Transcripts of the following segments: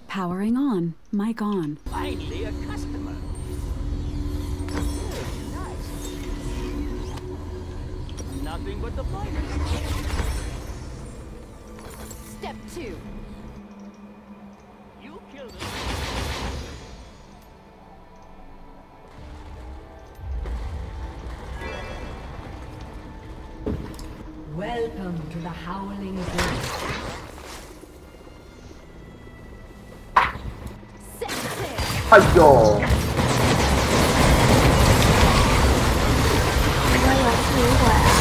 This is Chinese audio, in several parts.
Powering on. Mic on. Finally a customer. Nice. Nothing but the finest. Step 2. You killed him. Welcome to the Howling Ghost. Set sail. 哎呦， 我有机会啊！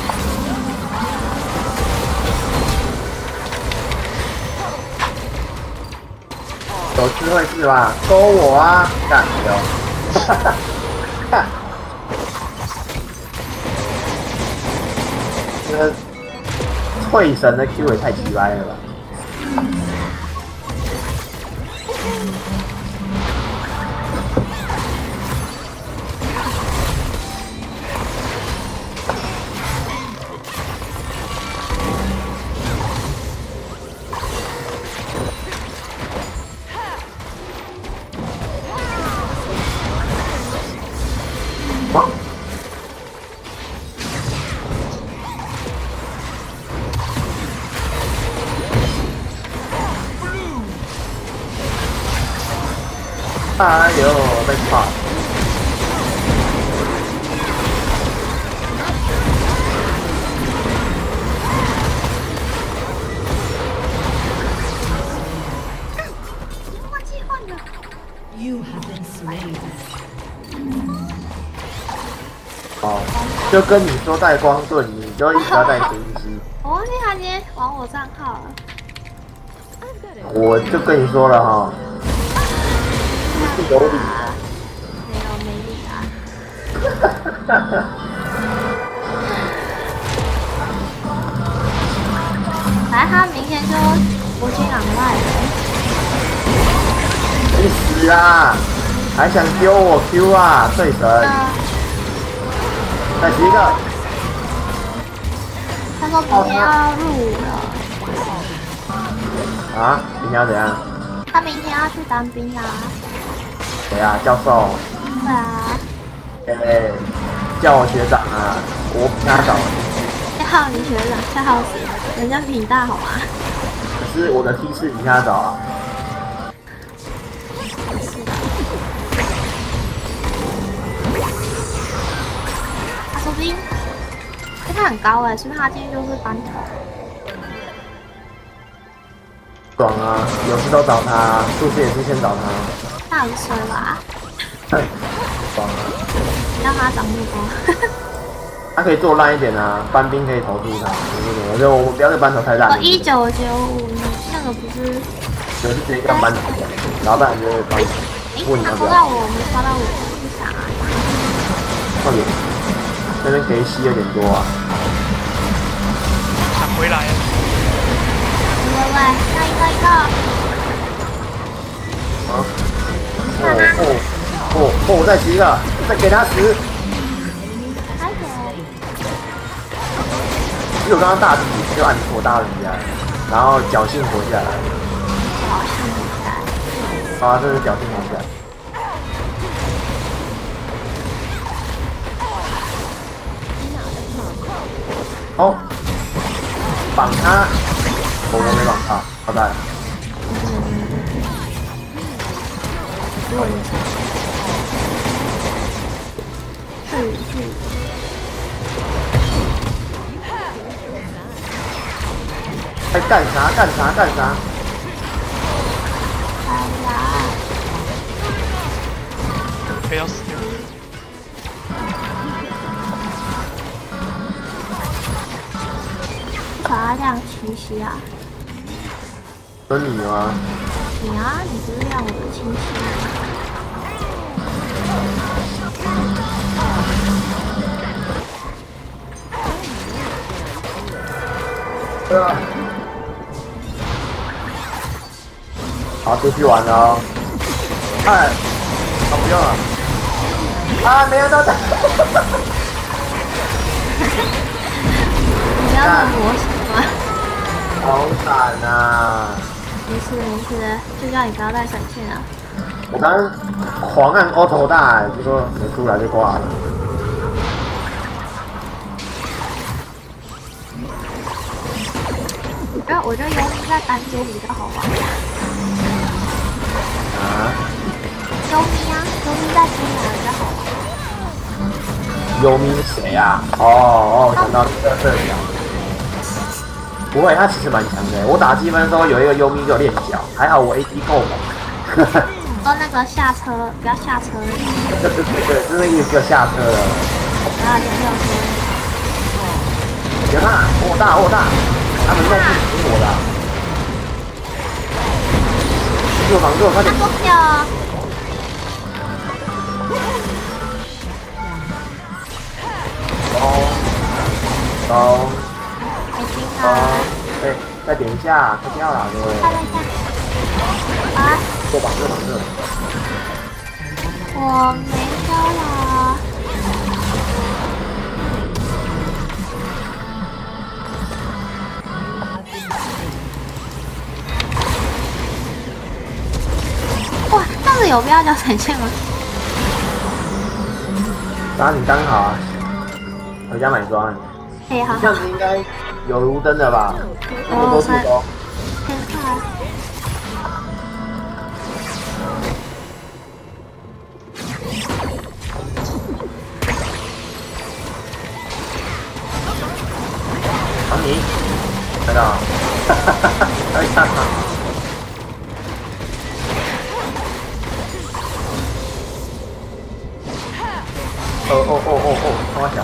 有智慧是吧？收我啊！干有，哈哈哈！这个会神的 Q 也太奇葩了吧！哎呦，被跑！ 忘记换了。 You have been slain. 哦，就跟你说带光盾，你就一直要带灵机。 我忘记他今天玩我账号了。 我就跟你说了哈，是有理。 没有没理啊！反正他明天就国军昂赖了。 你死啊！还想丢我 Q 啊，睡神！再洗一个。 他说明天要入伍了。 啊？明天要怎样？ 他明天要去当兵啦。 谁啊？教授？ 对啊。 叫我学长啊！我比他早。 叫你学长，笑死！人家比你大好吗？ 可是我的梯次比他早啊。 他说不定，他很高哎，是不是他进去就是班头？ 爽啊！有事都找他，做事也是先找他。 他很衰吧？ 爽啊！ 让他长目光。 他可以做烂一点啊，班兵可以投诉他。我觉得我不要这班头太烂。 我1995那个不是？ 我是直接跟班头讲，老板就会帮你问你要不要。 他刷到我，没刷到我，不想啊。 快点，那边可以吸有点多啊。 想回来啊！ 喂，下一个。 啊！我再吸一个，再给他10。 还有。 因为我刚刚大自己就按错大人家，然后侥幸活下来。 侥幸活下来。 啊，这是侥幸活下来。哦，绑他，我没绑他，好在。哎，干啥？ 哎呀！ 非要死掉！ 把亮清晰啊！ 有你吗？ 你啊，你不是亮我的清晰。 好，出去玩了哦。哎，不用了。啊，没有到的。 你要的模型吗？ 好惨啊！ 没事没事，就叫你不要再闪现了。 我刚刚狂按 auto 大，就说你出来就挂了。 我觉得幽冥在单阶比较好玩。 啊？ 幽冥啊，幽冥在金牙比较好玩。 幽冥是谁啊？哦，想到这里了。不会，他其实蛮强的。我打积分的时候有一个幽冥就练脚，还好我 AD 够猛。 哦，那个下车，不要下车了。 对，是那个意思，就下车了。 然后就没有车。 别怕，我大，他们弄不死我的。热防热，快点！ 他过掉。 走。 没听到。 哎，再点一下，快掉了，各位。 快一下。啊！ 热防。 我没招了。哇，这样子有必要叫闪现吗？ 打你刚好啊，回家买装。 哎，好。 这样子应该有卢灯的吧？那么多助攻。 先看。 防你，看到？哎呀！哦，看我想。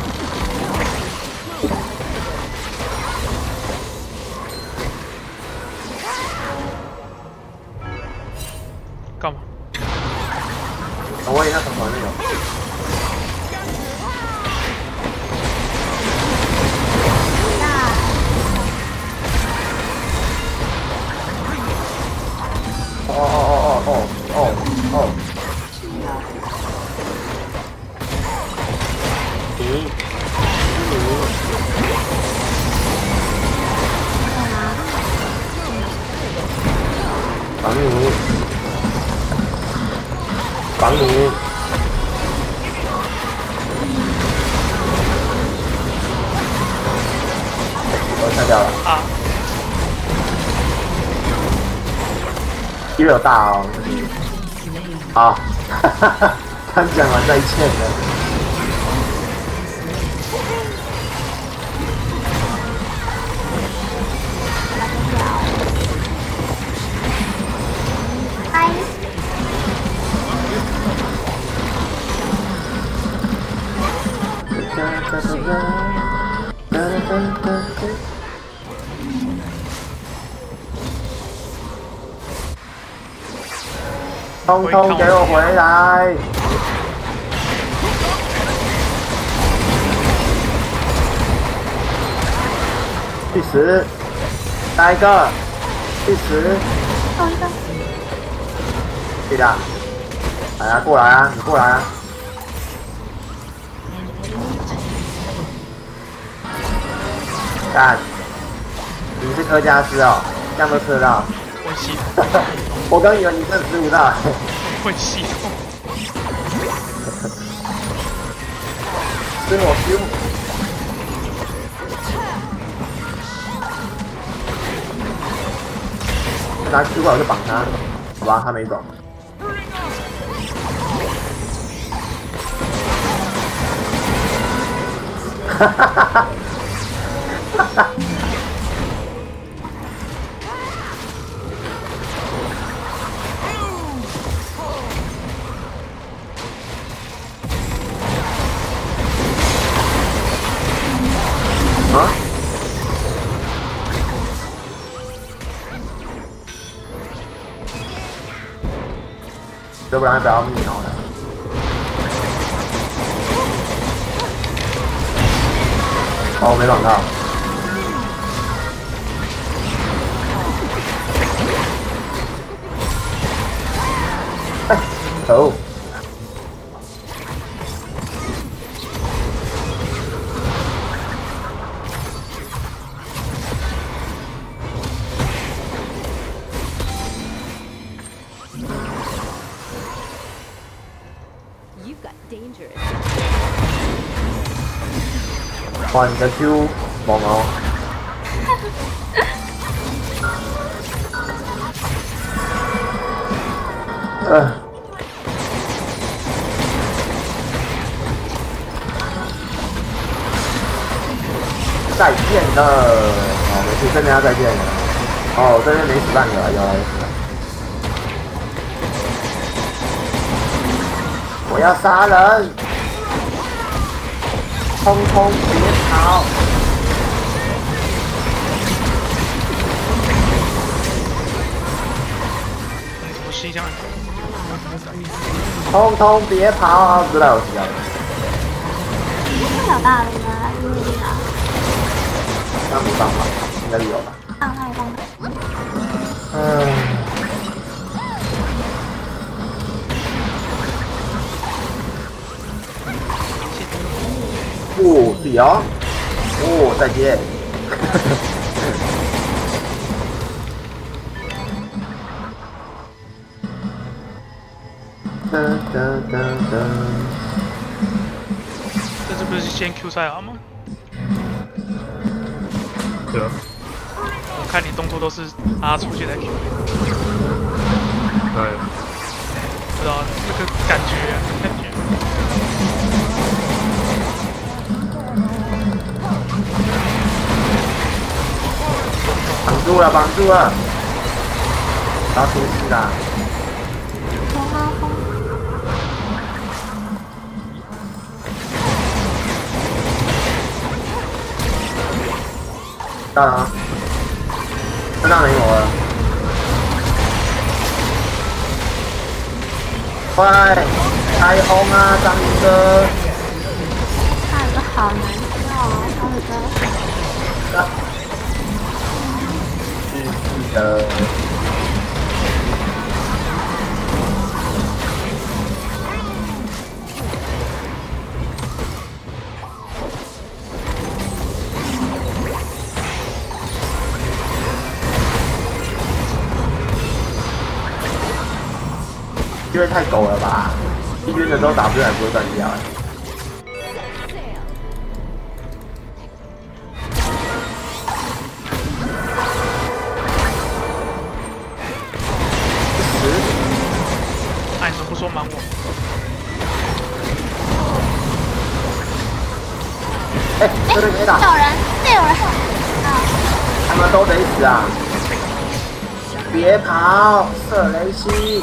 干嘛？ 我也那什么那种。哦。防你！我拆掉了。 啊！ 1有大哦。好，刚讲完再见了。 嗨。 通通给我回来！去死！来一个，去死！ 哦，一个。 对的。来啊，过来啊，你过来啊！干！你是科加斯哦，这样都吃得到？ 会系统。我刚以为你是15大。 会系统。 跟我丢。拿Q过来我就绑他，好吧，他没走。哈哈哈哈！哈哈！啊？要不然不要密好了。哦，我没绑到。哎，可恶！ 哇，你的 Q 猛哦！再见了，哦，没事，这边要再见了。哦，这边没死半个，有了。我要杀人！通通别跑！ 怎么是这样？ 通通别跑！知道我知道。 太老大了吗？因为啊， 那没办法，应该是有吧。 放太放。 不行，再见。 这不是先 Q 赛亚吗？ 对啊， 我看你动作都是出现在 Q， 对， 不知道那个感觉。 绑住了，然后出事啦！到了啊！看到没有了？快开轰啊，章鱼哥！ 他有个好难笑哦，章鱼哥。 因为太狗了吧，一晕的时候打不了就会断掉。 哎，你怎么不说瞒我？ 哎，这边没打， 有人，这有人， 他们都得死啊！别跑，射雷西！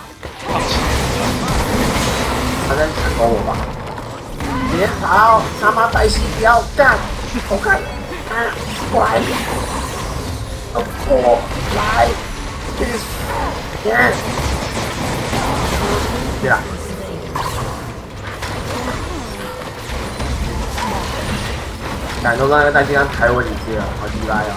他在抢攻我吧？别跑，他妈白西不要干！我看，过来，过来，别！对了。感动刚才在这样抬我几次了，好鸡掰啊！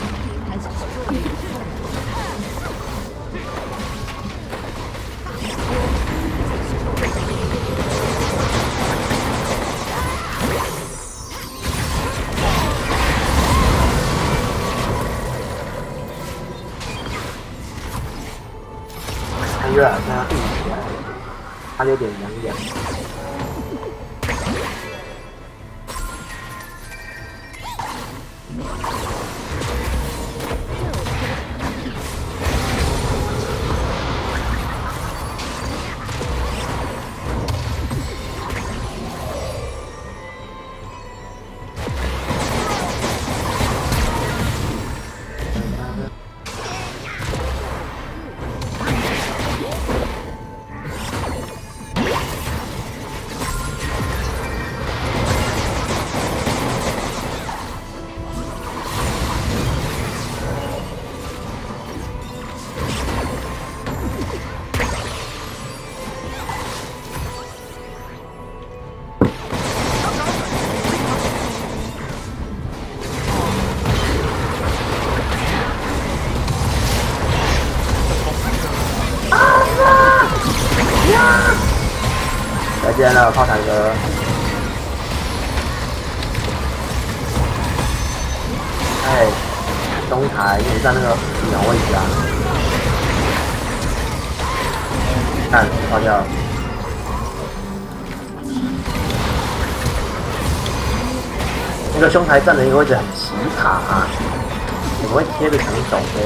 他有点像硬起来，他有点痒痒。再见了，炮坦哥。哎，中台也在那个鸟位置啊。看，爆掉了。 那个兄台站的一个位置很奇卡啊，怎么会贴着墙走呢？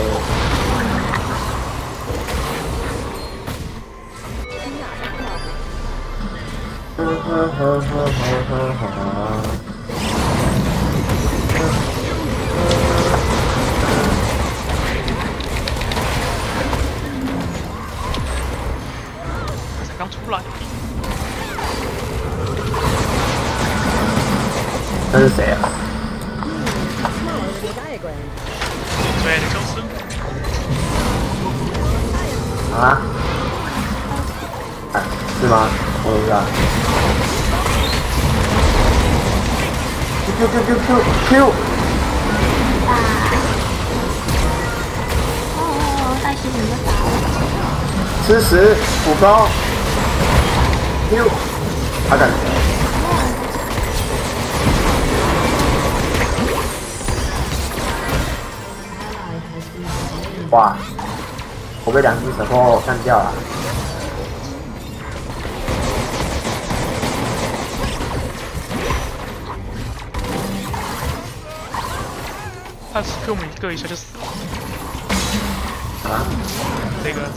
才刚出来， 那是谁啊？ 对，就是啊？是吗？我不知道。Q！ 哦，带吸怎么打了？ 吃屎！补高 ！Q！ 他敢！哇！我被2只神兽干掉了。 他是给我们一个一下就死了。 啊？ 这个，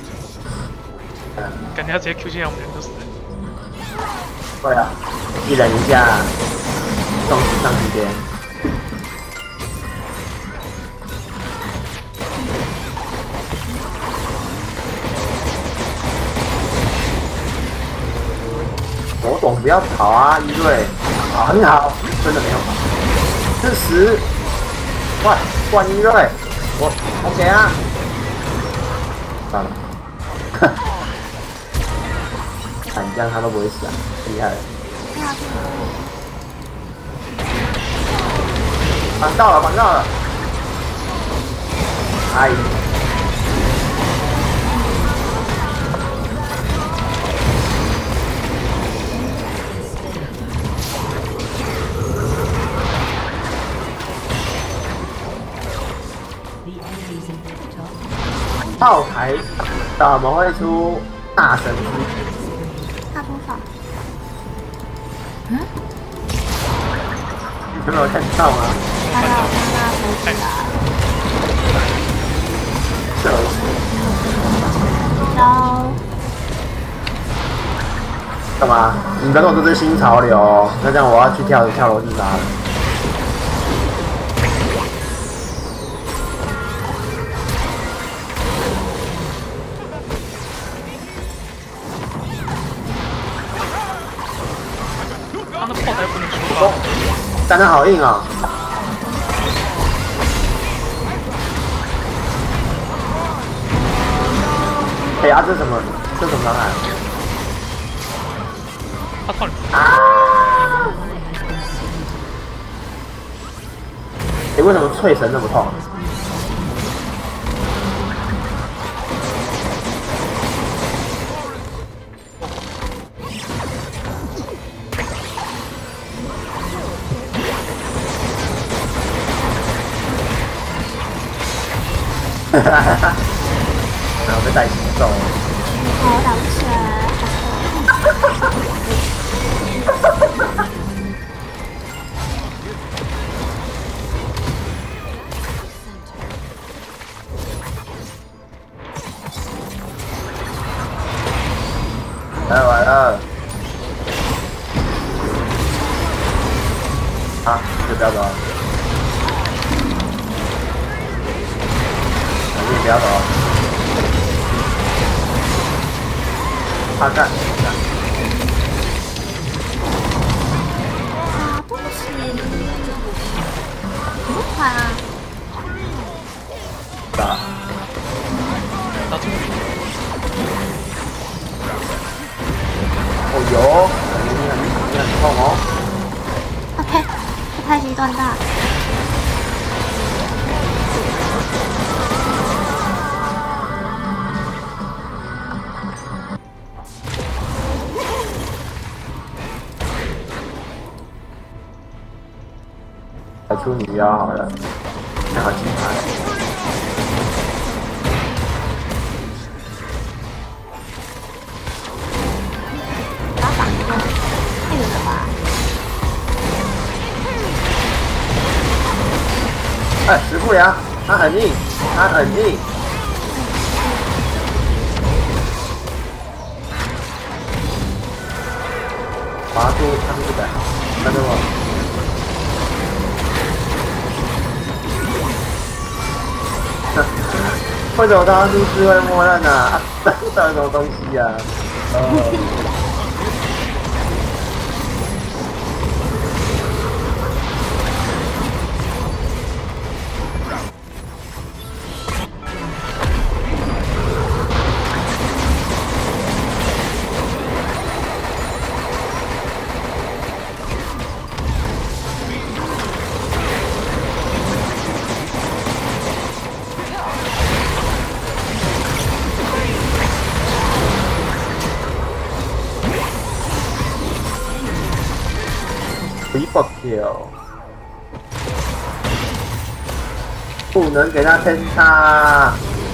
感觉他直接 Q 进来，我们人都死了。 对啊，一人一下，动上几边。我懂，不要跑啊，一队，啊，很好，真的没有跑。40，快，换一队，我 OK 啊，算了，砍将他都不会死啊，厉害了。绑到了，绑到了，哎。炮台怎么会出大神之大多少？ 有没有看到吗？ 看到猴子了。 这招。 干嘛？你不要跟我说这是新潮流哦，那这样我要去跳楼自杀了。 他那炮台不能出吧？ 站得好硬啊！哎呀，这是什么？这是什么伤害？ 他操你！ 哎，为什么脆神那么痛？哈哈哈哈！然后被带起走。 我打不起来。 来完了。啊，就不要走了。你不要走。他干。 啊，对不起。怎么款啊？ 打。 打住！ 哦哟，你很痛哦。 OK，这太极断大。 来出女妖好了，看好金牌。 把它绑住，太远了吧？ 哎，石不良，他很硬，他很硬。滑出，他是不是？看到吗？为什么他是智慧默认啊？这是什么东西啊？Triple kill， 不能给他天差，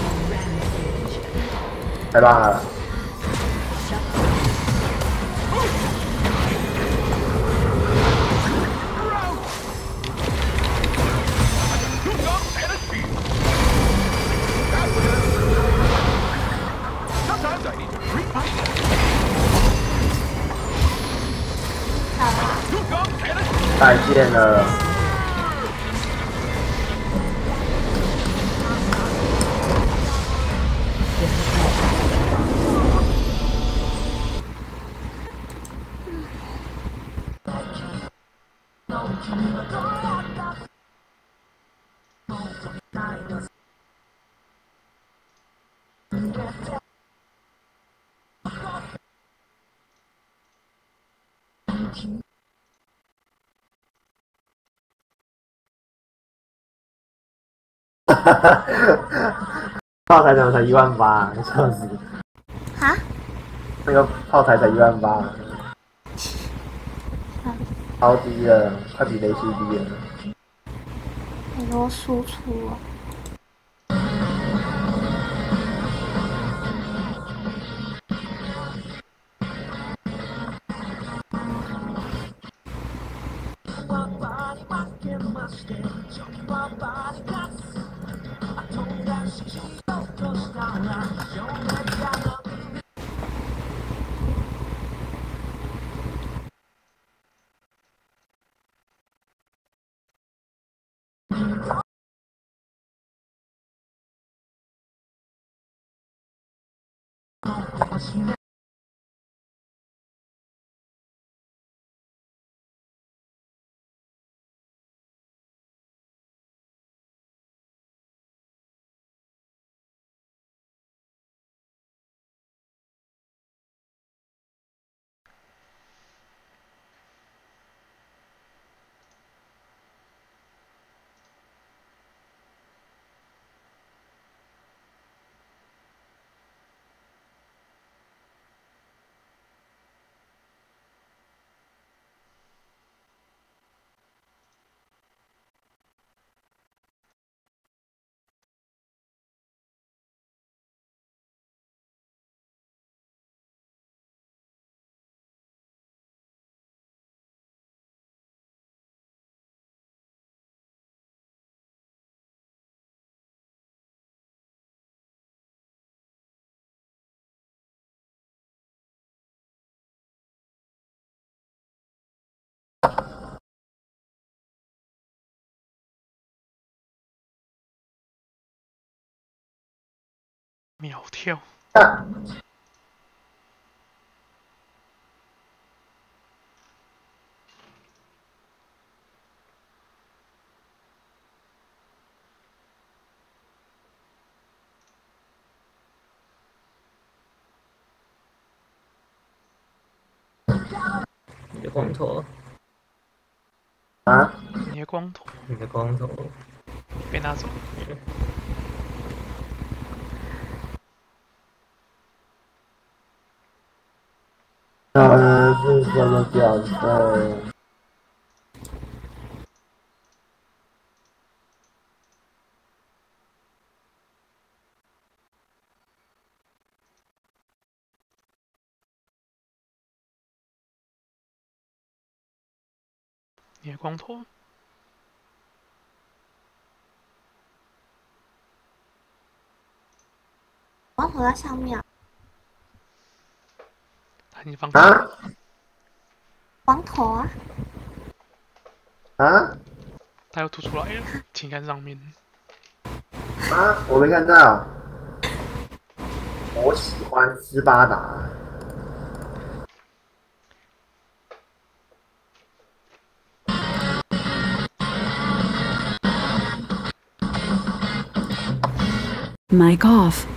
太棒了！再见了。炮台怎么才18000？笑死！ 哈？ 那个炮台才18000，超低了，快比雷西低了。 很多输出哦。 秒跳。 你的光头， 啊？ 你的光头你的光头， 被拿走。 是什么角色？ 你的光头。 光头在上面啊， 你放啊光头啊， 啊他又吐出来了，请看上面。 啊！我没看到。我喜欢斯巴达。 Mic off.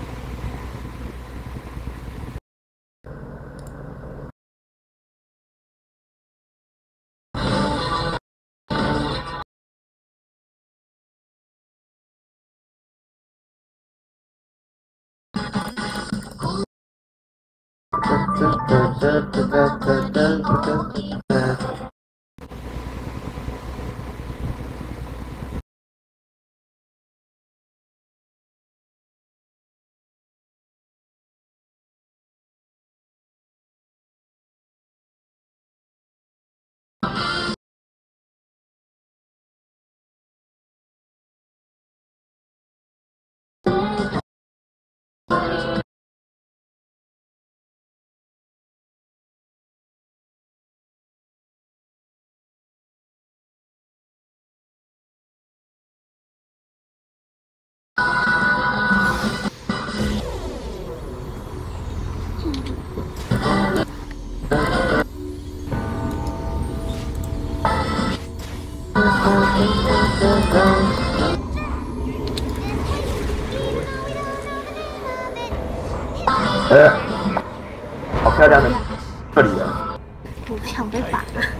Huh? 好漂亮的这里啊！ 我不想被绑啊！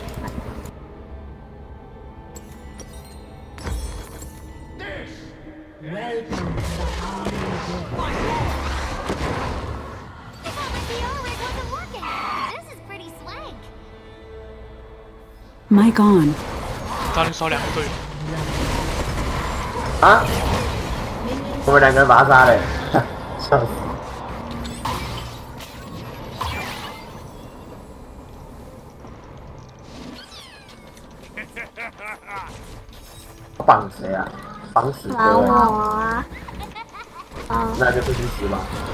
Welcome to the howling gorge. The O-rig wasn't working. This is pretty swank. Mic on. 差点少2个队友。 啊！我们2个人把他杀了，笑死！绑谁啊？绑死绑我哥啊！ 啊！啊， 那就不去死吧。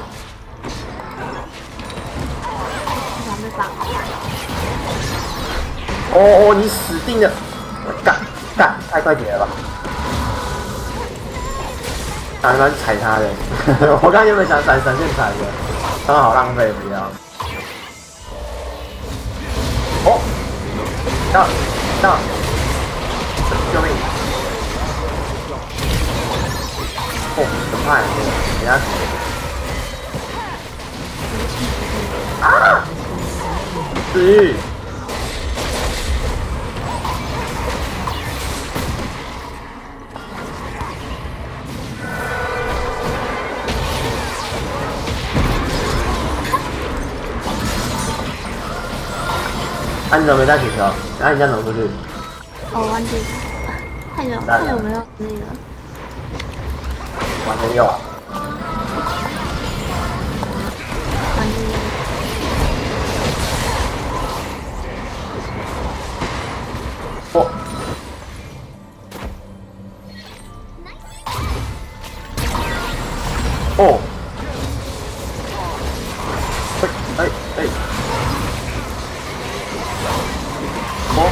不想被绑。 哦，你死定了！干，太快点了吧！还蛮踩他的，我刚原本想闪现踩的，刚好浪费，不要。哦，到，救命！哦，很怕呀，等下死。啊！治愈。 啊，你怎么没带铁条？那你这样怎么出去？ 哦，忘记太久没有那个。 完全有啊！ 忘记。 哦。哦。哎。 哦，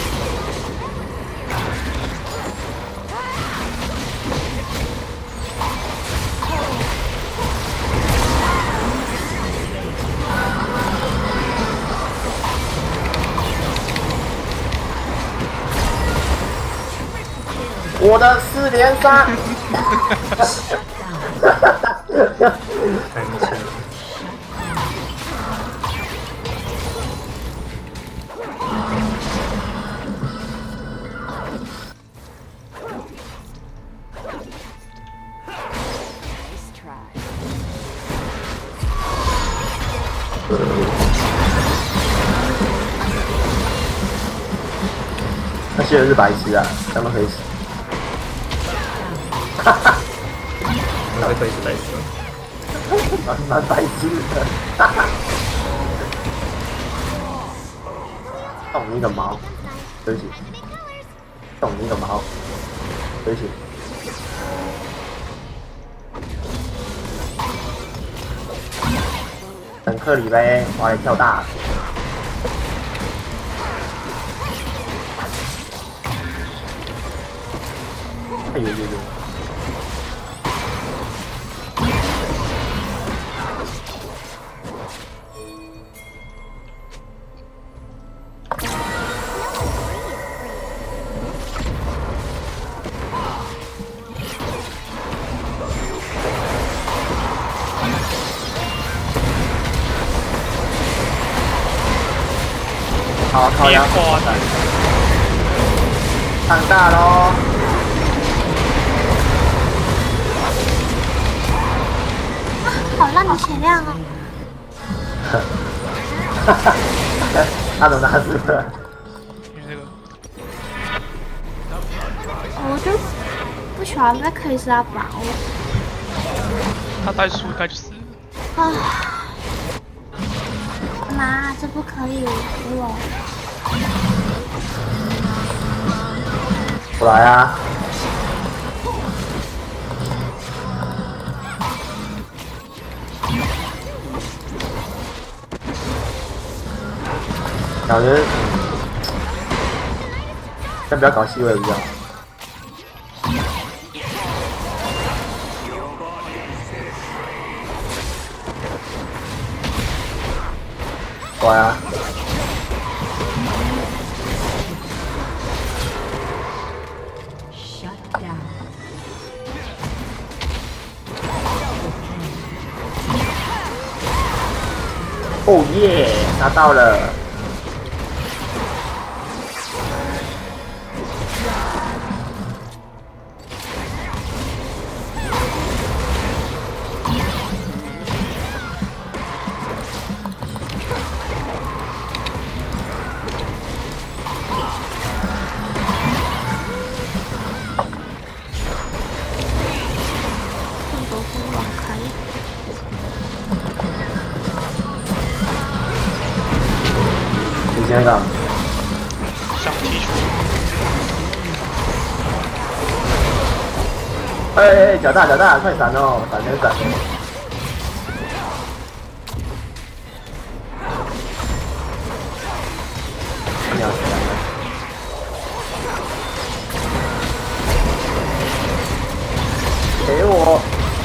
我的4连杀！那些人是白痴啊，他们可以死。哈哈，那会可以死白痴，蛮白痴的。哈哈，动你个毛！对不起，动你个毛！对不起。 等克里呗，我来跳大。哎呦呦呦！好，靠呀！上大喽！ 好烂的血量哦！ 他怎么拿死了？ 我就不喜欢被 K 杀吧， 他带输应该就是。 啊！妈，这不可以，给我！ 过来啊！感觉，先不要搞细微比较好。过来啊！哦耶，拿到了！ 更多是网开。 你先干。 想踢球。 哎，脚大，快闪哦！闪！鸟闪！给我！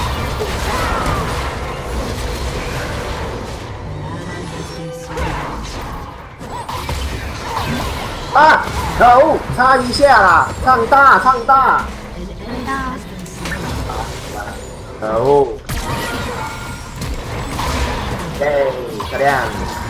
啊！可恶，差一下啦！唱大！ 真的。 可恶！耶，漂亮！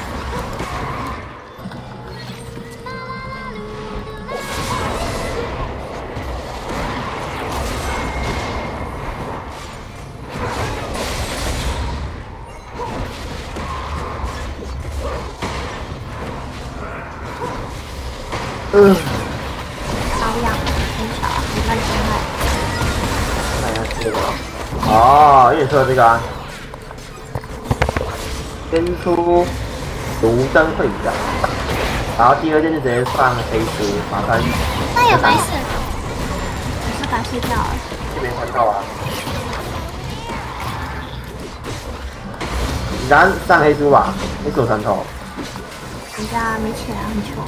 瘙痒，很少，很慢伤害。 看一下这个。哦，越测这个啊。先出毒灯会比较好，然后第二件就直接放黑书，麻烦。 那也没事，只是该睡觉了。 这边穿透啊。你咱上黑书吧，黑书穿透。 人家没钱，很穷。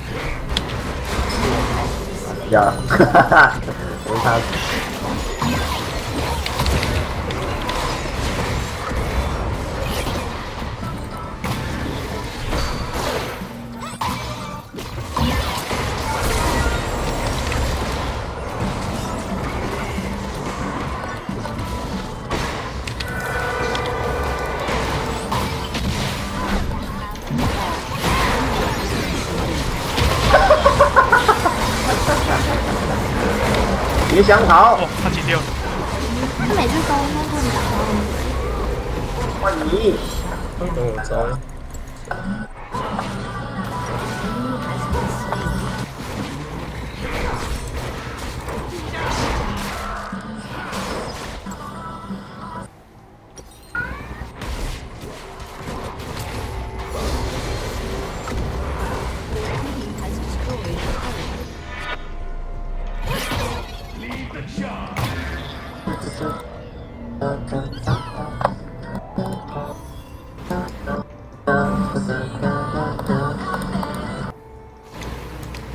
要，哈哈哈，没他。别想跑！ 哦，他解掉了。 他每次都弄混换你。 我招。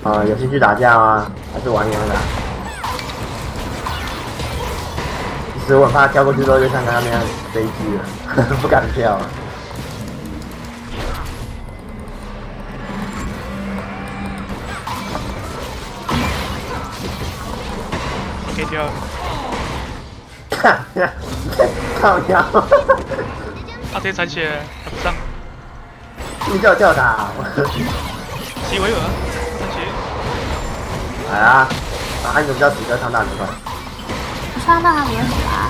有兴趣打架吗？还是玩远的？其实我很怕跳过去之后就像刚刚那样飞机了，不敢跳了。 可以跳。 靠腰。 啊，这残血还不上。 你叫我叫他。 西维尔，残血。 来啊！啊，你怎么叫死哥上大门口？ 我上到他不会死啊。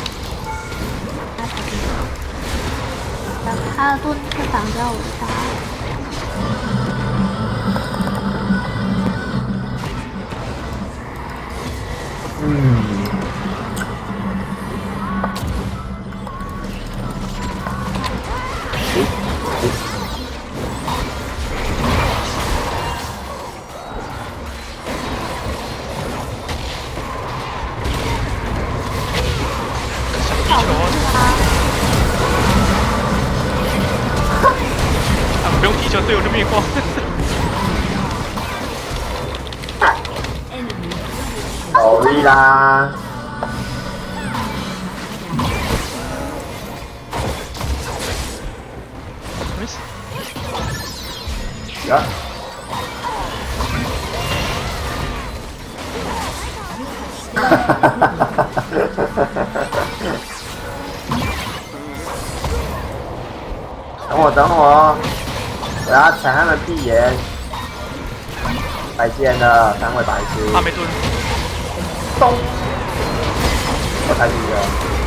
他的盾会挡掉我的刀。 不用踢球，队友就灭光。 好厉啦！ 没事。 呀！哈哈哈哈哈！等我，我要踩他们屁眼！再见了，三位白痴！ 他没盾。 咚！我抬你了。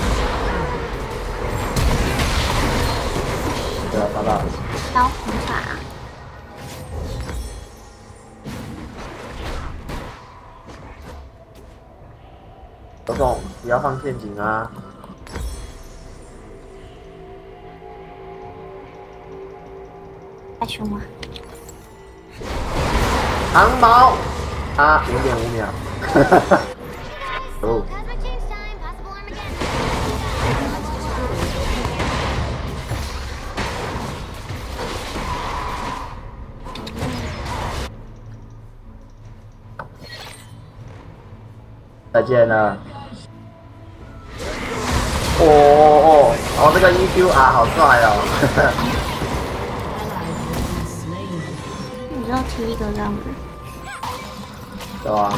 对了，找到了。 刀红法。 周总，不要放陷阱啊！ 太凶了！ 长矛啊，0.5秒。哦。再见了。哦，这个 EQ 啊，好帅哦！ 你就踢一个这样子， 对吧？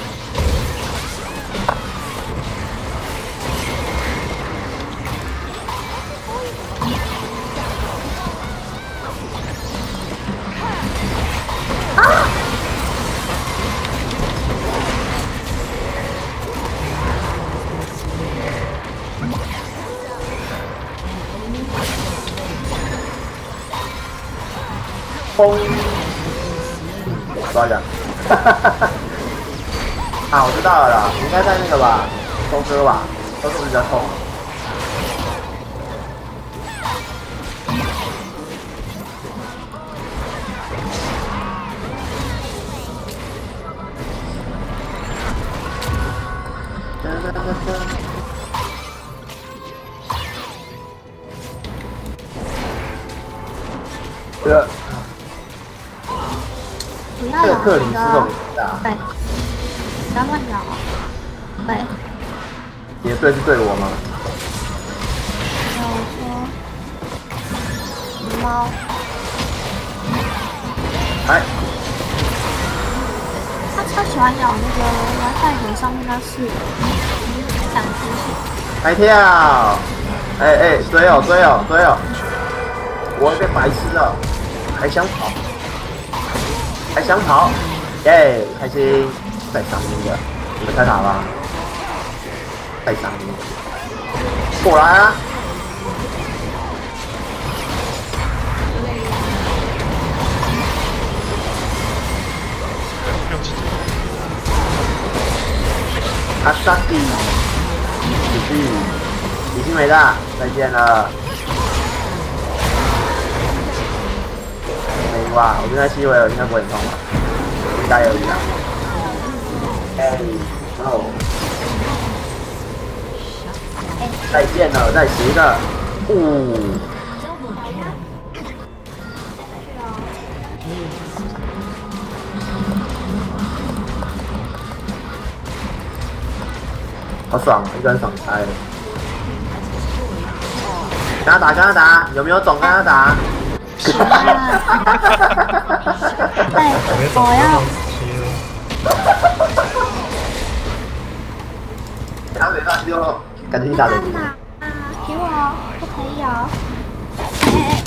风，抓着，啊，我知道了啦，应该在那个吧，收割吧，收割比较痛。 不要咬克里斯那个， 这种大， 对，不要乱咬，对。 你的队是对我吗？ 然后说猫， 哎， 他超喜欢咬那个WiFi头上面那4个闪出去。 开跳！哎，追哦！我会变白痴了，还想跑，耶，开心！太伤心了，你们开塔吧，太伤心了，过来啊！阿萨蒂，死去，已经没了，再见了。没赢吧？我觉得西维尔应该不会很痛吧？应该有赢啊。哎，哦，再见了，再死一个。 好爽，一个人爽开了。跟他打，跟他打，有没有种跟他打？ 哎，我要他没办法就感觉你打的。 干嘛啊？给我，不可以哦。哎，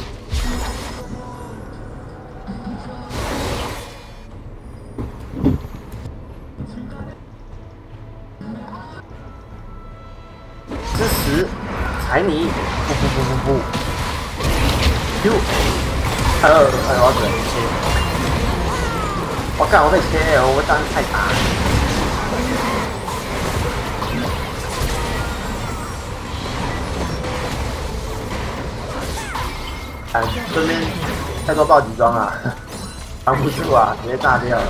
支持，踩你，不，丢，我要准切，我干，我被切了，我当时太大。看这边太多暴击装啊，扛不住啊，直接炸掉了。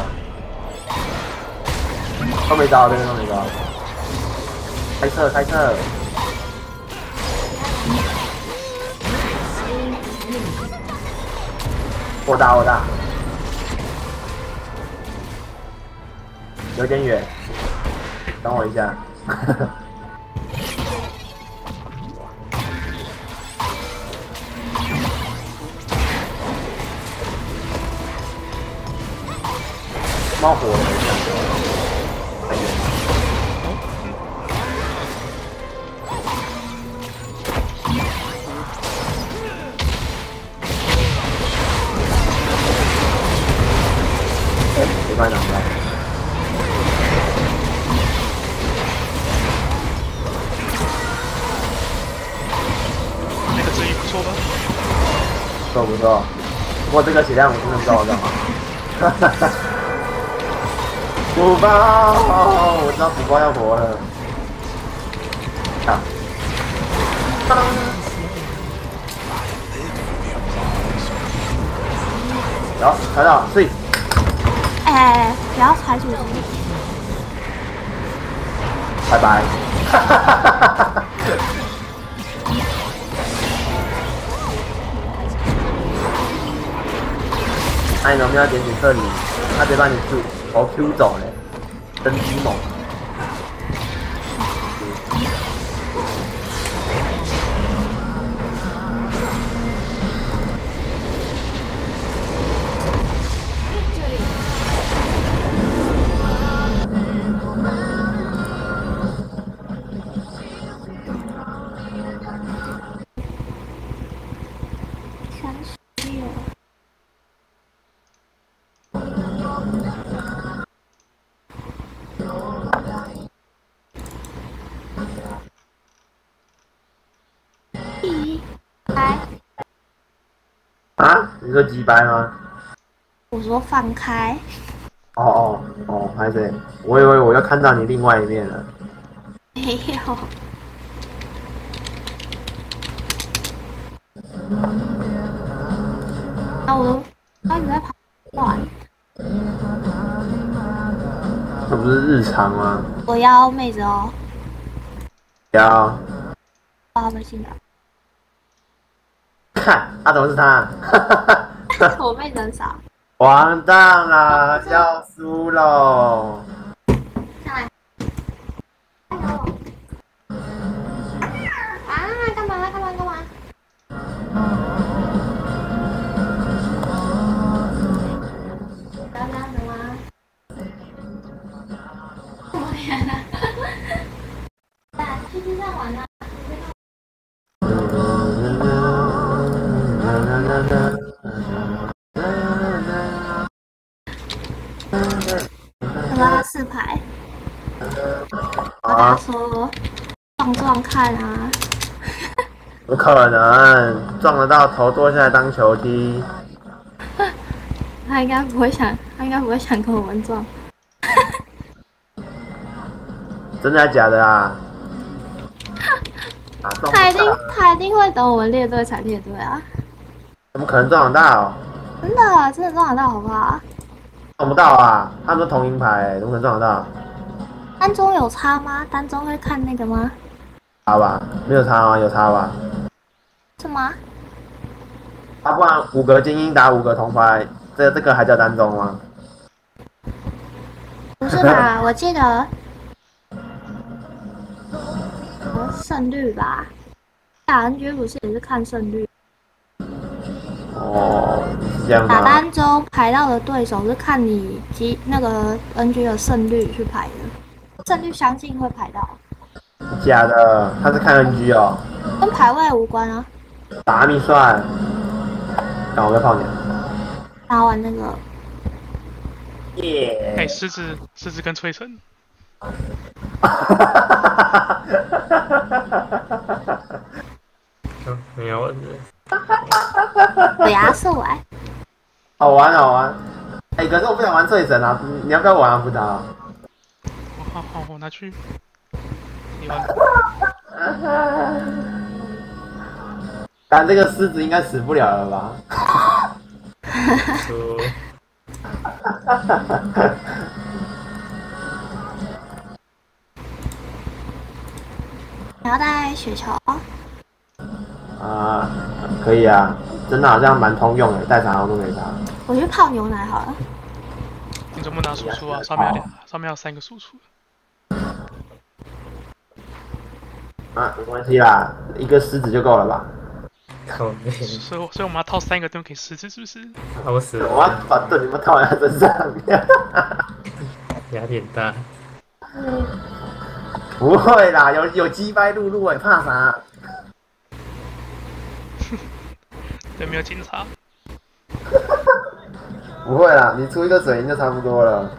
都没招，这边都没招。开车，开车。我打，我打。有点远，等我一下。冒火了，太远了。没办法， 那个指引不错吧？ 不错不错，不过这个血量我真的不知道我干嘛。补包，我知道补包要活了。啊！有，看到，睡。 哎，不要踩主机。 拜拜。那你有没有点这里？他直接把你 Q 走嘞，真鸡猛！啊？你说击败吗？ 我说放开。 哦，拍谁？我以为我要看到你另外一面了。 没有。啊，我一直在跑乱。 那不是日常吗？ 我要妹子哦。 要。 他们进来。 看，怎么是他？ 我妹子很少。 完蛋了，要输喽！ 上来。啊！干嘛？等啊！我天哪！去地上玩啊！拉4排，我打说撞看啊， 不可能撞得到头剁下来当球踢。 他应该不会想跟我们撞。 真的假的啊？ 他一定会等我们列队才列队啊！ 怎么可能撞得到？ 真的撞得到好不好？ 撞不到啊！他们都同银牌，怎么可能撞得到？ 单中有差吗？单中会看那个吗？ 差吧？没有差吗？有差吧？ 是吗？ 啊，不然5个精英打5个铜牌，这个还叫单中吗？ 不是吧？我记得胜率吧。打 NG 不是也是看胜率？ 哦，是这样的、 打啊。 单周排到的对手是看你那个 NG 的胜率去排的，胜率相近会排到。 假的，他是看 NG 哦， 跟排位无关啊。 打你算。刚我在泡你。 打完那个。 哎，狮子跟翠城。 没有问题。 尾牙兽哎。 好玩好玩。哎、可是我不想玩翠神啊，你要不要玩啊，福达？ 好，我拿去。你玩。 但这个狮子应该死不了了吧？ 你要带雪球？ 啊，可以啊，真的好像蛮通用的，带啥都没差。 我去泡牛奶好了。 你怎么拿输出啊？上面有3个输出。 啊，没关系啦，一个狮子就够了吧？ 所以我们要套3个盾给狮子，是不是？ 好死了！ 我要把盾你们套在他身上。 压点大。 不会啦，有击败露露哎，怕啥？ 对，没有警察。 不会啦，你出一个水银就差不多了。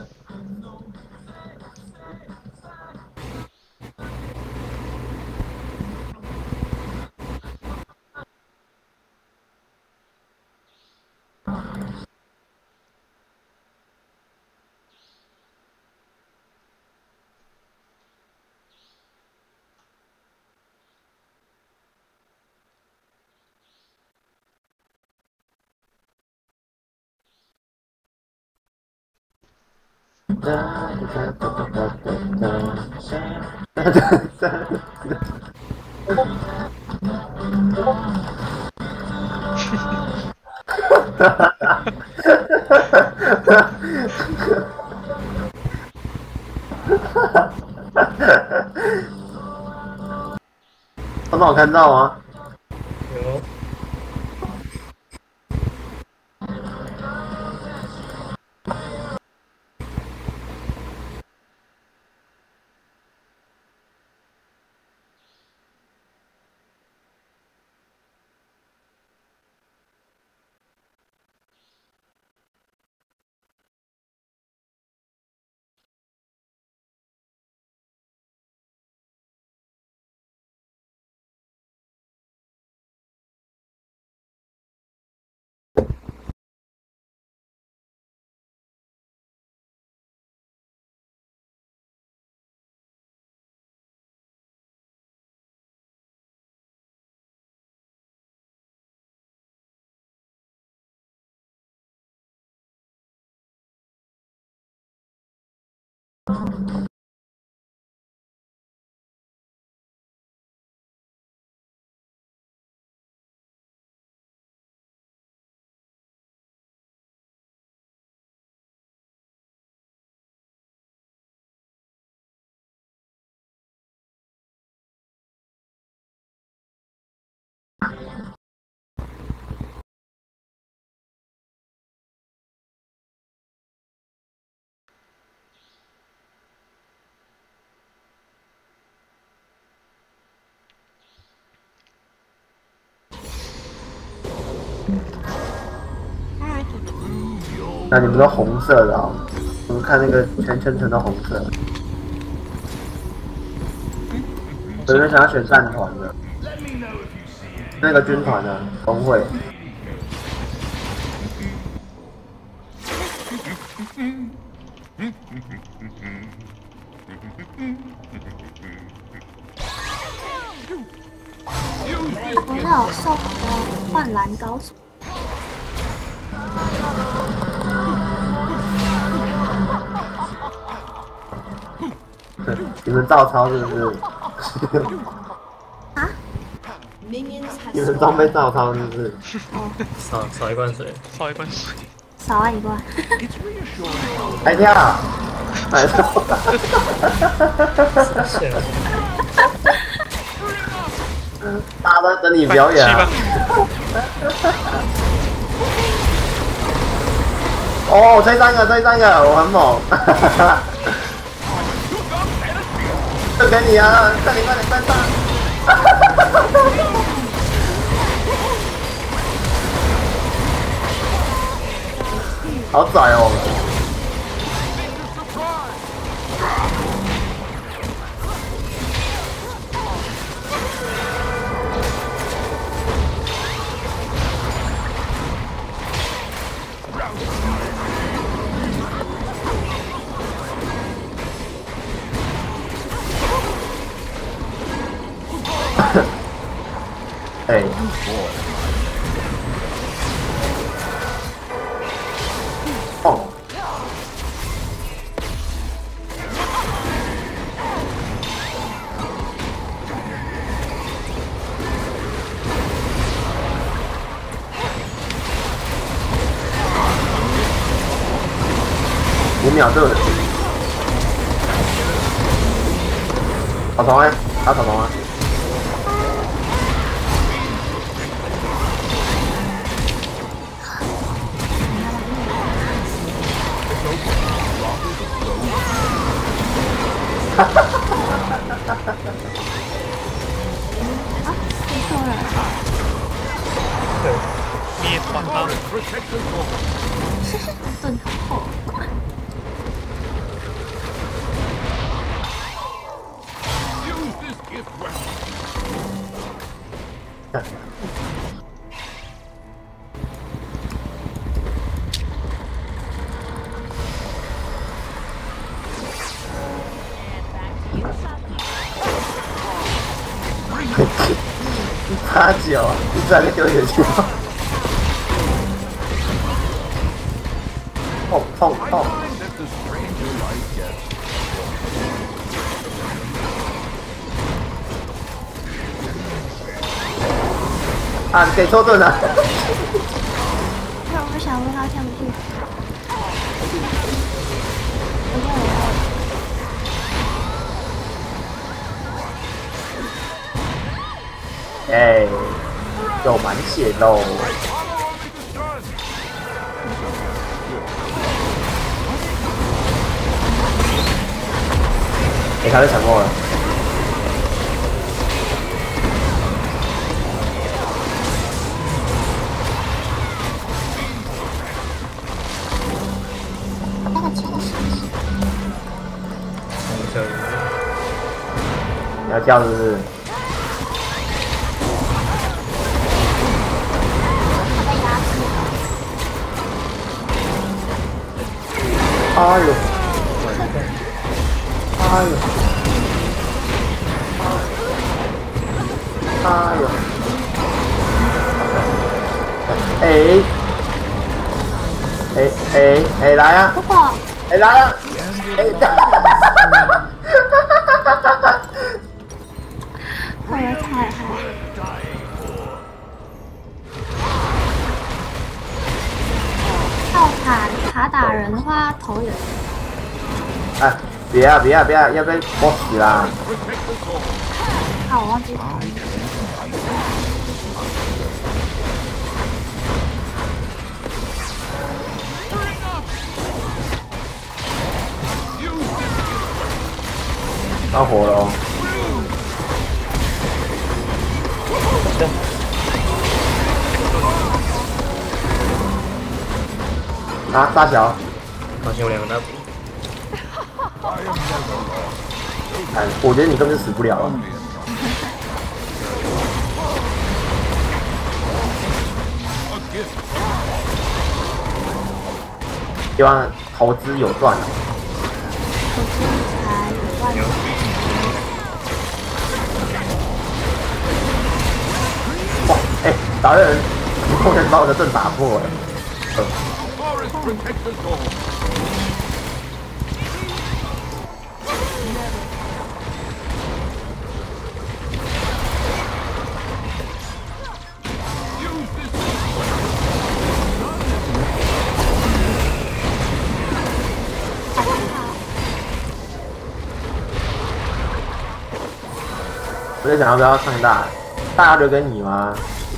那我看到吗？ 有。 那你们都红色的哦，我们看那个全都红色。有人想要选战团的，那个军团的工会。 我有送的幻蓝高手。 你们照抄是不是？ 啊？ 你们装备照抄是不是？ 哦， 少一罐水， 少一罐水， 少了一罐。 来跳，来跳！ 大家都在等你表演、啊。哦，追三个，我很猛。这给你啊！快点跟上！好窄哦！哎，哦，5秒就，草丛哎，打草丛啊！ 灭团吧。 盾后。8、9，你再给丢回去吧。痛！啊，给错盾了。那我想问他下不去。哎，有满血喽！哎，他被抢过了。那个枪是？你要跳是不是？哎呦！哎，来啊！哎，来啊！哎，我的太好。靠卡打人的话，头也。哎，别啊！要被我死啦！好，我忘记。到火了哦！啊，大小， 好像有2个大补。 哎，我觉得你根本就死不了了。希望投资有赚啊！投资才有赚。哇，哎，打人！你后面把我的盾打破了。我在想要不要上大大留给你吗？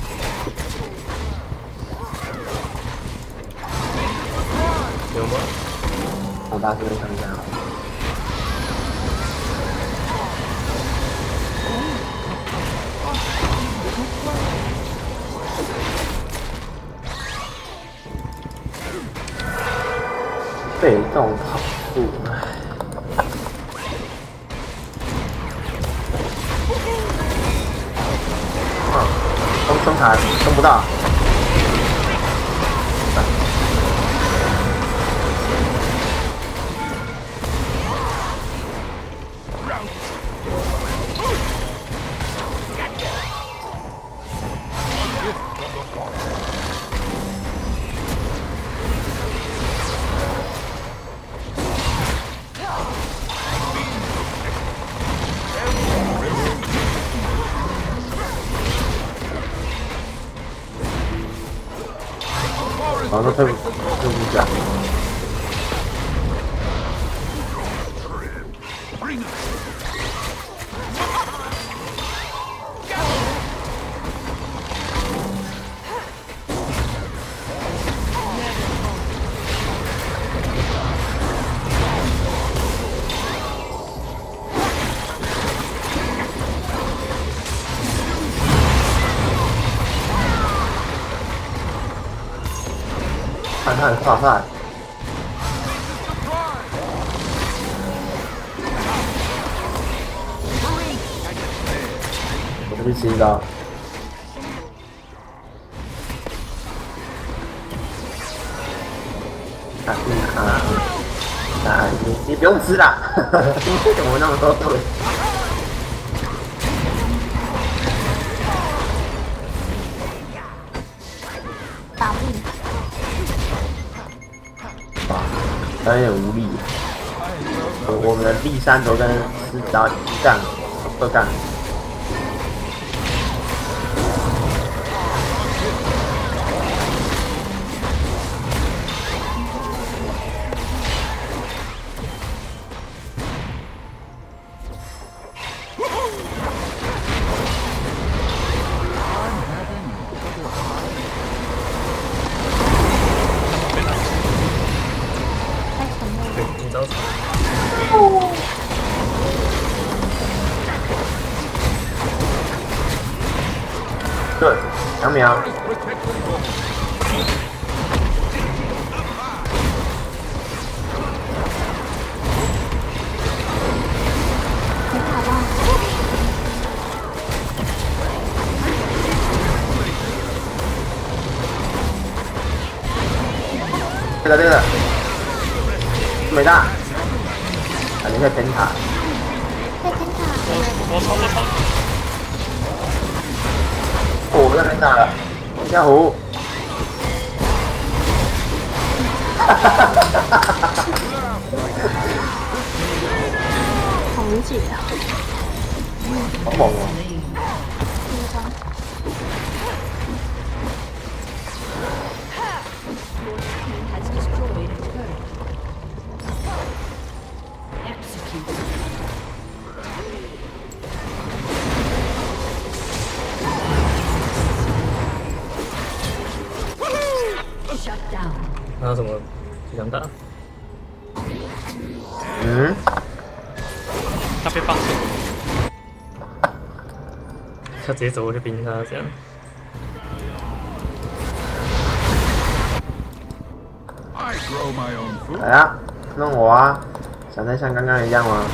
有吗？ 我大这边看一下。被动跑步。冲塔冲不到。好，那退步下。看看跨赛，我这边吃一刀。你不用吃啦，为什么那么多腿？ 打不赢。 有点无力。我们的第三头跟狮子刀一杠二杠。对，2秒。这个，没大，啊，你可以偏塔。 我操！ 哦，我在偏塔了，家伙！ 好理解啊！ 好猛哦！ 他怎么这样打？ 嗯？ 他被绑住。 他直接走过去冰他这样。 来啊，弄我啊！想再像刚刚一样吗？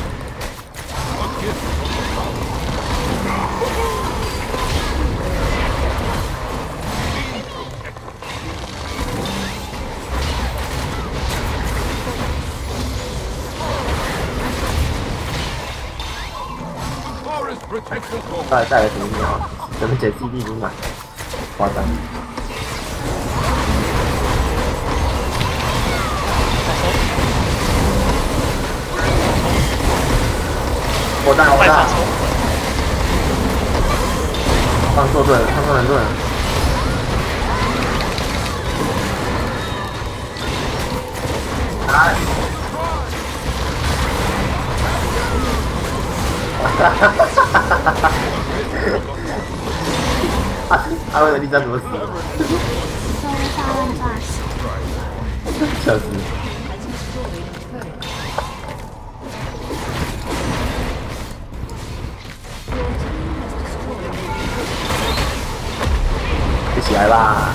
到底带来什么鸟？怎么解 CD 已经满了，夸张。我大，放错盾，放错人盾。来。哈哈哈哈哈哈！ 阿文的第三怎么死？ 收大乱炸死。 笑死！一起来吧！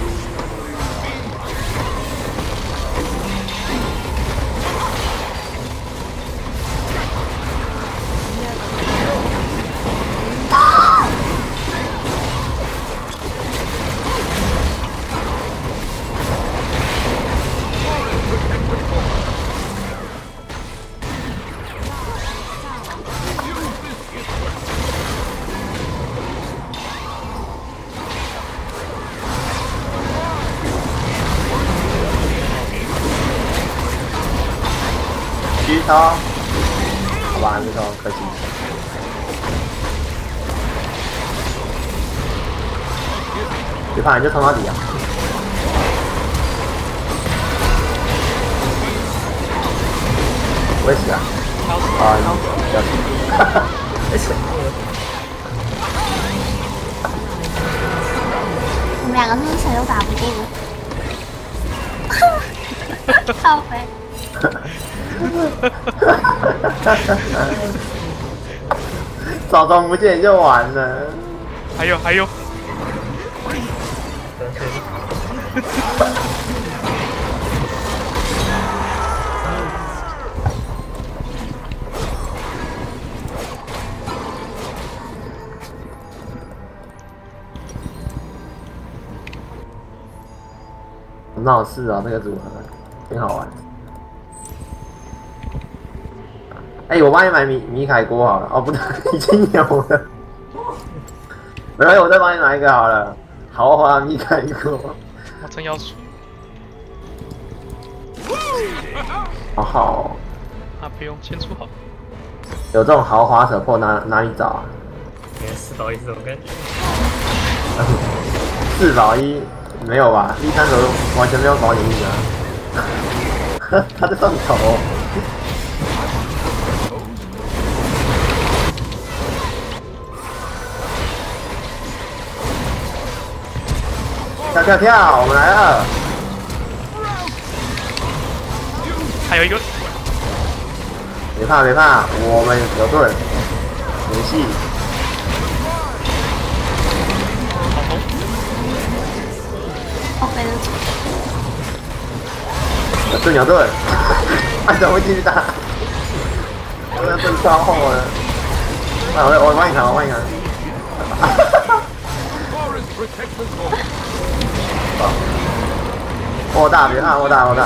狙头，好吧，狙头可惜。别怕，你就冲到底啊！我也死啊！啊，不要死！哈哈，没死。 我们两个是不是谁都打不过？靠背。 早装不见就完了。 还有， 很闹事啊，那个组合挺好玩。哎、我帮你买米凯锅好了。哦，不对，已经有了。没有，我再帮你买一个好了。豪华米凯锅。 我真要输好好、哦。 啊！不用，先出好。 有这种豪华手破哪里找啊 4保1这种感觉。 4保1没有吧？第三手完全没有保你命啊！他在上头。跳跳跳，我们来了！ 还有一个， 别怕别怕，我们有盾，没戏。 好红， 好飞的。 有盾有盾，按怎么会继续打？我的盾超厚了。啊，我帮你扛，我帮你扛。握大，别怕，握大，握大。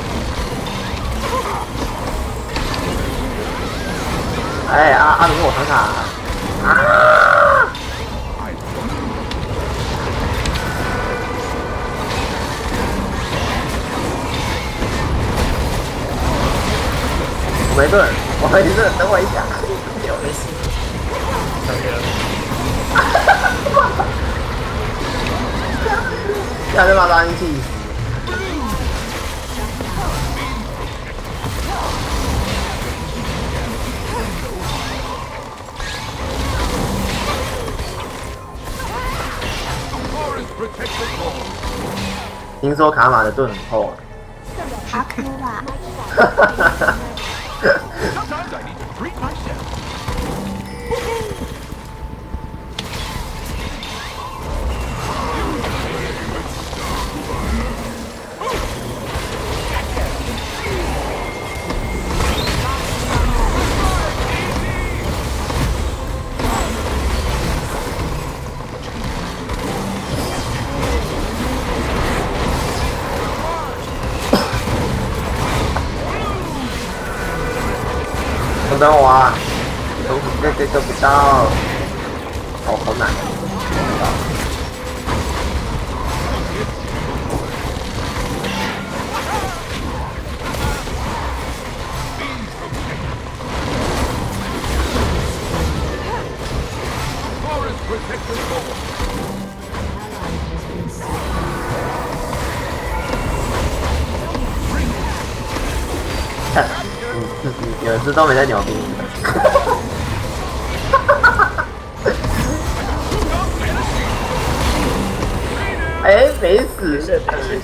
哎，阿龙，我扛卡。啊！我没盾，我没盾，等我一下。有没事。上去了。下就把他气死。听说卡玛的盾很厚。 卡哭吧。等我啊！这不到，好难。有人都没在鸟兵。 哎，没死。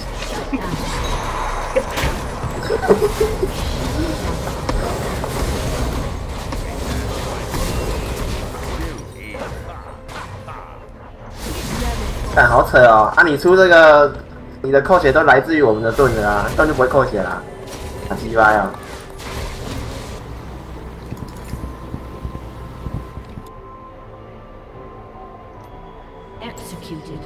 看，好扯哦！啊，你出这个，你的扣血都来自于我们的盾的啊，盾就不会扣血啦，好鸡巴呀！ Executed.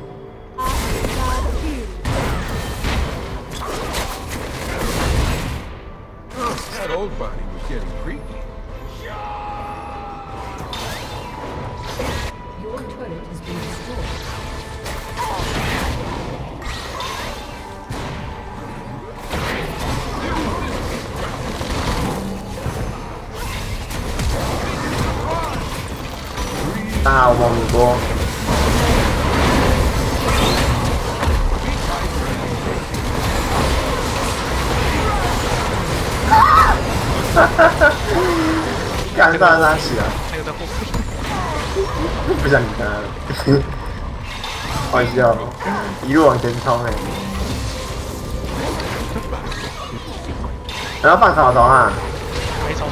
That old body was getting creepy. Your turret has been destroyed. Ah, 我们多。 干到他死了， 那个在后面。 不想理他了，好笑，一路往前冲哎！然后放草丛啊！ 没草丛。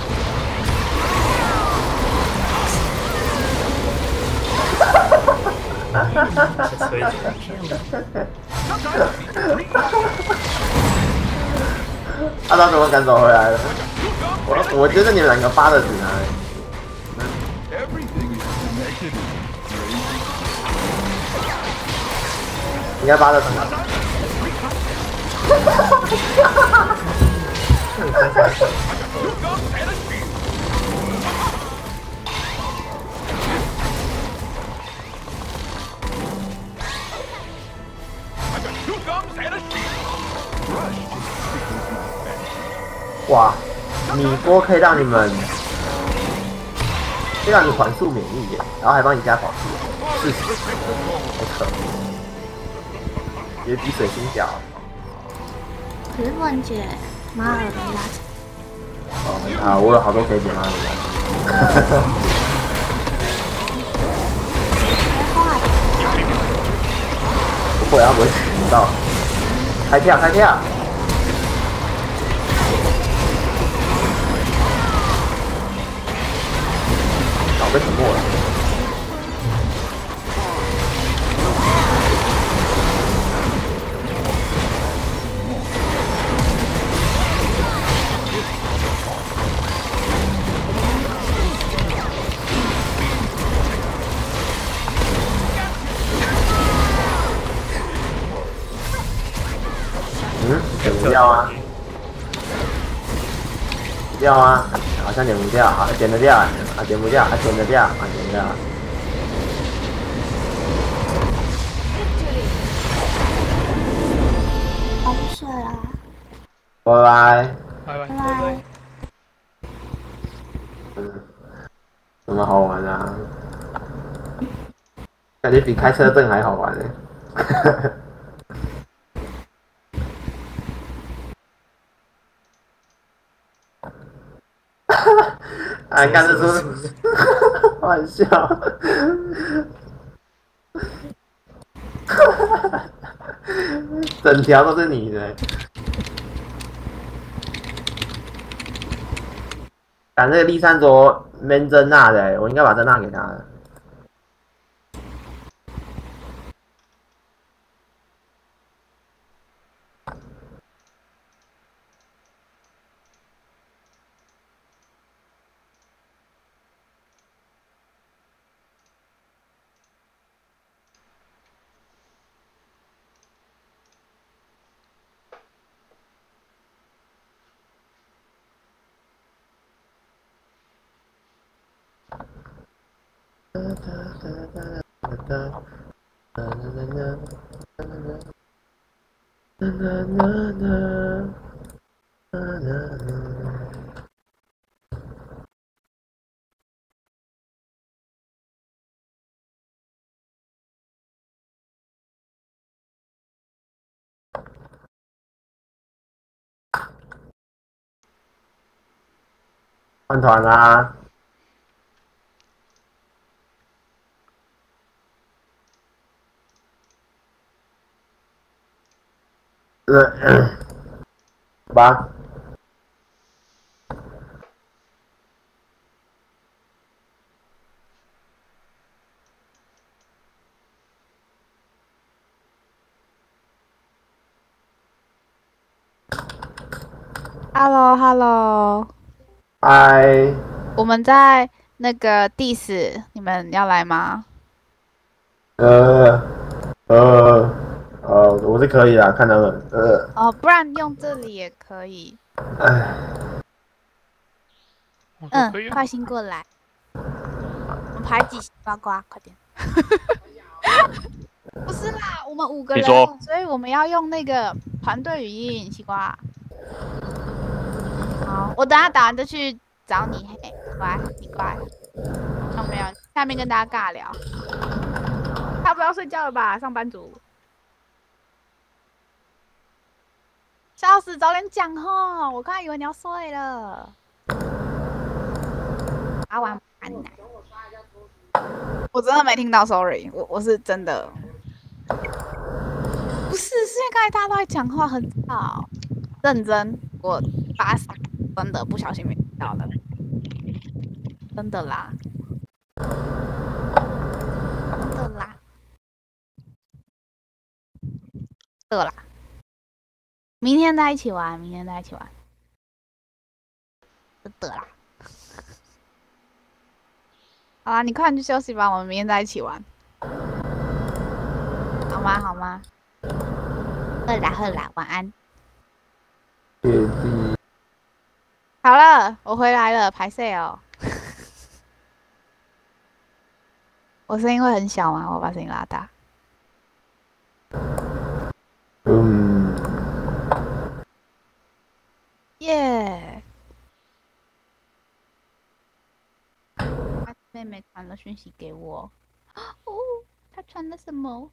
啊，他怎么赶走回来了？我觉得你们两个发的指南。应该发的很好。哇，米波可以让你们，可以让你缓速免疫耶，然后还帮你加跑速，40，好扯，也比水星小。 可是乱解马尔的拉扯。 哦啊，我有好多可以解马尔的拉扯。不会啊，不会死到。开跳，开跳！早被沉默了。点不掉啊！掉啊！好像点不掉，好点得掉啊！点不掉，点得掉，点得掉。 好睡啦， 拜拜。 拜拜。 拜拜。 怎么好玩啊？感觉比开车证还好玩呢。还看得出，玩笑，整条都是你的。赶这个利珊卓闷珍娜的，我应该把珍娜给他了。换团啦！ 好吧。 Hello， 嗨， 我们在那个地址，你们要来吗？ 我是可以啊，看他们， 哦，不然用这里也可以。快星过来，我们排挤西瓜瓜，快点。不是啦，我们5个人，所以我们要用那个团队语音，西瓜。好，我等下打完就去找你，嘿，乖，你乖。有没有？下面跟大家尬聊。他不要睡觉了吧，上班族。笑死，早点讲吼！我刚才以为你要睡了。打完安奶。我真的没听到 ，sorry， 我是真的。不是，是因为刚才大家都在讲话，很吵。认真，我把真的不小心没听到了，真的啦，真的啦，对啦。明天再一起玩，明天再一起玩，真的啦。好啦，你快点去休息吧，我们明天再一起玩，好吗？好吗？喝啦喝啦，晚安。好了，我回来了，排泄哦。我声音会很小吗？我把声音拉大。耶！妹妹传了讯息给我。哦，她传了什么？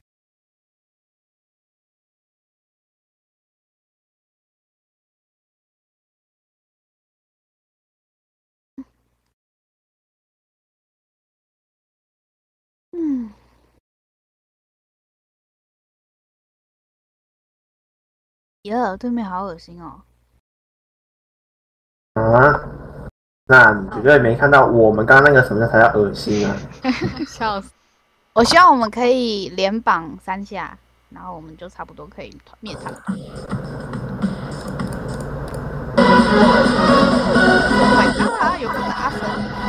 耶，对面好恶心哦。 那你绝对没看到我们刚刚那个什么才叫恶心啊！ 笑死！我希望我们可以连绑3下，然后我们就差不多可以灭场。啊，有个打粉。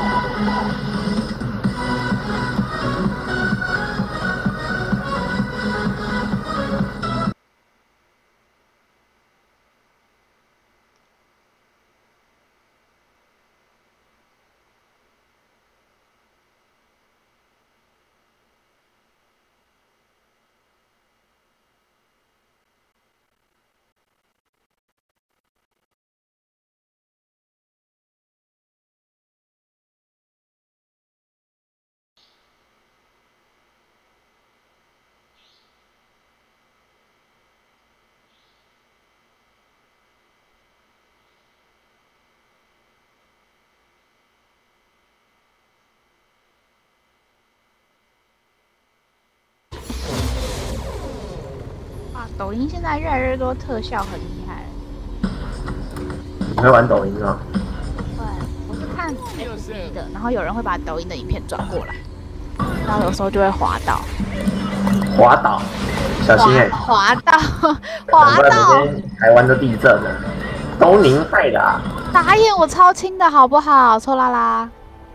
抖音现在越来越多特效，很厉害。 你会玩抖音吗？ 对，我是看 FB 的，然后有人会把抖音的影片转过来，然后有时候就会滑到。 滑倒，小心哎！ 滑到，滑到！ 台湾都地震了，都您害的啊！ 打眼我超轻的好不好，臭拉拉。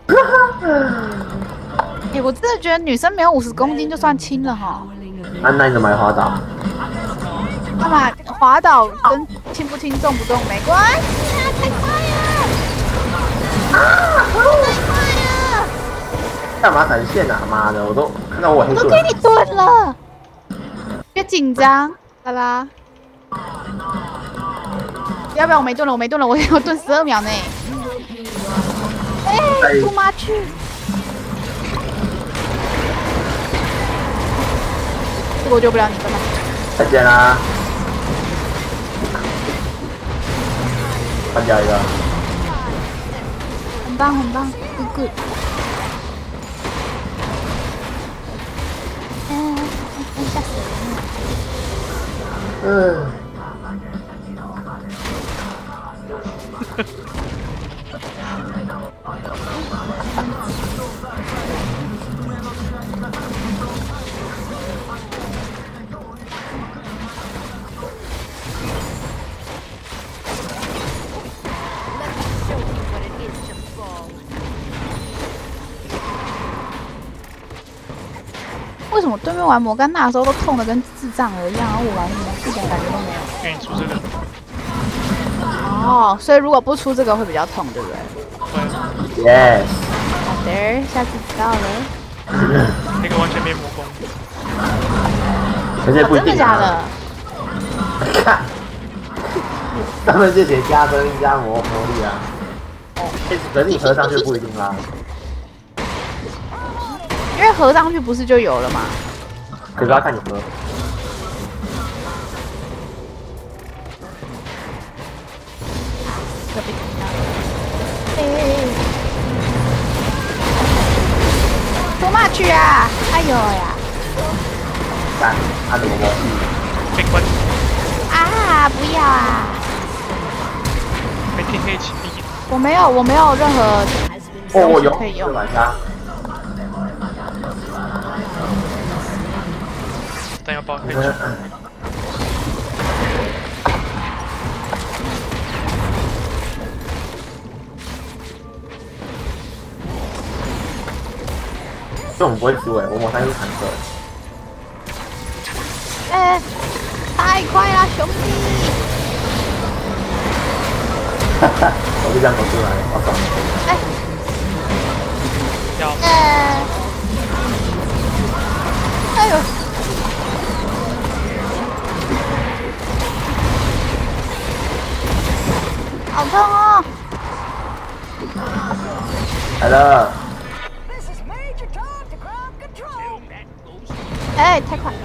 我真的觉得女生没有50公斤就算轻了哈。 那你怎么还滑倒？ 干嘛滑倒跟轻不轻重不重没关系啊！太快了！太快了！ 干嘛闪现啊？妈的，我都看到我黑盾。 我都给你盾了，别紧张，拉拉。要不要我没盾了？我没盾了，我有盾12秒呢。哎，姑妈去！这个我救不了你，干嘛？ 再见啦！换下一个。 很棒，很棒 ，good good。吓死人了！ 为什么对面玩摩甘娜的时候都痛的跟智障儿一样，然后我玩什么一点感觉都没有？ 给你出这个。 哦，所以如果不出这个会比较痛，对不对？ 对。 Yes。 好的，下次知道了。 那个完全没魔功。 可是不一定、啊真的假的？ 看，他们就写加分加魔力啊。哦，可是你合上就不一定啦。 因为合上去不是就有了吗？ 可是要看你合。 这被听到了。too much 啊！哎呦呀！ 看，按怎么模式？ 被关。 啊！不要啊！ 被天黑起立。 我没有任何我有可以用。 玩家。 但要爆黑。 这种不会输我抹3是坦克。 太快了，兄弟！ 哈哈，我就这样走出来，好爽。 要。 哎呦！好痛哦！ 来了。 哎，太快！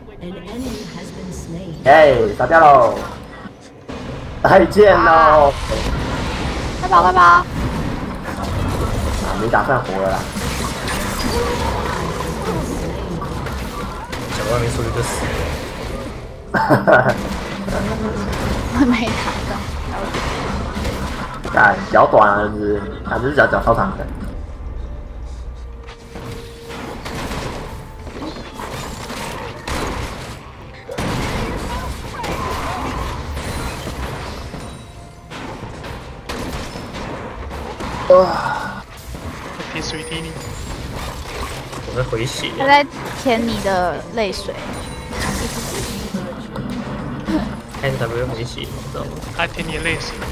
哎，打掉喽！再见喽！ 快跑快跑！ 啊，没打算活了啦。 在外面出去就死了。 没打到。 干，脚短啊，真是，啊，这是脚超长的。 哇！贴水滴你。 我在回血。 他在舔你的泪水。 看他不会回血，你知道吗？ 他舔你的泪水。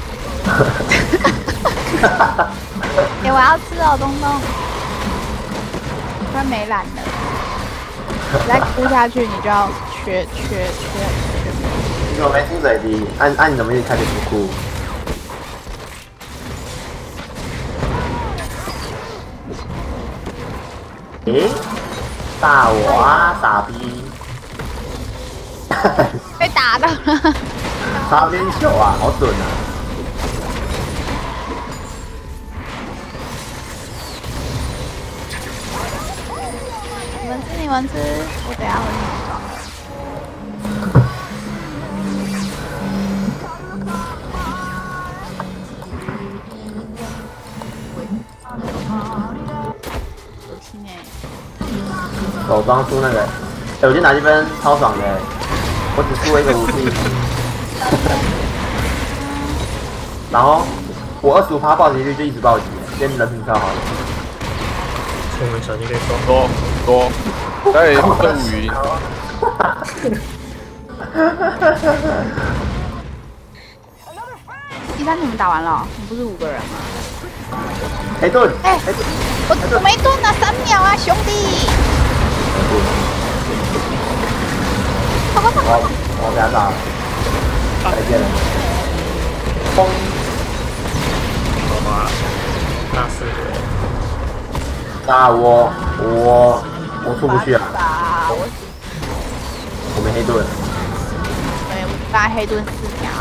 哎，我要吃哦，东东。快没蓝了，你再哭下去，你就要缺。 你怎么没出水滴？按你怎么一开始不哭？诶，打我啊，傻逼！ 被打到了。 擦边球啊，好准啊！ 你们吃，我等下回去装了。 手装出那个，我今天打积分超爽的，我只输了一个武器，然后我25%暴击率就一直暴击，今天人品超好的。 出门小心被撞。 多，在斗鱼。 第3你们打完了，你不是5个人吗？ 黑盾， 我没盾啊，3秒啊，兄弟！ 我被他打了，再见了。风， 好吧，那4个。 打我出不去啊！我没黑盾。 对，我刚才黑盾4秒。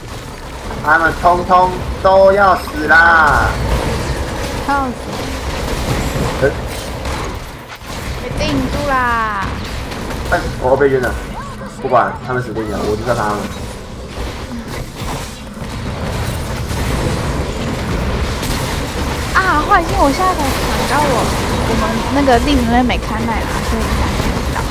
他们通通都要死啦！ 笑死！ 被定住啦！ 哎，我被晕了，不管他们死定了，我就叫他们。 啊，坏心！我现在才想到我们那个令人没开麦啦，所以应该看不到。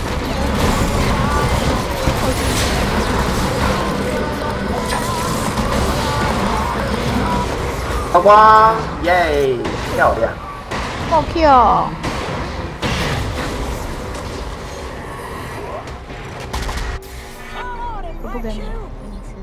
抛光，耶，漂亮！ 好 Q。我不给你，给你吃。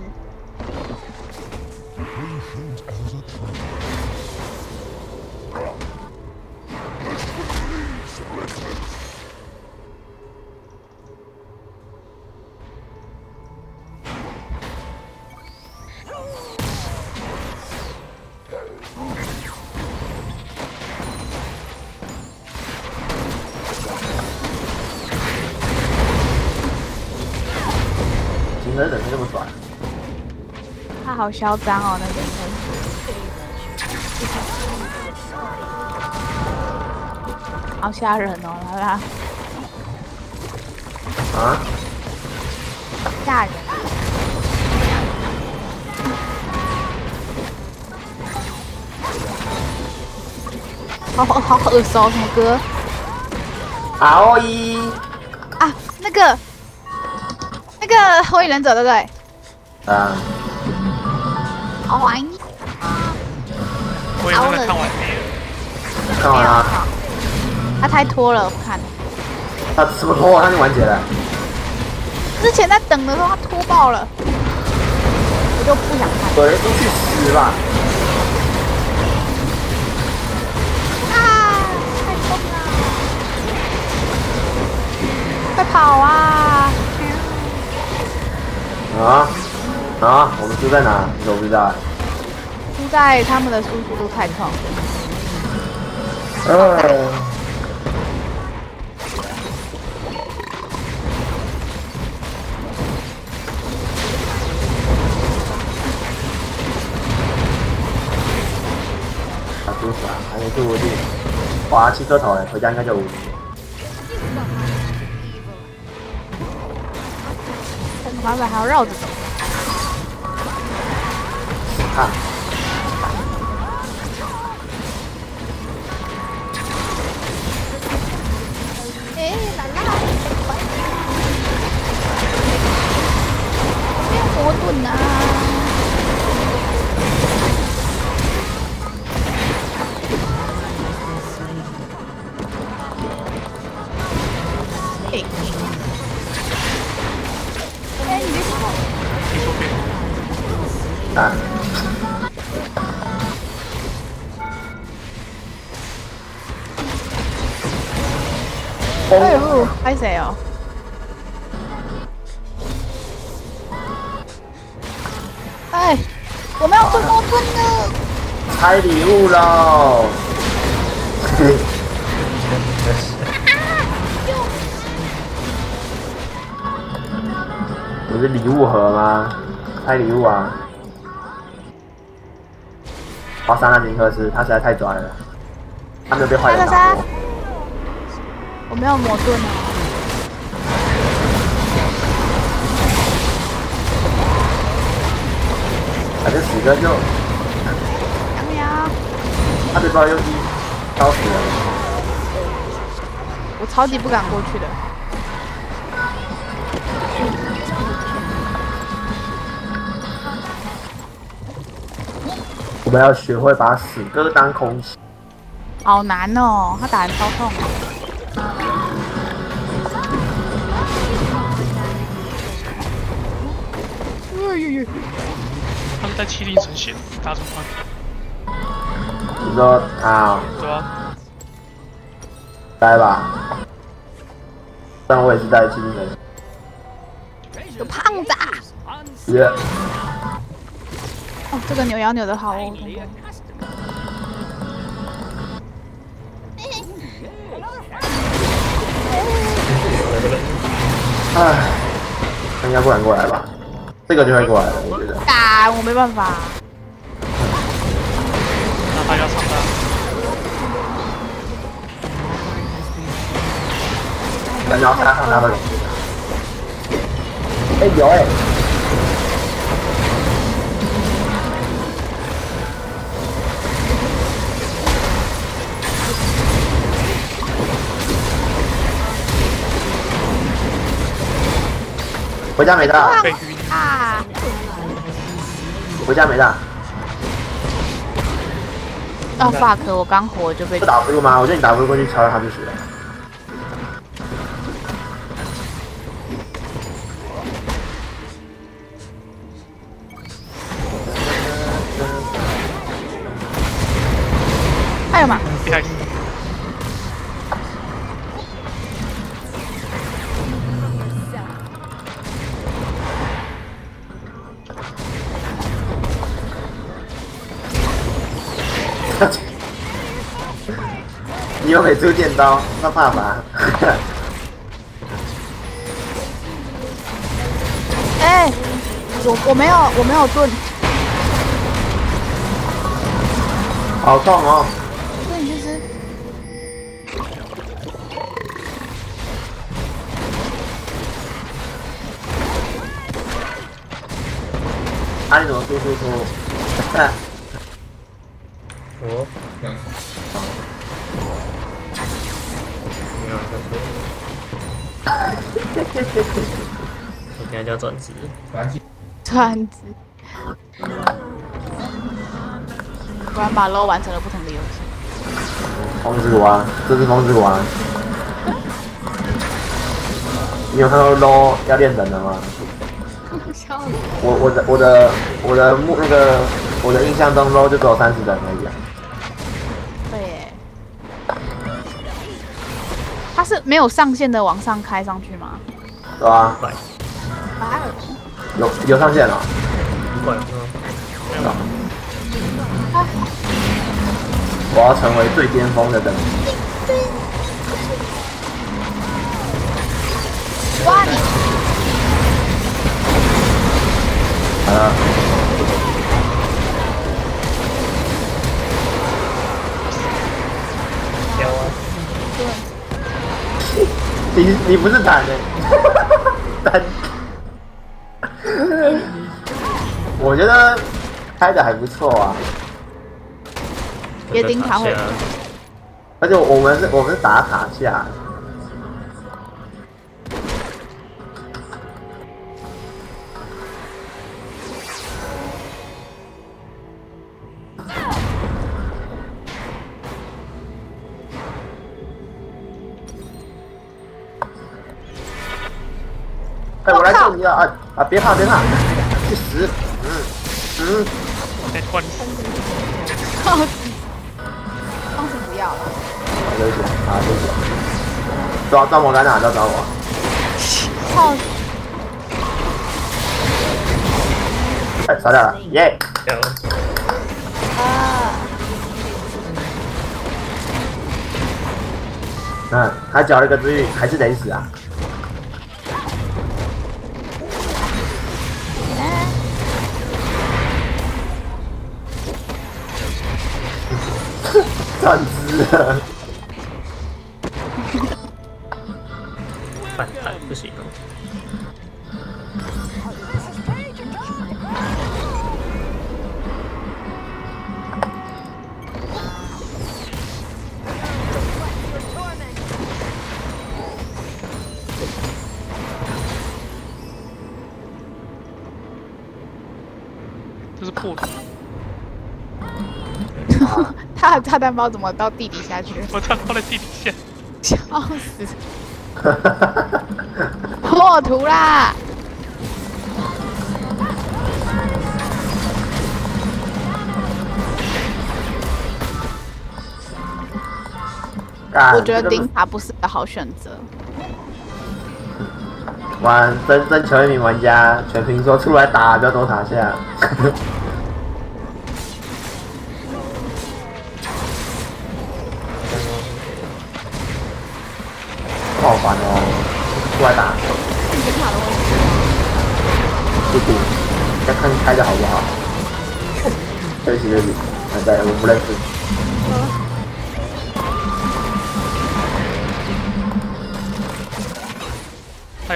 金人怎么这么短？ 他好嚣张哦，那边好吓人哦，来啦！ 啊？ 吓人！好耳熟，什么歌？ 奥伊啊，那个火影忍者对不对？ 啊， 好玩。 我也那个看完没了。 看完了。 他太拖了，我不看。 他什么拖？他就完结了。 之前在等的时候，他拖爆了，我就不想看。 对，都去死吧！ 啊！太疯了！快跑啊！ 我们输在哪？你都不知道。 输在他们的输出都太痛。 输死了，还没出无敌，哇，7颗头哎，回家应该就无敌。 但是麻烦还要绕着走。 看。 哎，来啦！没有魔盾啊！ 啊！ 哎呦，拍谁哦？哎，我们要吞魔盾了！ 拆礼物喽！不是礼物盒吗？拆礼物啊！花沙那尼克斯，他实在太拽了，他没有被坏人打过。 我没有魔盾啊！ 反正死哥就，他这包又烧死了。 我超级不敢过去的。 我们要学会把死哥当空气。 好难哦，他打人超痛。 他们在麒麟神血打什么关？ 你说他？ 对啊。 来吧，但我也是在麒麟神。 有胖子啊！ 耶！ 哦，这个扭腰扭得好哦。 唉，他应该不敢过来吧？这个就会过来了，我觉得。 啊，我没办法。 那他要上当。 然后他上他的。哎有哎。回家没到。 啊！ 回家没到。 哦 fuck！ 我刚活就被。 不打不入吗？我觉得你打不入过去敲他就死了。 哎呀妈！ 厉害！ 你又没出剑刀，那怕啥？ 哎，我没有盾。 好痛哦！ 对，你就是。 啊！你怎么出？ 我。我现在就要转职。 转职。不然把 LO 完成了不同的游戏。 风之王，这是风之王。你有看到 LO 要练人了吗？我的印象中 LO 就只有30人而已啊。 对耶。它是没有上限的往上开上去吗？ 对啊。有上限了。我要成为最巅峰的等级。 哇你！ 好了。 标啊！ 你不是坦的，坦。我觉得开的还不错啊。 约定他会。 而且我们是打塔下。哎，我来救你了啊！别怕，去死！ 再换。 放心不要了。 对不起啊，对不起。抓我干哪？要抓我？ 操！ 哎，杀掉了，耶！他缴了一个治愈，还是得死啊！转职了。 反弹不行哦。 这是破图。 他的炸弹包怎么到地底下去？ 我炸弹包在地底下。 笑死！破图啦！我觉得丁卡不是个好选择。 玩征求一名玩家，全屏说出来打就躲塔下。好烦哦！出来打。不行，要看开的好不好。对不起，对，我不认识。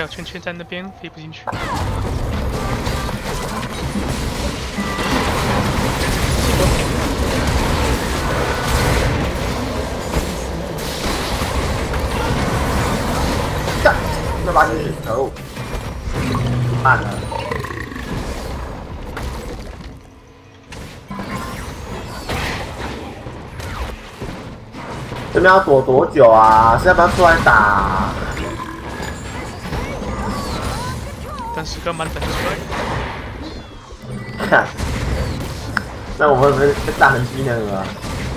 小圈圈在那边飞不进去。 干，这把你头慢了。这边要躲多久啊？是要不要出来打？ 但是个慢等出来。 看，那我们会被打很低能啊！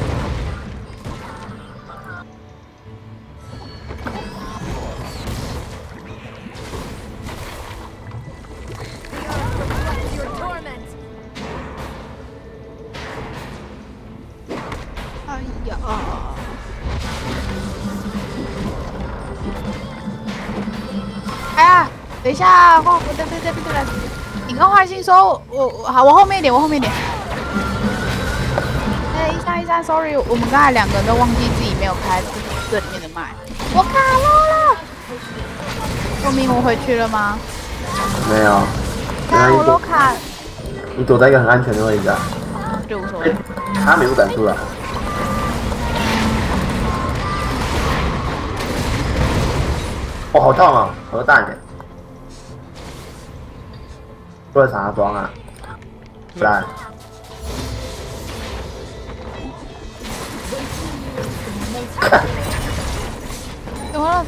哎呀！哎呀，等一下，换我对，你跟坏心说，好，我后面一点，我后面一点。哎，133，sorry，我们刚才2个人都忘记自己没有开这里面的麦，我卡漏了。说明我回去了吗？ 没有， 看我都卡， 你躲在一个很安全的位置啊。 对，无所谓。 他没有敢出来。哦，好痛啊！核弹的，做了啥装啊？来， 怎么了？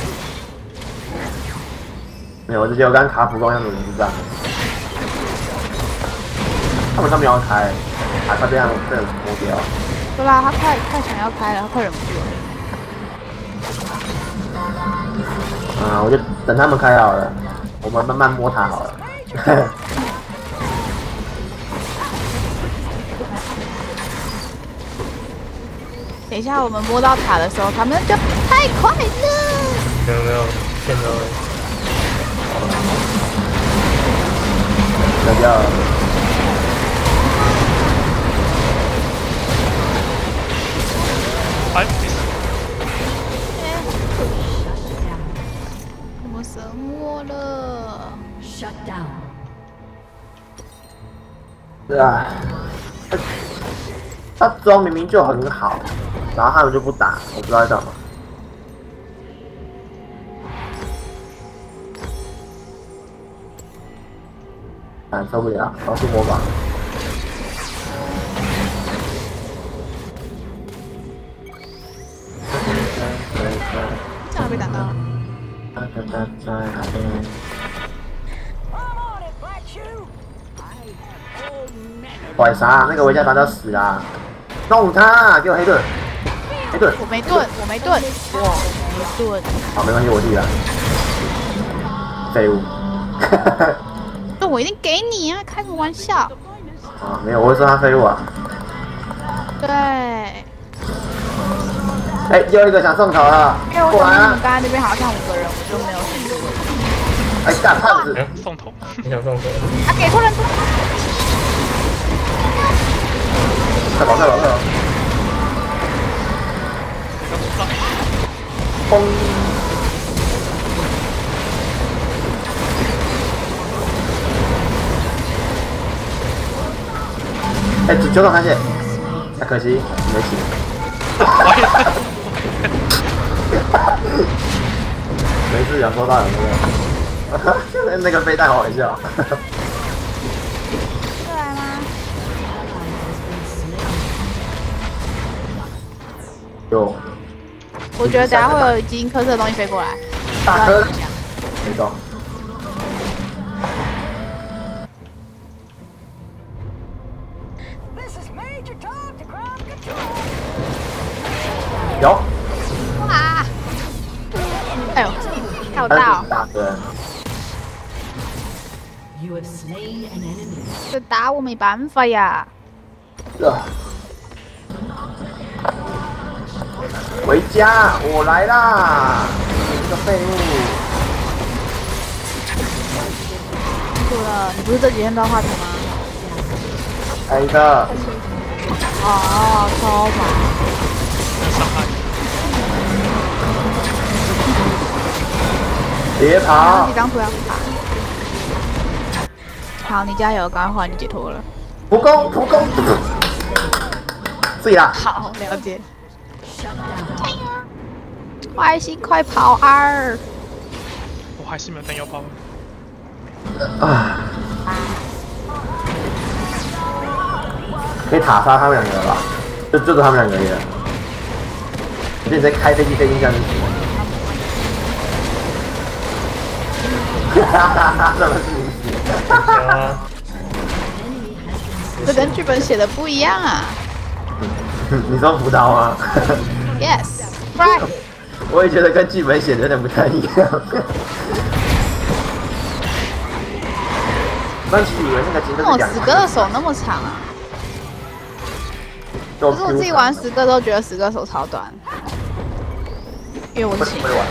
没有，我只觉得我刚卡普光样子是这样。他们都没有开，他这样被人摸掉。 对啦，他快想要开了，他快忍不住了。 我就等他们开好了，我们慢慢摸它好了。 等一下，我们摸到塔的时候，他们就太快了。 没有，骗到了。 大家。 哎， 我神我了。 Shut down. 是啊，他装明明就很好，然后他们就不打，我不知道在干嘛。受不了，老是魔法。 这样被打到了。 拐啥？那个维加达要死啊！弄他，给我黑盾，黑盾。 我没盾。 好，没关系，我自己来。废物。 盾我一定给你啊！开个玩笑。 啊，没有，我会说他废物啊。 对。 哎，又一个想送头了。 因为我想你们刚才那边好像5个人，我就没有进入。 哎，干胖子， 送头， 你想送头？ 啊，给错人。 快跑！轰！哎，只救到3线，太可惜，没起。没事，想收到有没有？那个飞弹好好笑。 过来吗？ 有。 我觉得等下会有基因科色的东西飞过来。 大颗。没错。有。 哇！哎呦，太大哦！这打我没办法呀。 回家，我来啦！你个废物！ 对了，你不是这几天都要画图吗？ 还有一个。 哦，超烦。 别跑几！张图要打。好，你加油，赶快还你解脱了。 普攻，普攻！对啦， 好，了解。坏心，快跑二！ 我还是没有弹药包。 啊！可以塔杀他们两个了吧？就是他们两个而已了。我觉得你在开飞机飞进这样就行了。哈哈哈！怎么是你死？ 啊！ 这跟剧本写的不一样啊。 你说辅导吗 ？Yes, right。 我也觉得跟剧本写的有点不太一样。当时以为那个金都是讲。 死歌的手那么长啊！可是我自己玩死歌都觉得死歌手超短，因为我是新人。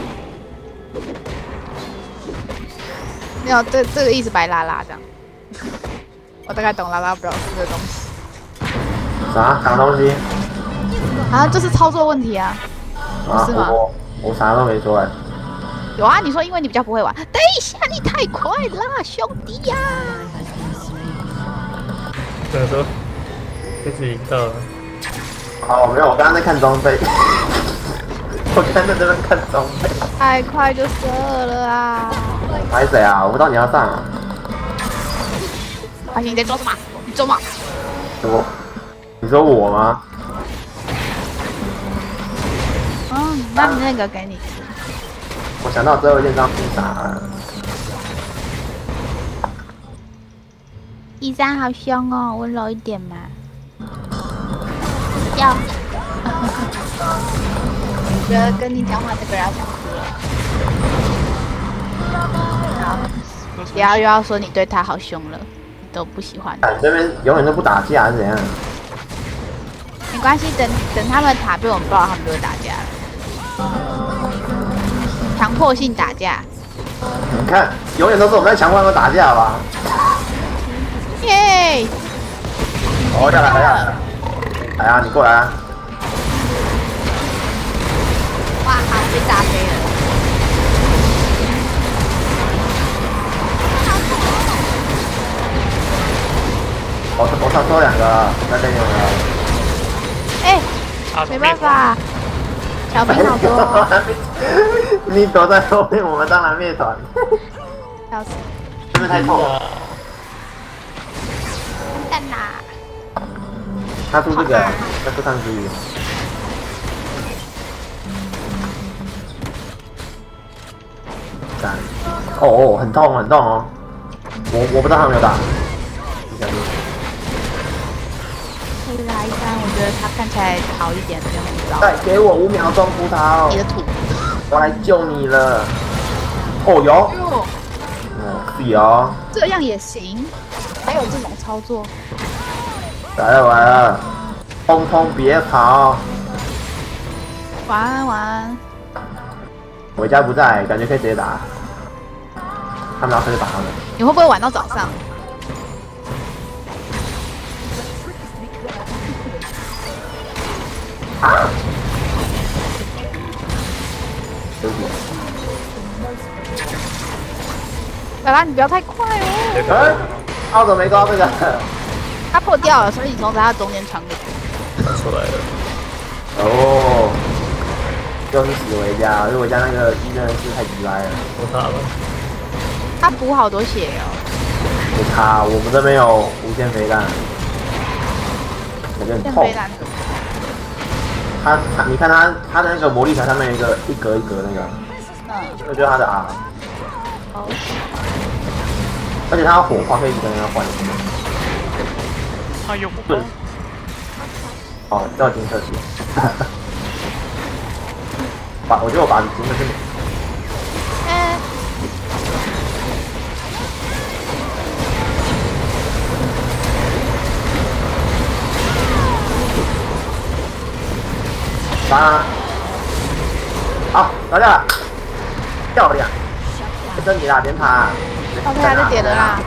没有，这个一直白拉拉这样。我大概懂拉拉不了这个东西。 啥？啥东西？ 啊，就是操作问题啊。不是吗？ 我啥都没说哎。 有啊，你说因为你比较不会玩。等一下，你太快啦，兄弟呀！ 怎么说？这次赢到了。 哦，没有，我刚刚在看装备。我刚刚在这边看装备。 太快就射了啊！ 拍谁啊？我不知道你要上啊。 发现你在做什么？你做吗？ 你说我吗？ 嗯，那你那个给你。 我想到最后一件张披萨了。 披萨好凶哦，温柔一点嘛。要。我觉得跟你讲话那个人要想哭了。好，不要又要说你对他好凶了，你都不喜欢。 这边永远都不打架还是怎样？ 没关系，等他们塔被我们爆，他们就会打架了。强迫性打架。 你看，永远都是我们在强迫他们打架吧？ 耶！ 哦，下来，来啊，你过来啊！ 哇，好，被炸飞了。 我上抽2个，再给你们了。 哎，没办法，小兵好多。 你躲在后面，我们当然灭团。 笑死！ 是不是太痛了？ 蛋啦！ 他出这个，他出上去。哦，很痛很痛哦！我不知道他有没有打。 可以来一单，我觉得他看起来好一点，没有很糟。 再给我5秒钟葡萄。 你的土， 我来救你了。哦有。是哦。 这样也行，还有这种操作。 来了，通通别跑。 晚安晚安。 我家不在，感觉可以直接打。他们要开始打他们。 你会不会玩到早上？ 啊！对不起。 拉拉，你不要太快哦。 奥德没高这个。 它破掉了，所以你从它中间穿过去。 拿出来了。 哦。又是死维加，因为维加那个真的是太鸡掰了。 我打了。 他补好多血哦。 没差，我们这边有无限飞弹，感觉很痛。你看他的那个魔力条上面有一格一格那个，这个就是他的 R。而且他火花可以跟人家换。 他有火。 哦，叫金特技。我觉得我把金特技。杀！好，打架，漂亮！身体啦，点塔。 OK， 还在点了啦。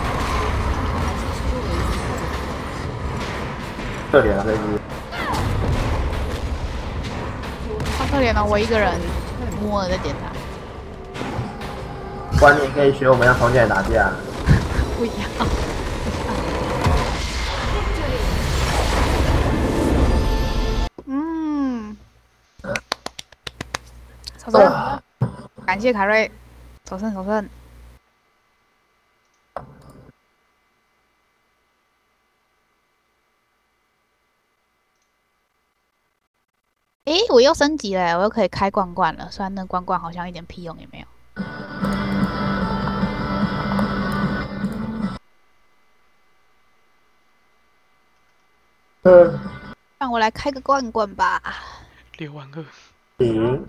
可怜了这只。 好可怜哦，我一个人默默的在点他。 不然你也可以学我们要冲进来打架。 不要。嗯。手胜，感谢凯瑞，手胜手胜。诶，我又升级了，我又可以开罐罐了。虽然那罐罐好像一点屁用也没有。让我来开个罐罐吧。 62000。 行。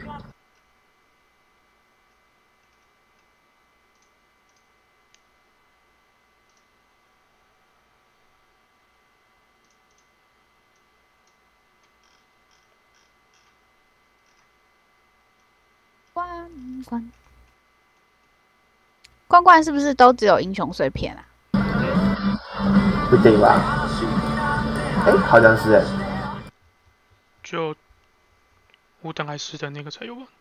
罐罐是不是都只有英雄碎片啊？ 不定吧？哎，好像是哎。 就5等还是10等那个才有吧？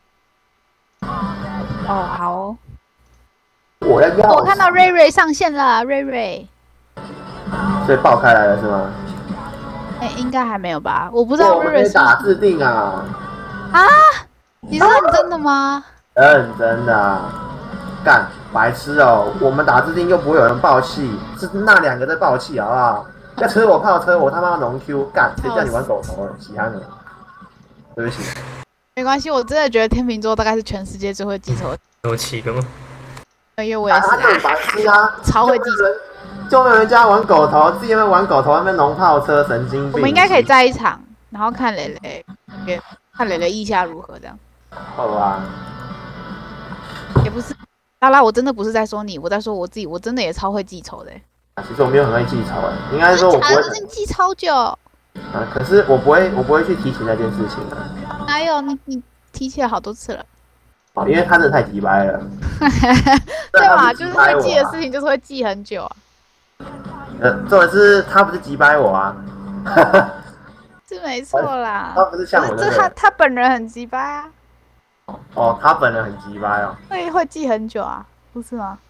哦，好哦。 我看到瑞瑞上线了，瑞瑞。 所以爆开来了是吗？ 哎，应该还没有吧？我不知道瑞瑞是。 打自定啊！ 啊？你是认真的吗？ 认真的啊。干，白痴哦！我们打自定又不会有人爆气，是那2个在爆气，好不好？要车我炮车我他妈龙 Q 干，谁叫你玩狗头了？喜憨人，对不起。 没关系，我真的觉得天秤座大概是全世界最会记仇的。 有7个吗？ 因为我也是。 他很白痴啊， 超会记仇。 就没有人家玩狗头，自己在玩狗头，那边龙炮车，神经病。 我们应该可以在一场，然后看蕾蕾，看蕾蕾意下如何这样。 好吧。 也不是。拉拉，我真的不是在说你，我在说我自己，我真的也超会记仇的。 其实我没有很会记仇哎，应该说我不会。 你记超久。 可是我不会去提起那件事情啊。 哪有你提起了好多次了。 哦，因为他真的太急掰了。 对吧？就是会记的事情，就是会记很久啊。 重点是他不是急掰我啊。 是没错啦。 他不是像我那个。他本人很急掰啊。 哦，他本人很急掰哦。 会记很久啊，不是吗？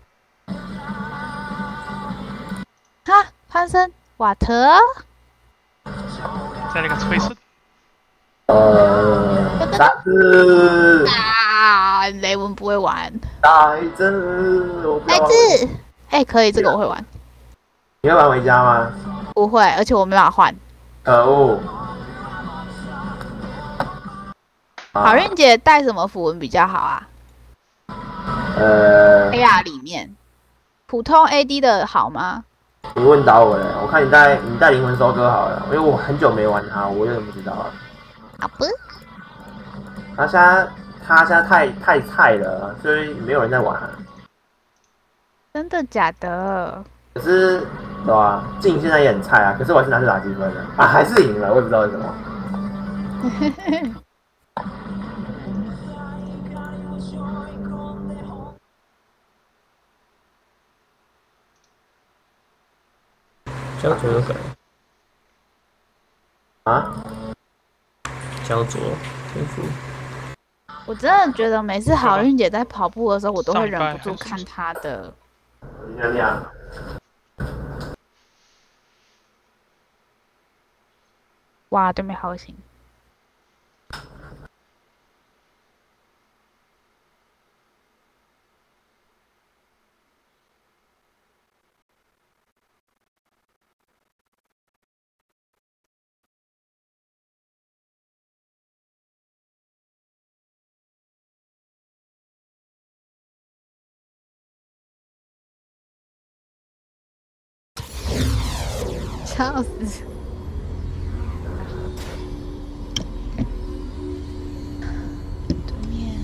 哈，潘森，瓦特， 在那个吹声。 大字啊，雷文不会玩。 大字， 呆子，哎，可以，这个我会玩。 你会玩回家吗？ 不会，而且我没办法换。 可恶！ 好运姐带什么符文比较好啊？AR 里面，普通 AD 的好吗？ 你问倒我了，我看你带灵魂收割好了，因为我很久没玩它，我有点不知道了。 好不？ 他现在太菜了，所以没有人在玩。 真的假的？ 可是，对吧？静现在也很菜啊，可是我是拿去打积分的啊，还是赢了，我也不知道为什么。 焦灼有改啊？ 焦灼天赋。 我真的觉得每次好运姐在跑步的时候，我都会忍不住看她的。哇，对面好行。笑死！对面，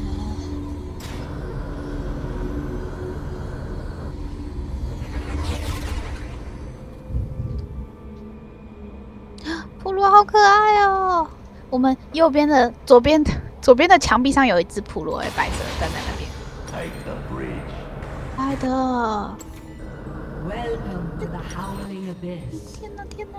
普罗好可爱哦！我们右边的左边的墙壁上有一只普罗，白色站在那边。爱的。 Welcome to the howling abyss. 天哪天哪！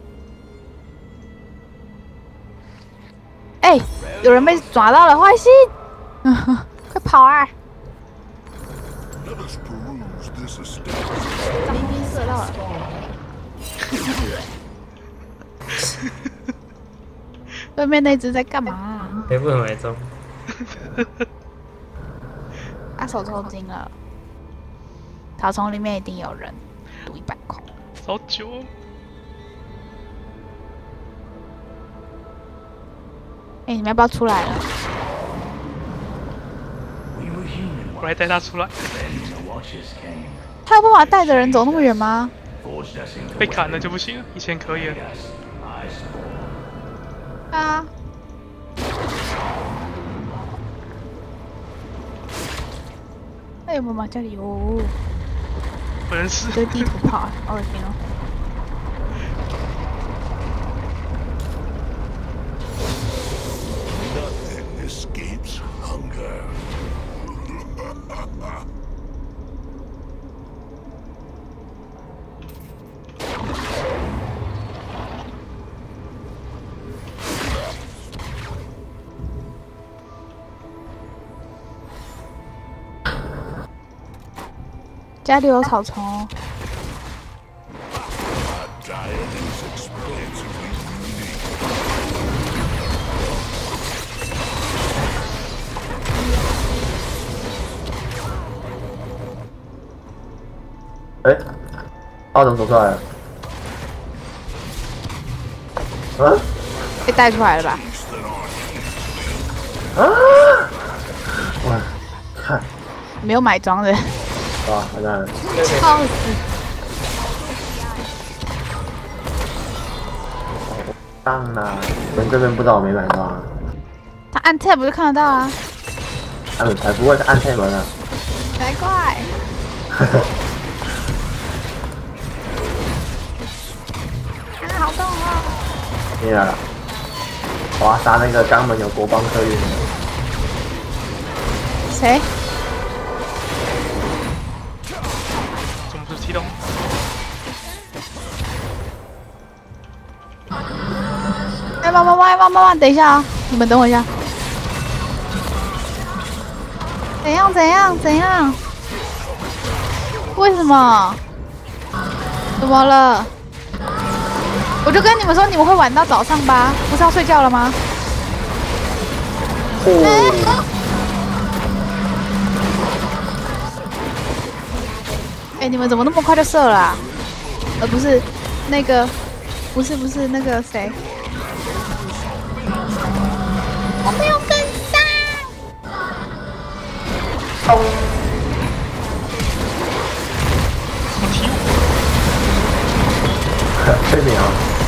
哎、有人被抓到了，坏心！快跑啊！ 张兵射到了。对面那只在干嘛？ 也不能买中。 他手抽筋了。草丛里面一定有人，赌100块。 好久。 哎，你们要不要出来了？ 我来带他出来。 他有办法带着人走那么远吗？ 被砍了就不行了，以前可以了。 啊！哎呦妈妈，家里有。 不认识。 这地图炮，好恶心哦。 Escapes hunger. 家里有草丛。 哎，他怎么走出来了？嗯？ 被带出来了吧？ 啊！哇，看， 没有买装的。 啊，好像。 操死！ 当啦，你们这边不知道我没买装。 他按 tab 就看得到啊。 才不会是按 tab 呢。 难怪。好痛哦！ 进来了，我要杀那个肛门有国邦客运的。 谁？ 怎么不是踢动？ 哎，慢，等一下啊！你们等我一下。怎样？为什么？怎么了？我就跟你们说，你们会玩到早上吧？不是要睡觉了吗？哎，你们怎么那么快就射了啊？不是，那个，不是那个谁？我没有跟上。 对面啊！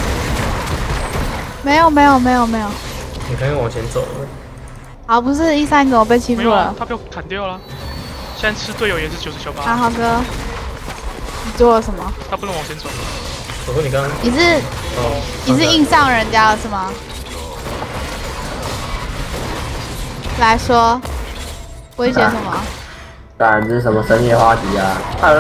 没有。 你刚刚往前走了。 好，不是13个我被欺负了。 他被我砍掉了。现在吃队友也是99%。 啊，豪哥，你做了什么？ 他不能往前走。 我说你刚刚。 你是硬上人家了是吗？来说，威胁什么？ 当然这是什么深夜话题啊！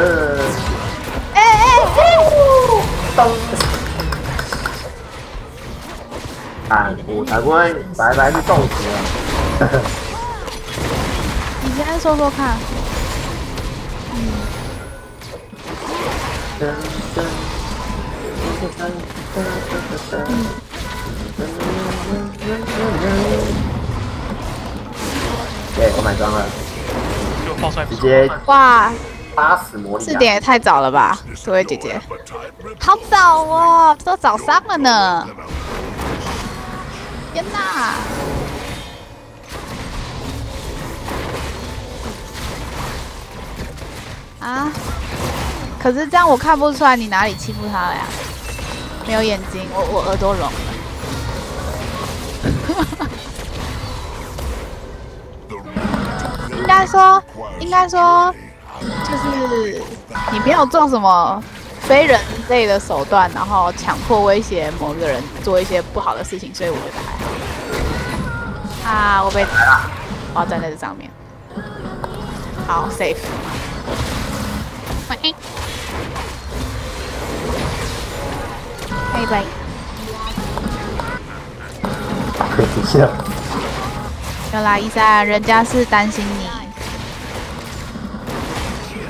我才不会白白被冻死了。 你先说看。 对，我买装了。 给我爆出来！ 直接哇！ 打死魔力。 4点也太早了吧，各位姐姐。好早哦，都早上了呢。天哪！啊！可是这样我看不出来你哪里欺负他了呀？没有眼睛，我耳朵聋了。应该说，就是你没有做什么非人类的手段，然后强迫威胁某个人做一些不好的事情，所以我觉得还好。啊，我要站在这上面。好 ，safe。喂。拜拜。有啦，13，人家是担心你。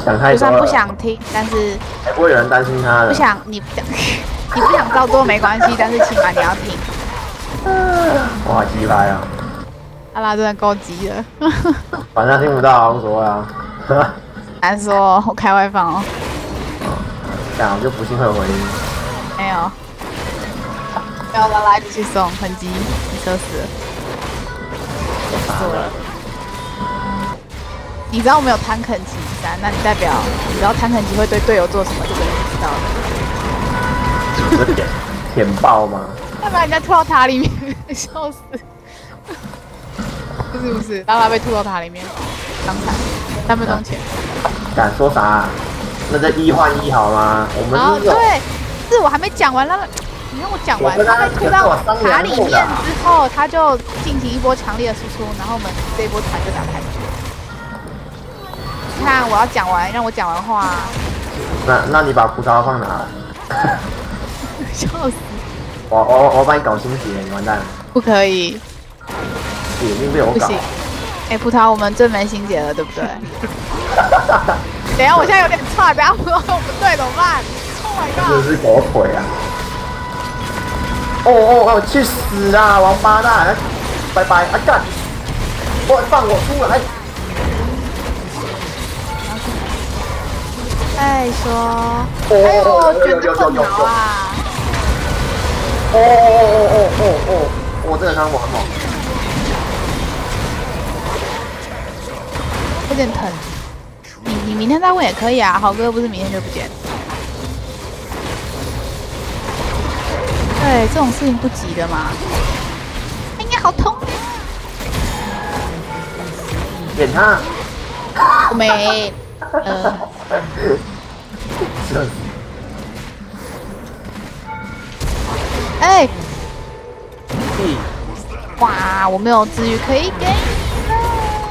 想太多了。 就算不想听，但是还不会有人担心他的。 不想你不想照做没关系，但是起码你要听。 哇，鸡掰啊！ 阿拉真的够急了。 反正听不到，无所谓啊。 难说，我开外放哦。 这样我就不信会有回音。 没有。没有拉拉继续送，很急，你车死了。死了。你知道我们有贪肯奇3，那你代表你知道贪肯奇会对队友做什么？这个人不知道的。 就是舔爆吗？ 要不然人家吐到塔里面，笑死！不是，拉拉被吐到塔里面，伤残，3分钟前。 敢说啥？那在1换1好吗？我们是对，是我还没讲完，拉拉，你让我讲完，他被吐到塔里面之后，他就进行一波强烈的输出，然后我们这一波团就打开去。你看，我要讲完，让我讲完话。 那你把葡萄放哪？ 笑死！ 我把你搞心结，你完蛋了。 不可以。 眼睛被我搞。 不行。葡萄，我们正门心结了，对不对？等一下，我现在有点差，等一下葡萄我不对怎么办 ？Oh my god！ 这是狗腿啊！哦，去死啊，王八蛋！拜拜，啊干！放我出来！ 再说，哎呦，卷得很牢啊！ 我这个伤我很猛， 有点疼。你明天再问也可以啊，豪哥不是明天就不见。对，这种事情不急的嘛。哎呀，好痛！ 点他。 没。哎，哇，我没有治愈可以给你了。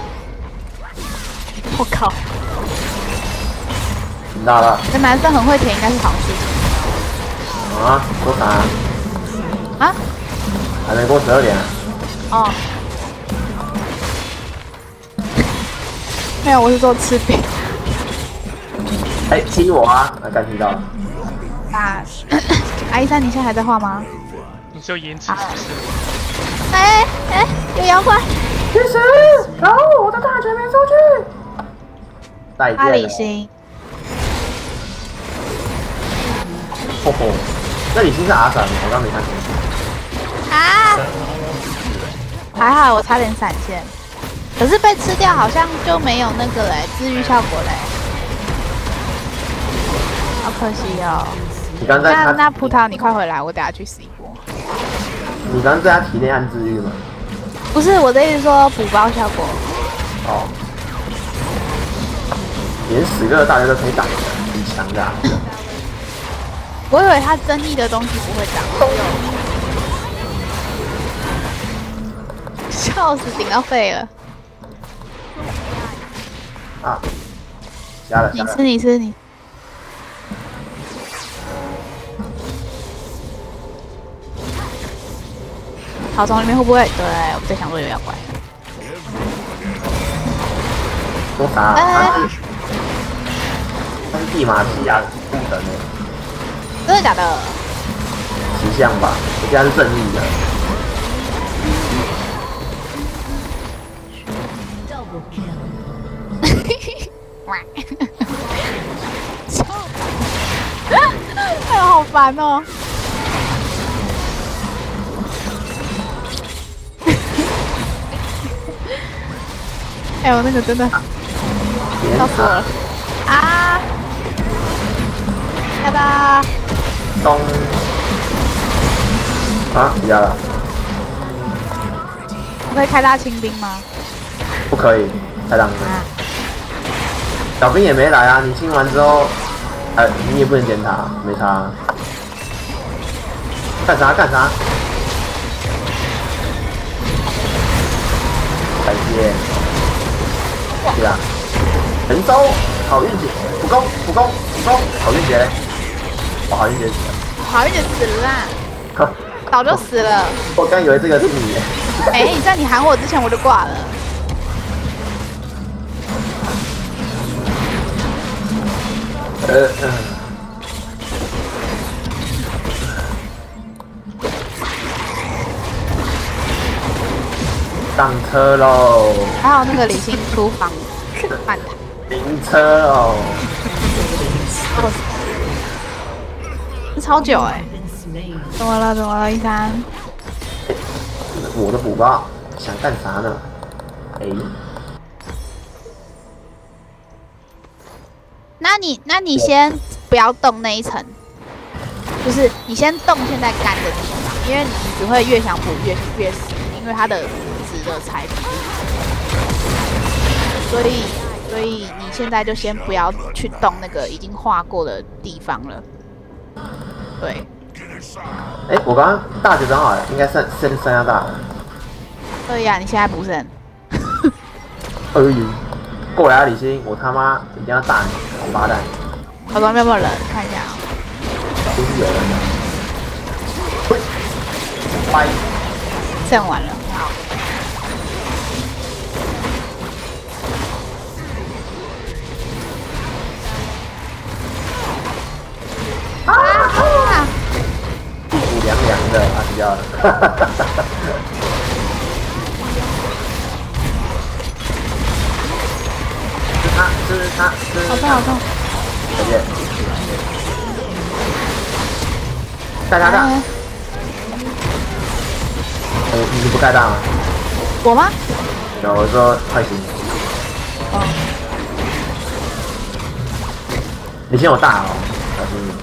我靠！ 听到了。 这男生很会舔，应该是好事情。 啊？多少啊？ 啊？ 还没过12点。 哦。没有，我是说吃饼。 哎，踢我啊！刚听到了。 阿13，你现在还在画吗？ 你只有延迟是不是？ 哎，有妖怪！ 其实，然后我的大绝没出去。再见。阿里星。 那里星是阿闪，我刚没看清楚。 啊！还好我差点闪现，可是被吃掉好像就没有那个嘞，治愈效果嘞。好可惜哦。 你刚在那葡萄，你快回来，我等下去死一波。 你刚在他体内按治愈吗？ 不是，我的意思说补包效果。 哦。连10个大家都可以打的，很强的。 我以为他争议的东西不会涨。笑死，顶到废了。 啊！加了。 你吃。草丛里面会不会？对，我在想说有妖怪。 多啥？他是地马西亚不等的。 真的假的？ 石像吧，我现在是正义的。 哎呦，好烦哦！哎呦，那个真的笑死我了啊！拜拜。 咚！啊，压了。 我可以开大清兵吗？ 不可以，太浪费。小兵也没来啊！你清完之后，你也不能点塔，没差。干啥？感谢。对啊。神州好运姐，普攻，好运姐嘞！我好运姐死了。 好运姐死了啦！早就死了。 我刚以为这个是你。 你在你喊我之前我就挂了。 上车喽！ 还有那个李欣出访反弹。 停车哦！ 超久哎、怎么了？怎么了？一三， 我的补报想干啥呢？哎， 那你先不要动那一层，就是你先动现在干的地方，因为你只会越想补越死，因为它的值的材质，所以你现在就先不要去动那个已经画过的地方了。对。 哎，我刚刚大学刚好应该剩下大。 对呀，你现在不剩。 哎呦，过来啊，李欣，我他妈一定要打你，王八蛋！ 旁边有没有人？看一下啊、 不是有人的。拜。 剩完了，好。啊！ 屁股凉凉的，啊，比较。是他， 好痛好痛！ 再见。盖他大。你不盖大吗？ 我吗？ 有，我说快行。 哦。 你先有大哦，小心。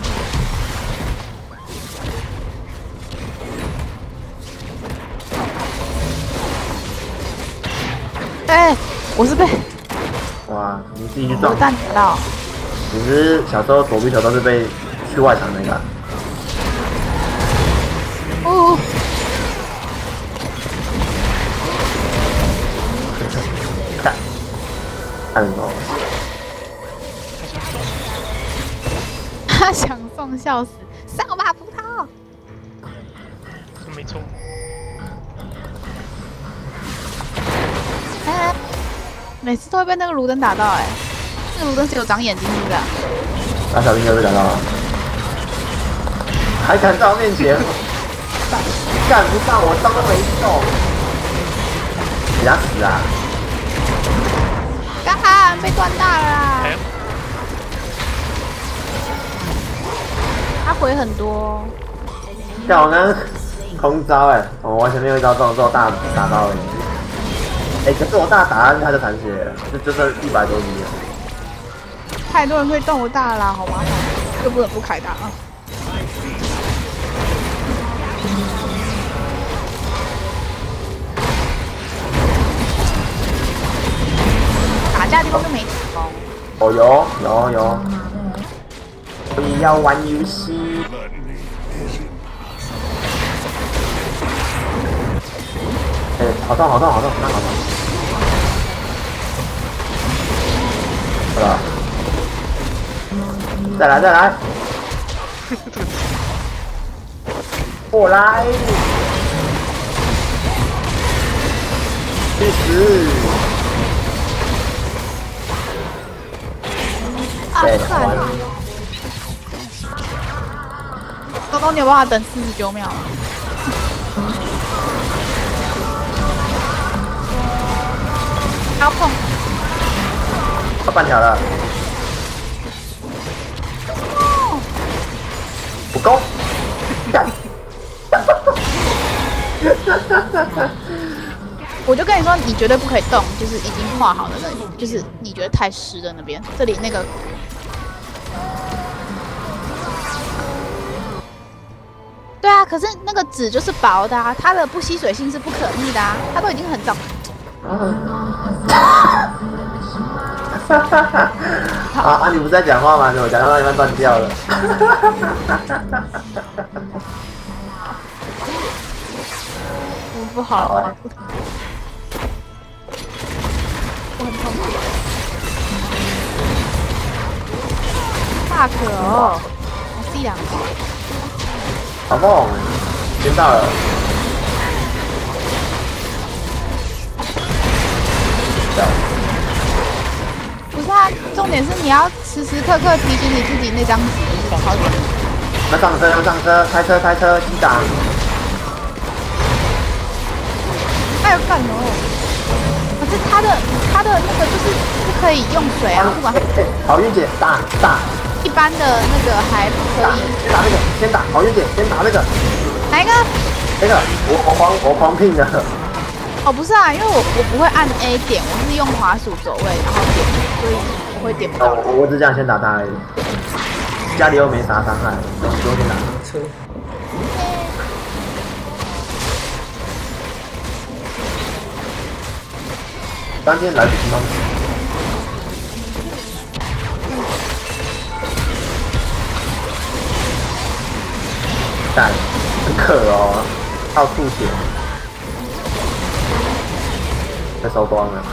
哎，我是被。 哇，你自己去撞。 弹到。 你是小时候躲避球都是被去外场那个。 哦。 看什么？ 他想送笑死，上吧葡萄。 没错。 哎，每次都会被那个卢登打到哎、那个卢登是有长眼睛是不是？ 那小兵就被打到了，还敢在我面前，干不上我伤都没动，给他死啊！ 干哈被断大了啦！他回很多。 像我刚空招哎、我完全没有一招中，只有大打到而已。哎、可是我大打下去他就残血了，就剩100多滴了。 太多人可以动我大啦，好麻烦，又不能不开大啊。打架地方就没成功。 哦，有，你要玩游戏。哎、好痛，那好痛。好了，再来，过来，去死！ 啊！快！刚刚你有办法等49秒？要碰！ 快半条了，不够，干！ 我就跟你说，你绝对不可以动，就是已经画好的那里，就是你觉得太湿的那边，这里那个。对啊，可是那个纸就是薄的啊，它的不吸水性是不可逆的啊，它都已经很早。 啊！你不是在讲话吗？我讲到一半断掉了。 我不好了，我很痛苦。大可哦，我 C 2个。 好梦，先到了。 不是啊， 重点是你要时时刻刻提醒你自己那张纸是超级。 要上车，要上车，开车，击掌。 哎呦干哦！可是他的那个就是不可以用水啊，不管。 好运姐打。 一般的那个还不可以。 先打那个，先打好运姐，先打那个。 哪一个？ 那个，我狂聘的。 哦，不是啊，因为我不会按 A 点，我是用滑鼠走位然后点，所以我会点不到。 我只这样先打他而已。家里又没啥伤害，不用先打车。当天来不及吗？但很渴哦，到吐血，被烧光了。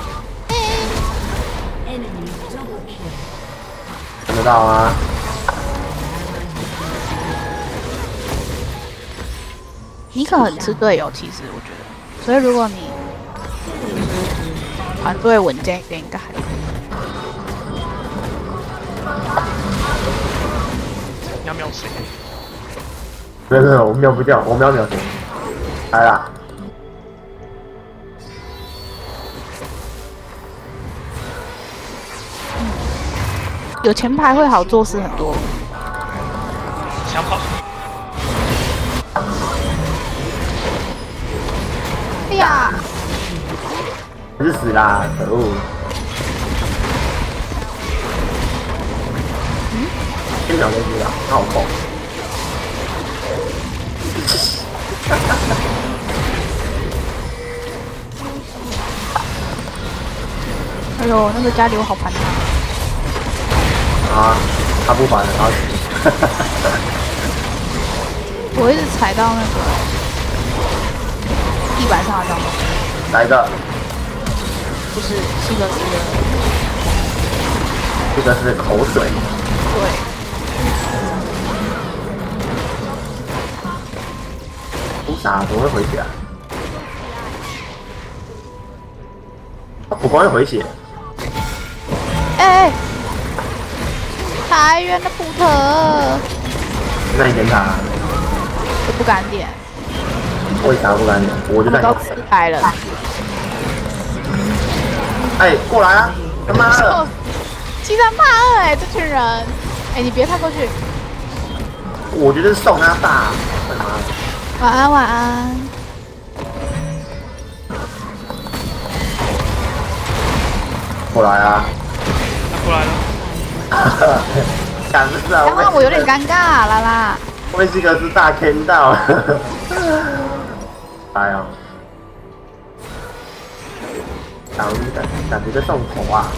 看得到啊！ 尼克很吃队友，其实我觉得，所以如果你团队稳健一点，应该还可以。 你要秒谁？ 没有，我秒不掉，我秒谁？来啦！ 有前排会好做事很多。 想跑。 哎呀！ 你是死啦！可恶！先秒就知道，好痛！ 哎呦，那个家里我好烦他。 啊，他不烦了，他死。 我一直踩到那个地板上的东西。 哪一个？ 不是希格斯的。 这个是口水。 对。 为啥？怎么会回血啊？他普光会回血。 哎！太远的普特。 那你点他？ 我不敢点。 为啥不敢点？我就在。 都吃开了。 哎，过来啊！他妈的欺善怕恶哎，这群人！哎，你别踏过去。 我觉得是送他大。 晚安，晚安。 过来啊！ 他过来了。 赶不上。 刚刚我有点尴尬，啦啦。 威西格斯大坑到了。哎呀！感觉在送头啊！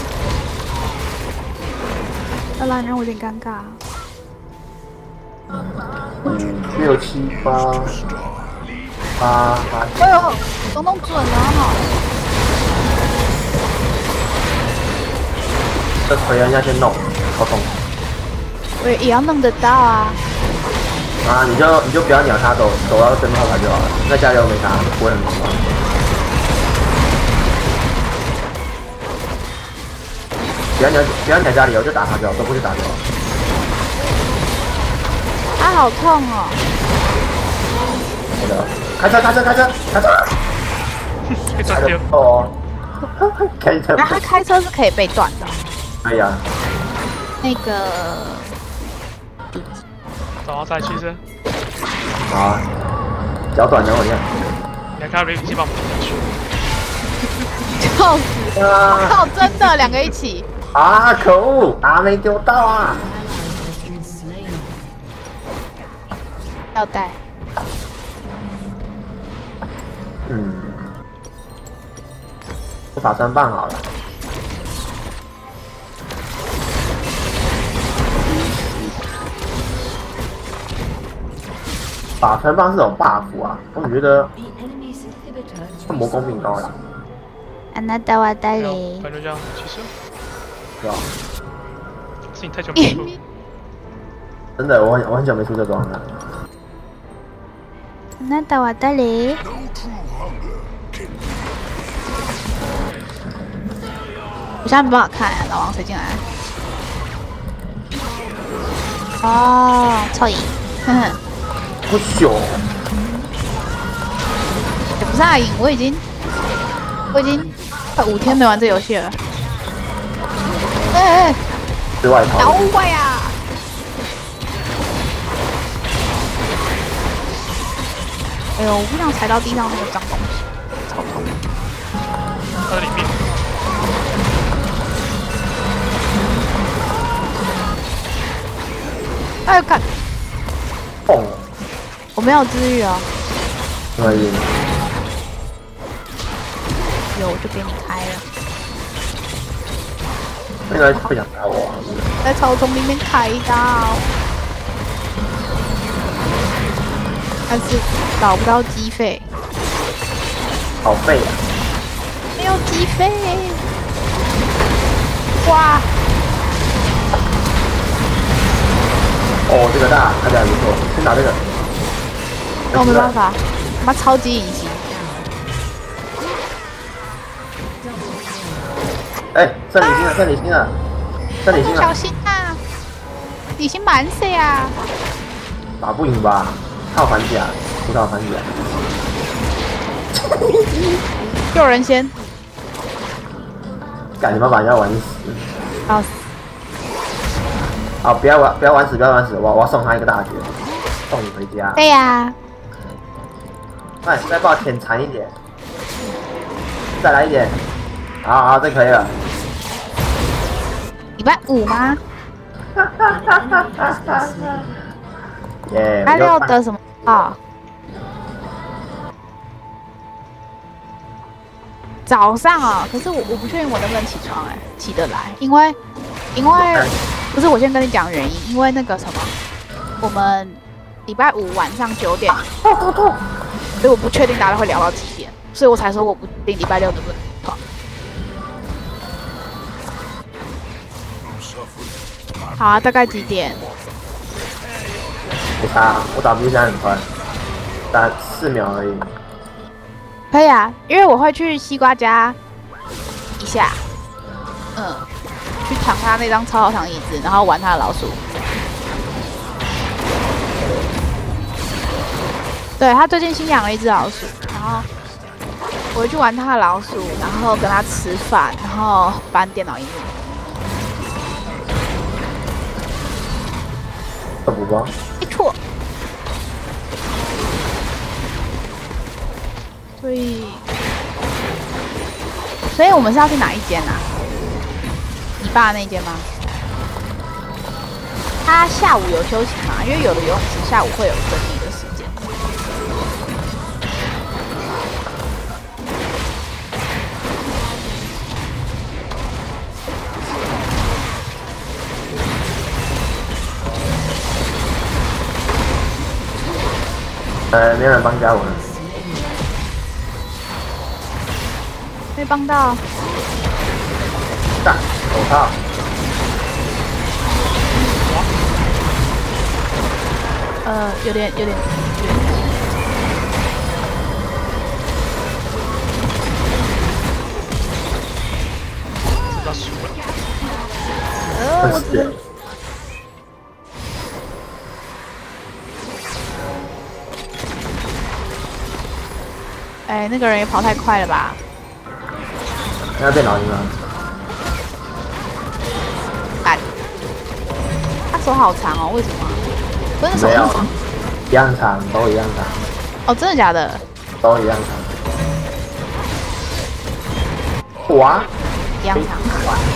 啦啦，让我有点尴尬。 6、7、8。 哎呦，都弄准了哈！ 这锤人家先弄，好痛！ 我也要弄得到啊！ 啊，你就不要鸟他，走到身后他就好了。那加油没啥，不会很忙。不要鸟家里，我就打他就好，都不去打就好。 啊，好痛哦！ 好的，开车！ 被断掉哦！开车。 那他开车是可以被断的。 可以啊。 那个。 走啊，再起身。 好啊，脚短等我一下。 你还看 Ricky 帮我们去。 笑死！靠，真的2个一起。 啊！可恶！啊，没丢到啊！ 要带。 我打3棒好了。打3棒是有 buff 啊，我觉得魔攻命高了。 あなたは誰？ 反正这样，其实。 对啊。 是你太久没出。 真的，我很久没出这装了。 あなたは誰？ 我现在没办法看，老王谁进来？哦，超赢，哼哼。 不朽。 也不是啊，赢，我已经快5天没玩这游戏了。哎， 之外逃。 倒怪呀！哎呦，我不想踩到地上那个脏东西，超痛。 它里面。 哎，看， 痛！ 我没有治愈啊。 可以。 有我就给你开了。 那个不想打我。 在草丛里面开刀，但是找不到机费。 好废啊！ 没有机费。哇！ 哦，这个大，看起来不错，先拿这个。 那我没办法，他妈超级隐形。 哎，剩李星了，剩李星了，剩李星了。 小心啊！李星蛮死呀！ 打不赢吧？套反甲，不套反甲。 又有人先。 干你妈把人家玩死！ 要死！ 啊！不要玩死，不要玩死！我要送他一个大绝，送你回家。 对呀。 哎，再帮我舔残一点，再来一点。好，这可以了。 礼拜5吗？ 耶！ 礼拜6的什么啊？早上啊，可是我不确定我能不能起床起得来，因为不是我先跟你讲原因，因为那个什么，我们礼拜5晚上9点，所以我不确定大家会聊到几点，所以我才说我不定礼拜6能不能起床。好啊，大概几点？ 没差，我打 B 3很快，打4秒而已。 可以啊，因为我会去西瓜家一下，去躺他那张超好躺椅子，然后玩他的老鼠。对，他最近新养了一只老鼠，然后我会去玩他的老鼠，然后跟他吃饭，然后搬电脑荧幕。 这不光。 没错。所以我们是要去哪一间啊？你爸那间吗？他下午有休息吗？因为有的游泳池下午会有整理的时间。 没有人帮加我了。 没帮到。 干，手套。 有点。 知道输了。 我只能。哎，那个人也跑太快了吧？ 那电脑赢了。 干！他手好长哦，为什么？不是手没有， 长， 一样长，都一样长。 哦，真的假的？ 都一样长。哇！ 一样长。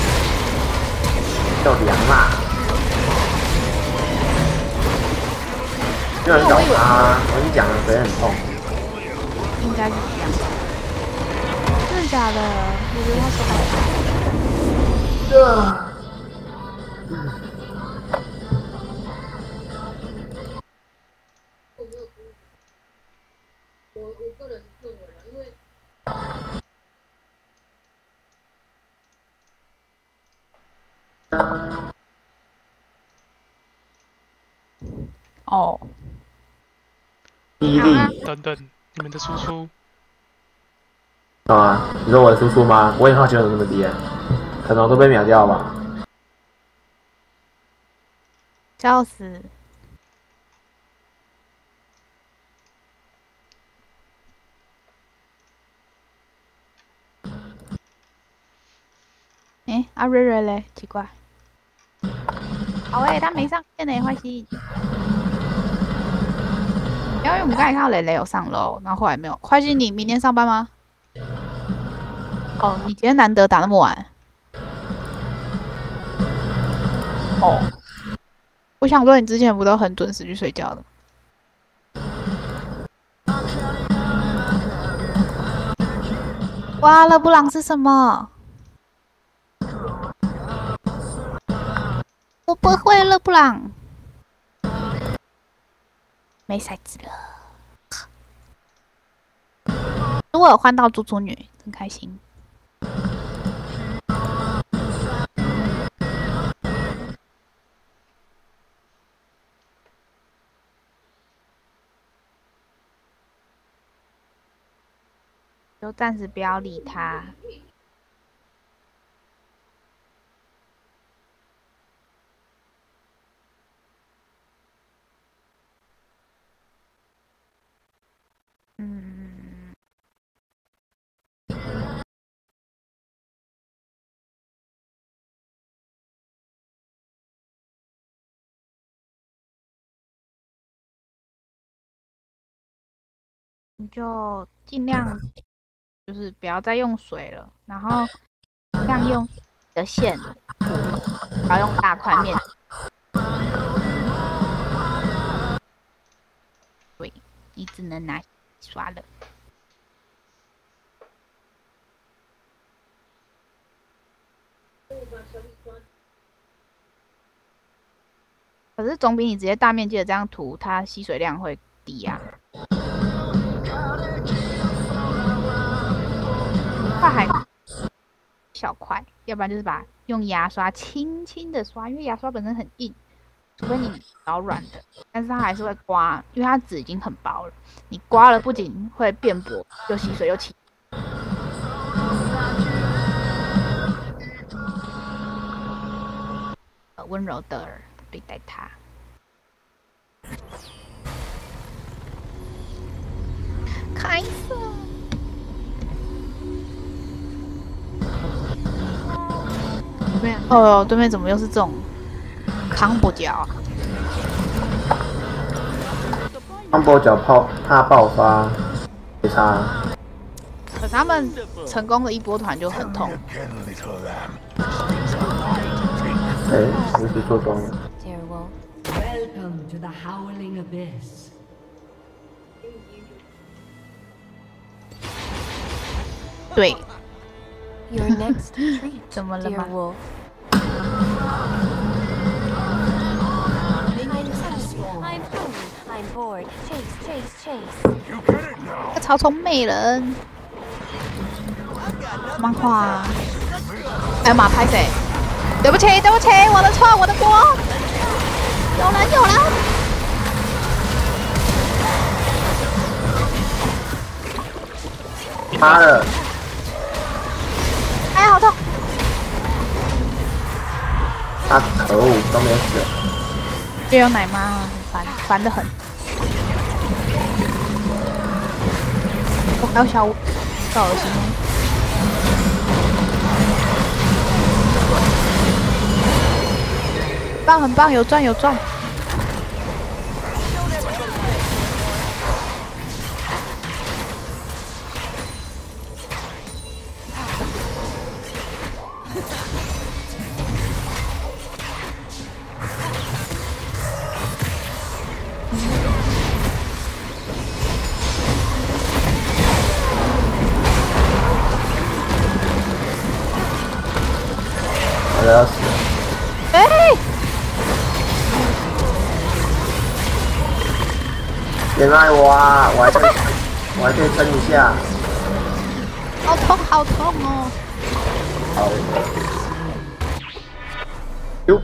就凉啦。有人找他，我跟你讲了，腿很痛。 应该是一样。真的假的？我觉得他手好长。我个人认为啦，因为哦， 毅力等等，你们的输出啊，你说我的输出吗？我也好奇有那么低啊。 可能都被秒掉吧。 笑死！阿瑞瑞嘞？奇怪。好他没上线呢，坏心。因为我们刚才看到蕾蕾有上楼，然后后来没有。坏心，你明天上班吗？哦，你今天难得打那么晚。哦。我想说，你之前不都很准时去睡觉的？哇，勒布朗是什么？我不会勒布朗，没骰子了。如果有换到猪猪女，真开心。就暂时不要理他。你就尽量就是不要再用水了，然后尽量用的线，不要用大块面。对，你只能拿刷了。可是总比你直接大面积的这样涂，它吸水量会低啊。它还小块，要不然就是用牙刷轻轻的刷，因为牙刷本身很硬，除非你找软的，但是它还是会刮，因为它纸已经很薄了，你刮了不仅会变薄，又吸水又起。温柔的对待它。开色。哦，对面怎么又是这种康波角？ 康波角怕爆发，没差。 可是他们成功的一波团就很痛。 我是做中了。 Welcome to the howling abyss. 对。 Your next treat, 怎么了吗 wolf? I'm hungry. I'm bored. Chase, chase, chase. 草丛美人。漫画。哎呀妈，拍谁？对不起，对不起，我的错，我的锅。有人。 妈的！ 哎，好痛！ 啊，可恶，都没死。 又有奶妈，很烦得很。我还有小五，好恶心。棒，很棒，有赚。 我要死了！别卖我啊！我还可以撑一下。 好痛哦！ 好。哟，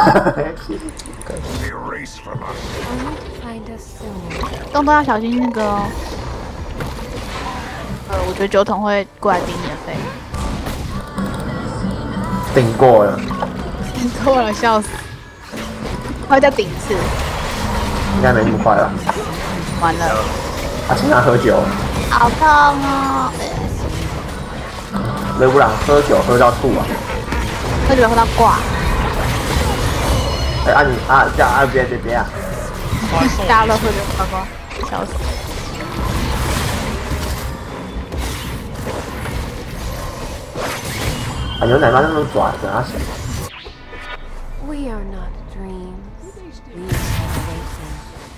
东东要小心那个哦。我觉得酒桶会过来顶你的肺。 顶过了， 顶过了，笑死！会叫顶次， 应该没那么快了。 完了， 他经常喝酒， 好痛哦！ 勒布朗喝酒喝到吐啊！ 喝酒喝到挂。 哎、啊你啊，这样啊别啊！ 大家都喝酒喝到挂，笑死！ 啊，牛奶妈那么拽，等他想。 We are not dreams. We are awakened.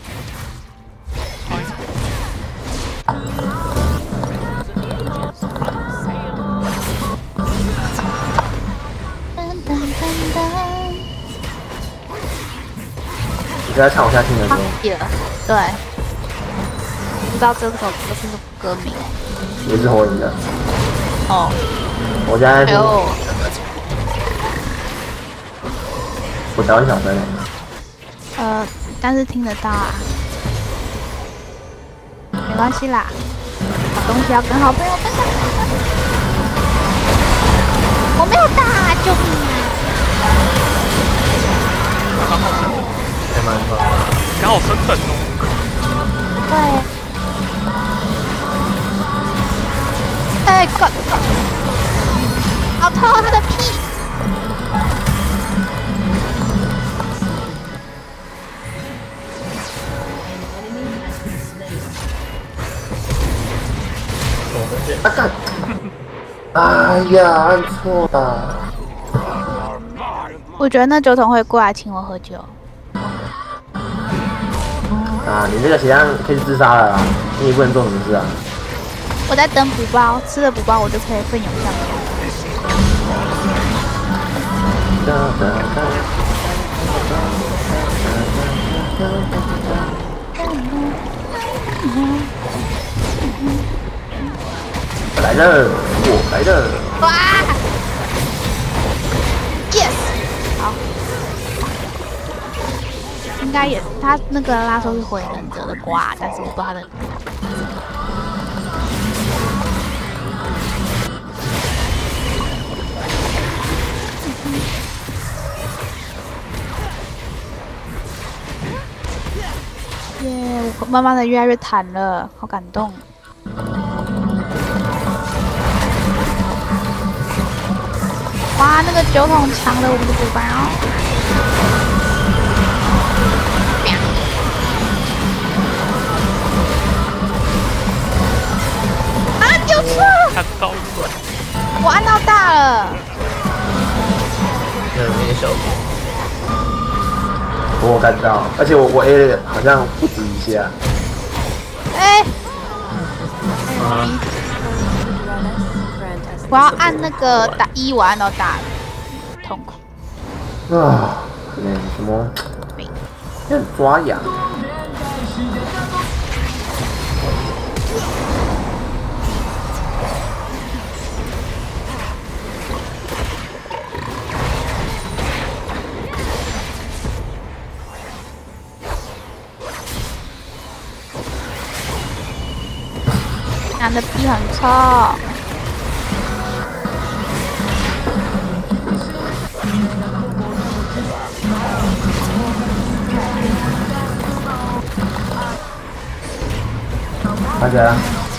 你在唱我现在听的歌。 对，不知道这首歌是歌名。 也是火影的。 哦。 我现在听。我调很小声但是听得到啊。没关系啦，好东西要跟好朋友分享。我没有打，救命啊！ 还蛮好， 刚好升等哦。 对。哎，God！ 好痛，他的屁！ 啊干！哎呀，按错了。 我觉得那酒桶会过来请我喝酒。 啊，你这个血量可以自杀了啦，你也不能做什么事啊。 我在等补包，吃了补包我就可以奋勇向前。 我来了，我来了！ 哇 ！Yes， 好，应该也是他那个拉手是火影忍者的瓜，但是我不知道他的。耶！我慢慢的越来越弹了，好感动。哇，那个酒桶抢了我们的补包！啊，丢错了！ 看到了， 我按到大了。 那有点小毒。 我看到，而且我 A 好像不止一下。 哎。我要按那个打1，我按到大了，痛苦。 啊，什么？有点抓痒。 男的屁很臭。 大家，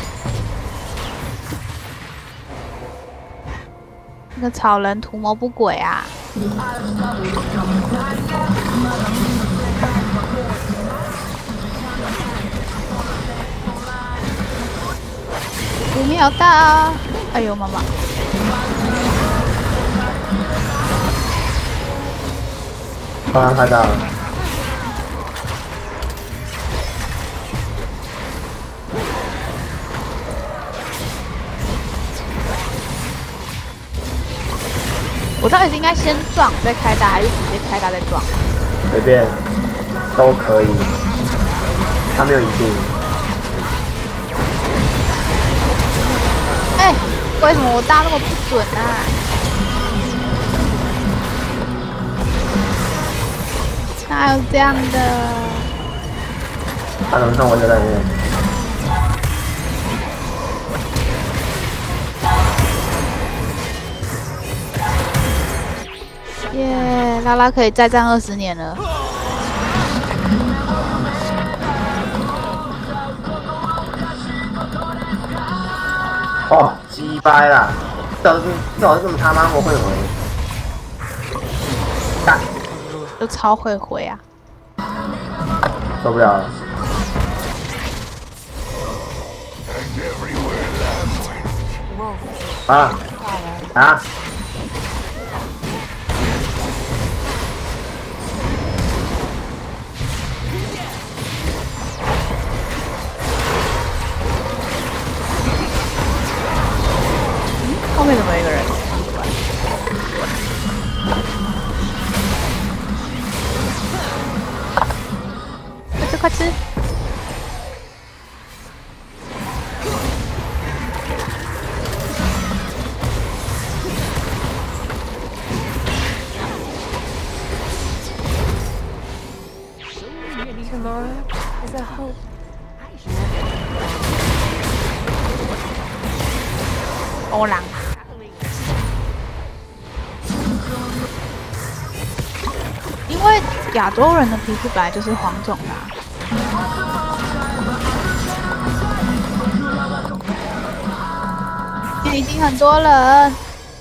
那个草人图谋不轨啊！5秒到！哎呦妈妈！ 刚刚看到了。 我到底是应该先撞再开大，还是直接开大再撞？ 随便，都可以。他没有一定。 哎，为什么我大那么不准啊？哪有这样的？ 他能上我这在里面。 耶，拉拉可以再战20年了。 哦，鸡掰啦！这这么他妈我会回，干， 就超会回啊！ 受不了了。啊啊！ 后面怎么有一个人？快吃快吃！ Tomorrow is a hope. 欧郎。因为亚洲人的皮肤本来就是黄种的、啊。已经很多人。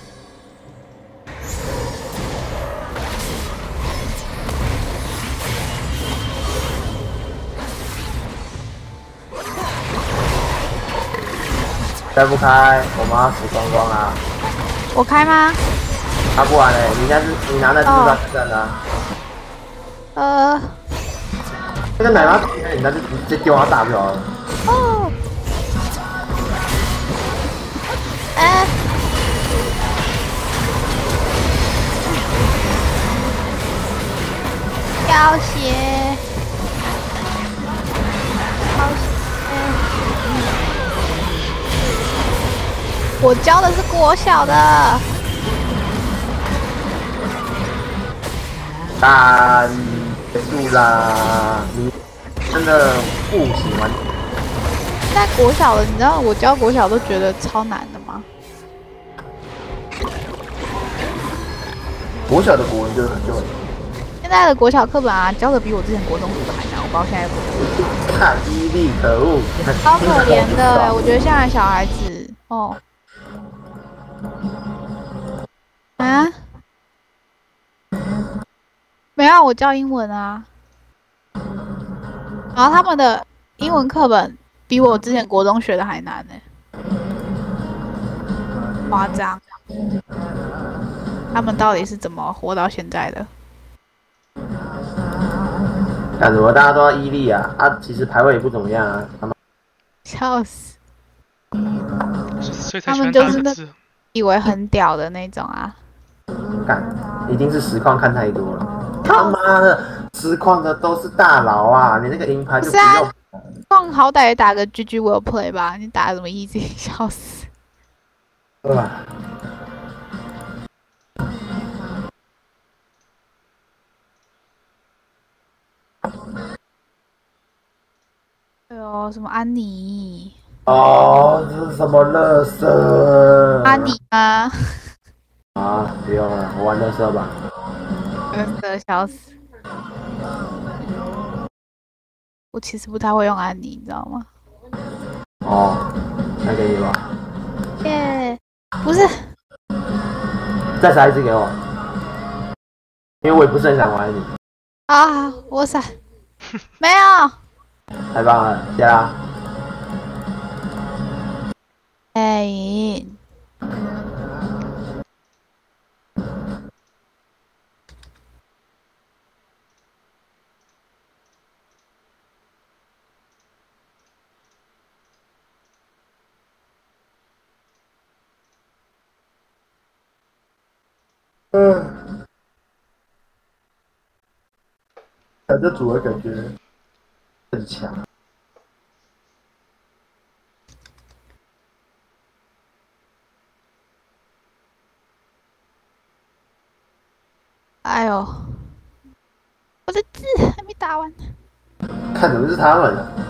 再不开，我们要死光光啦！ 我开吗？ 他不玩嘞，你拿那只是他站的。那个奶妈你那就直接丢他打不了了。 哦。要血。好血。我教的是国小的。 但结束啦！你真的不喜欢？ 在国小的，你知道我教国小都觉得超难的吗？ 国小的国文就很。 现在的国小课本啊，教的比我之前国中读的还难，我不知道现在国。 看伊利可恶， 超可怜的，我觉得现在小孩子哦。啊？没有，我教英文啊。然后他们的英文课本比我之前国中学的还难呢，夸张。他们到底是怎么活到现在的？ 干什么？大家都要伊利啊！其实排位也不怎么样啊。他们笑死。 所以才他们就是那以为很屌的那种啊。 干，一定是实况看太多了。他妈的，实况的都是大佬啊！你那个银牌就不用。 放好歹也打个 GG Will Play 吧，你打什么 Easy， 笑死。哎呦，什么安妮？ 哦，这是什么乐色？ 安妮吗？ 啊，不用了，我玩乐色吧。 真的笑死！我其实不太会用安妮，你知道吗？ 哦，那给你吧。 耶，不是。 再杀一只给我，因为我也不是很想玩你。 啊，我闪，没有。 太棒了，谢啦。 哎。 这组合感觉很强。 哎呦，我的字还没打完。 看怎么是他们了？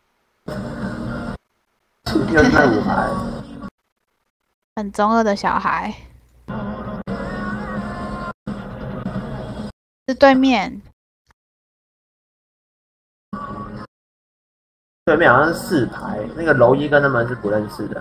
又是那5排。 很中二的小孩。 是对面。 对面好像是4排，那个柔一跟他们是不认识的。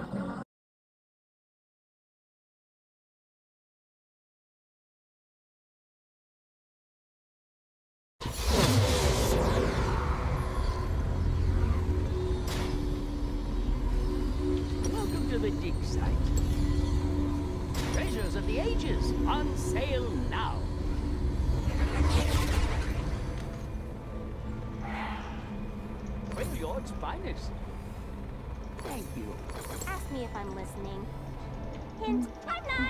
Welcome to the dig site. Treasures of the ages on sale now. Quailord's finest. Thank you. Ask me if I'm listening. Hint, I'm not.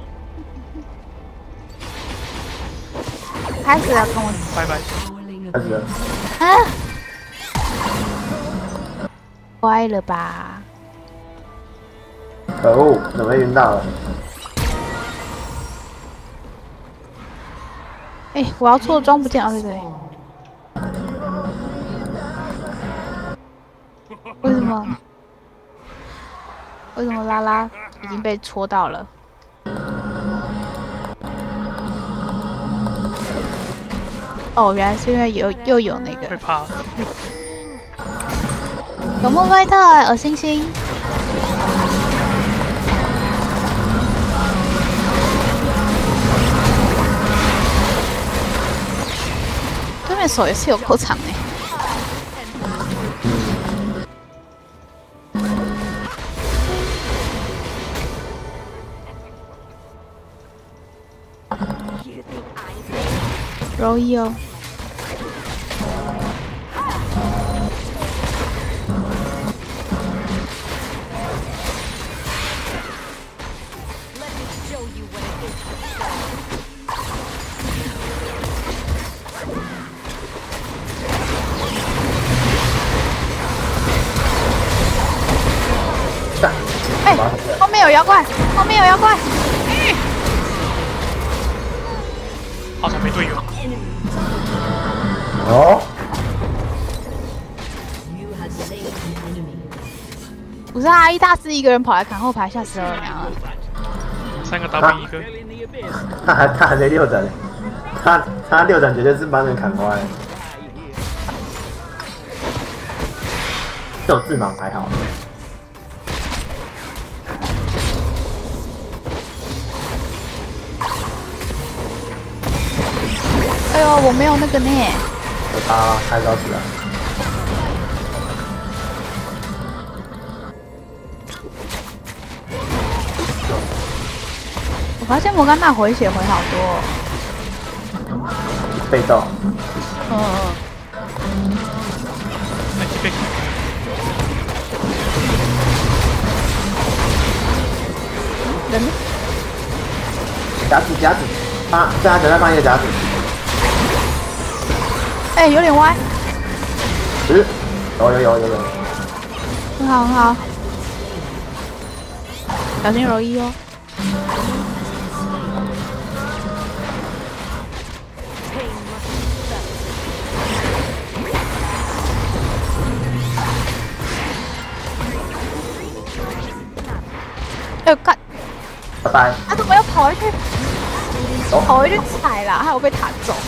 开始了，跟我拜拜。 开始了。 啊！乖了吧？ 可恶，怎么晕到了？ 哎、我要错装不见了，对对。为什么？为什么拉拉已经被戳到了？哦，原来是因为又有那个。 会怕。 有莫菲特，恶心心。对面手也是有够长哎。柔一哦。哎、后面有妖怪，后面有妖怪。 好像没队友。 哦。 不是啊，一大师一个人跑来砍后排，吓死我娘了。 3个 W 一个。 他还没6等，他6等绝对是帮人砍歪。这种自盲还好。 哎呦，我没有那个呢。 有他开高起来。 我发现摩甘娜回血回好多、哦。 被动。 人呢？ 夹子，啊！现在等待放一个夹子。 哎、有点歪。 有。 很好很好，小心柔一哦。哎呦干！ 拜拜。 他怎么又跑回去？跑回去踩啦，还有被弹走。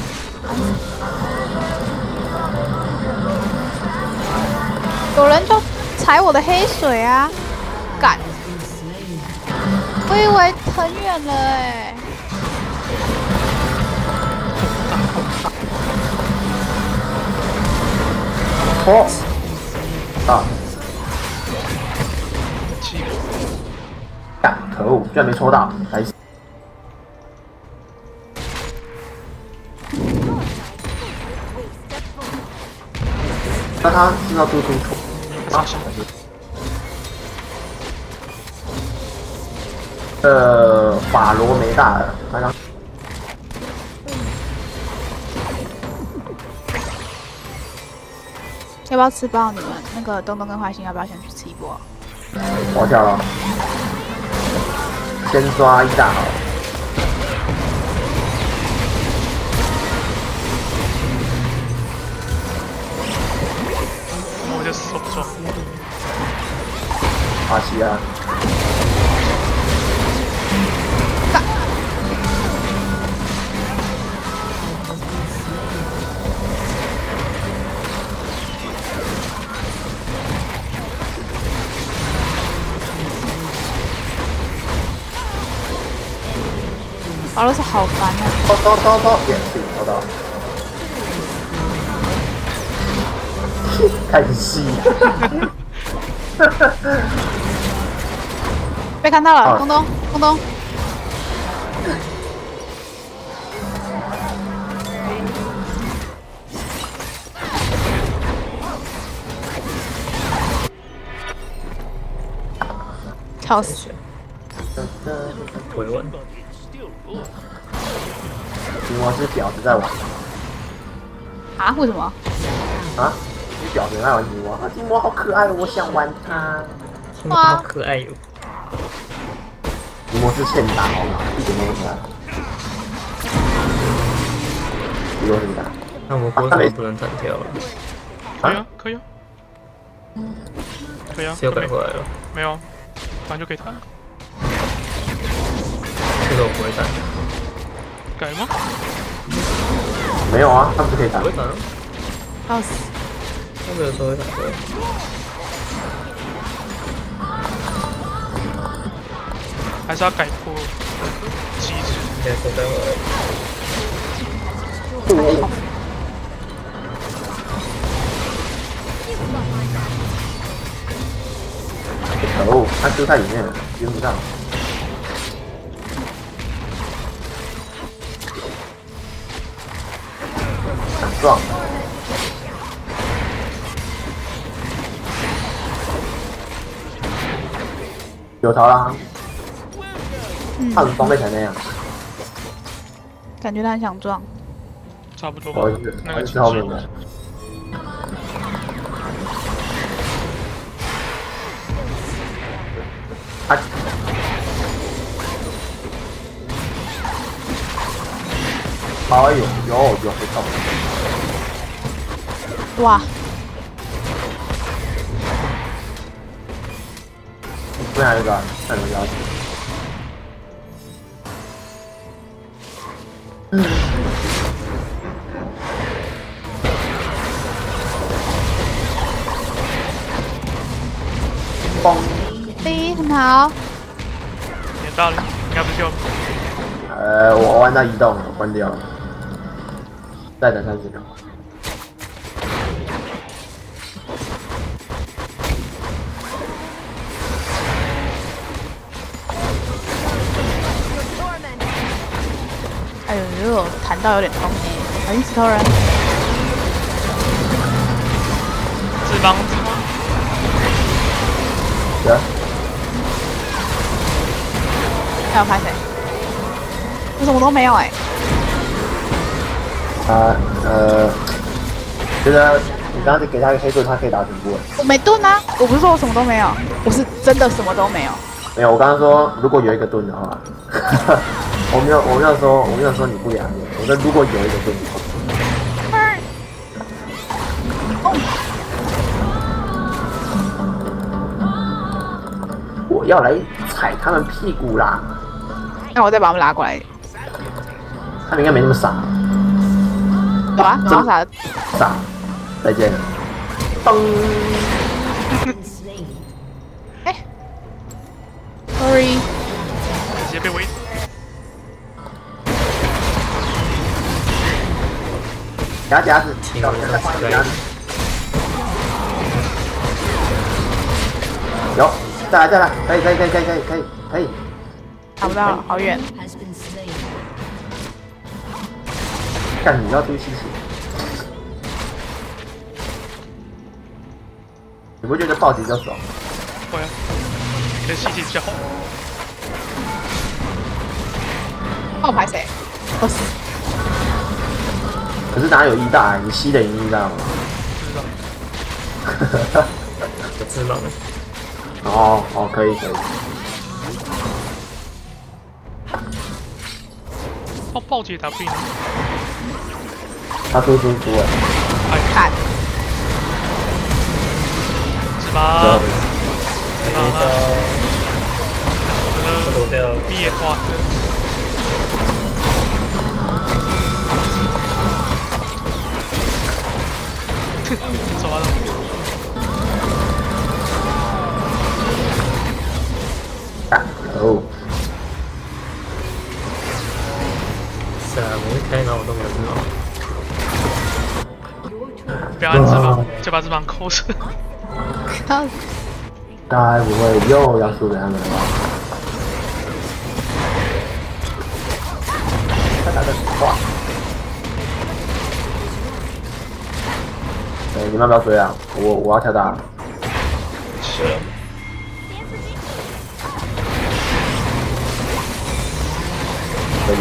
有人就踩我的黑水啊！干！我以为很远了哎、 哦。啊！干！可恶，居然没抽到，还是。那他知道嘟嘟错啊？法罗梅大的，他刚。 要不要吃爆你们？那个东东跟坏心要不要先去吃一波？ 我跳了，先抓1大好了。 我就手不错。 巴西啊！ 俄罗斯好烦啊！ 走，点去，找到。开始吸。 被看到了，东东。笑死！ 回稳。 我是婊子在玩。 啊？为什么？ 啊？是婊子在玩金魔啊！金魔好可爱，我想玩它。 哇，好可爱哟！ 金魔是欠打好吗？一点都不可爱。金魔很打。 那我们波手不能弹跳了。 可以啊。 是又改回来了？ 没有，反正就可以弹。 这个我不会弹。 改吗？ 没有啊，他不是可以弹。 不会弹。 笑死！ 他没有说会弹的。 还是要改破机制。 现在说待会。 哦，他丢在里面了，用不上。撞。有逃啦。他的装备才那样。 感觉他很想撞。 差不多吧。那个是后面的。啊！哎呦，有会动。 哇！ 不然那个太容易要死。嘣！ 第很好。 也到了，应该不救。 我玩到移动了，我关掉了。再等30秒。 哎呦，弹到有点痛哎！小心石头人。 自帮。 对。 还有拍谁？我什么都没有哎。 觉得你刚刚给他一个黑盾，他可以打全部。 我没盾啊！我不是说我什么都没有，我是真的什么都没有。 没有，我刚刚说如果有一个盾的话，我没有说你不良，我说如果有一个盾的话。我要来踩他们屁股啦！ 那我再把他们拉过来。 他们应该没那么傻。 有啊，超傻的。 傻。再见。噔。 哎 ，sorry。 直接被围。 夹子，有，再来，可以。 打不到，好远。 干，你要出吸血，你不觉得暴击比较爽？ 会啊，跟吸血比较好。 爆牌谁？我死。 可是哪有1大？你吸的赢1大吗？ 不知道。 有翅膀。 哦，可以。 暴击打不赢。 他输哎， 看。 是吧？ 躲掉。 灭花。走完了。 哦。 是啊，每次开脑我都没有知道。 不要按翅膀，就把翅膀扣着。 该不会又要输给他们了吧？他打的哇！对，你们要不要追啊？我要跳大。 是。 可以。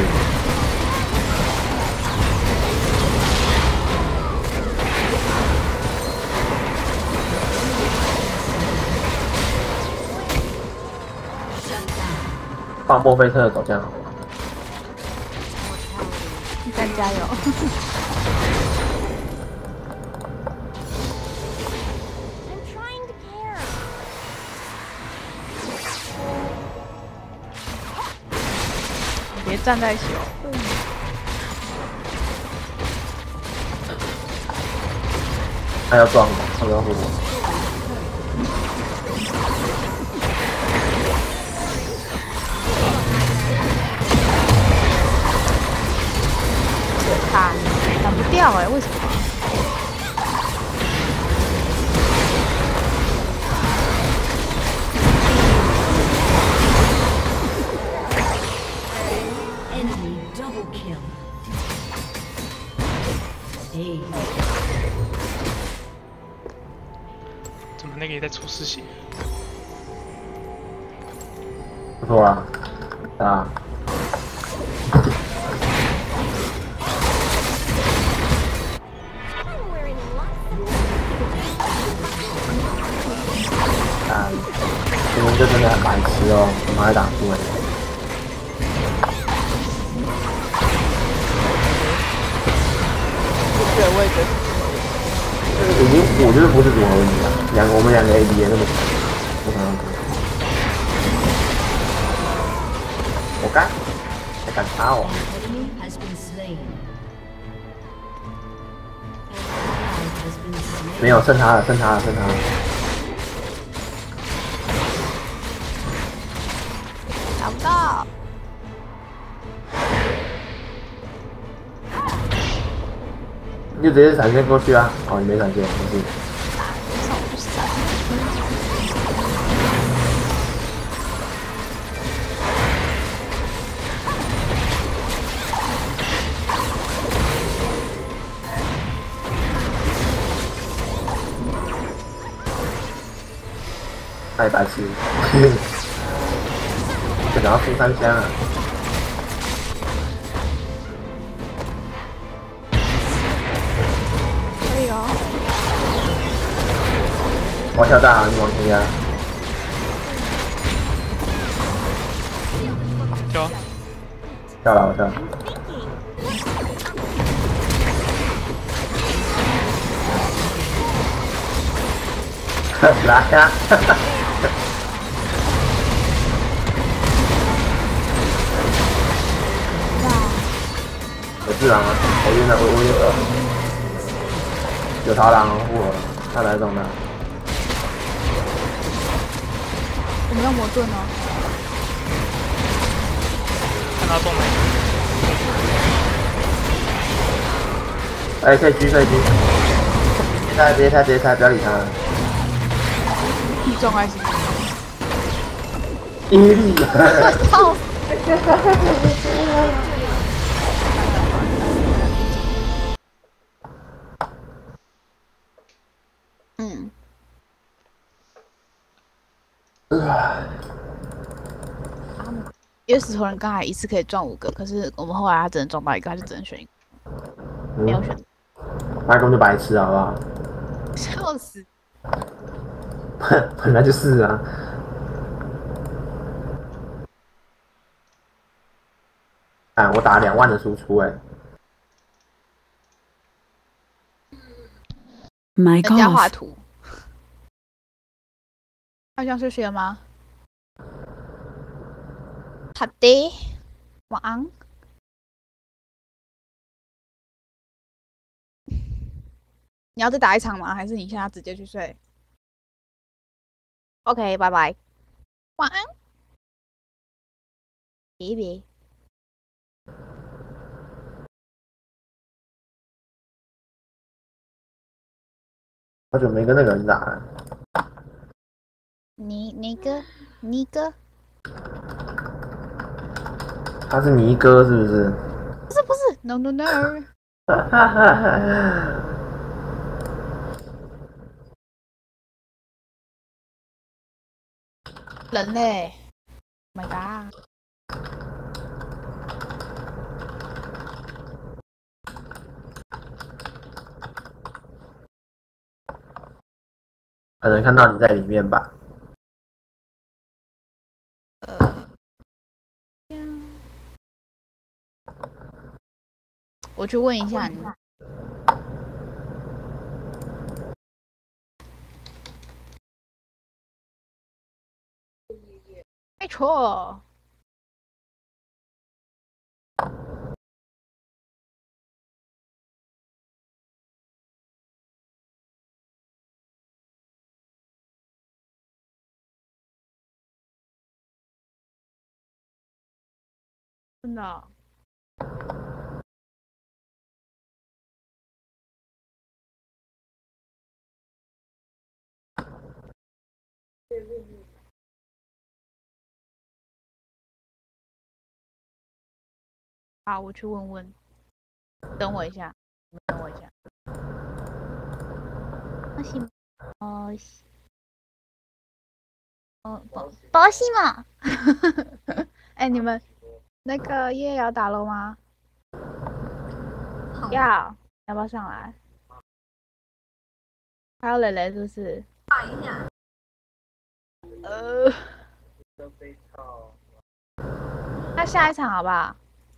放墨菲特的走向。 大家加油！别站在一起哦。 他要撞我，他不要护我。 挡不掉哎，为什么？ 怎么那个也在出事情？ 不错啊，啊。你们这真的很白痴哦，怎么还打输了？ 对，我也觉得。 我觉得不是组合问题啊，我们两个 AD 也那么强，不可能。我干，还敢插我？没有，剩他了，剩他了，剩他了。 打不到。 你就直接闪现过去啊！哦，你没闪现，没事。太白痴，就想要出3箱啊！ 可以哦。 我跳大，你往前压。 跳。 跳了，我跳。来呀！有智狼啊！我晕了，我晕了。有螳螂护我，他来中的。 我们要魔盾哦。 看他中没？哎，可以狙，可以狙。直接拆，不要理他。 你中还是？ 伊利。 操！嗯。因为石头人刚才一次可以撞5个，可是我们后来他只能撞到1个，他就只能选1个，没有选。 那根本就白痴，好不好？ 笑死！ 本来就是啊。啊，我打2万的输出哎。 人家画图。要想睡了吗？好的，晚安。你要再打1场吗？还是你现在直接去睡 ？OK， 拜拜，晚安，拜拜。 好久没跟那个人打了。 尼哥， 他是尼哥是不是？ 不是 ，no no no。人类 ，My God！ 可能看到你在里面吧。 我去问一下你。没错。真的。好，我去问问。等我一下，等我一下。保险嘛。哎，你们那个夜要打了吗？要不要上来？还有蕾蕾是不是？打一下。那下一场好不好？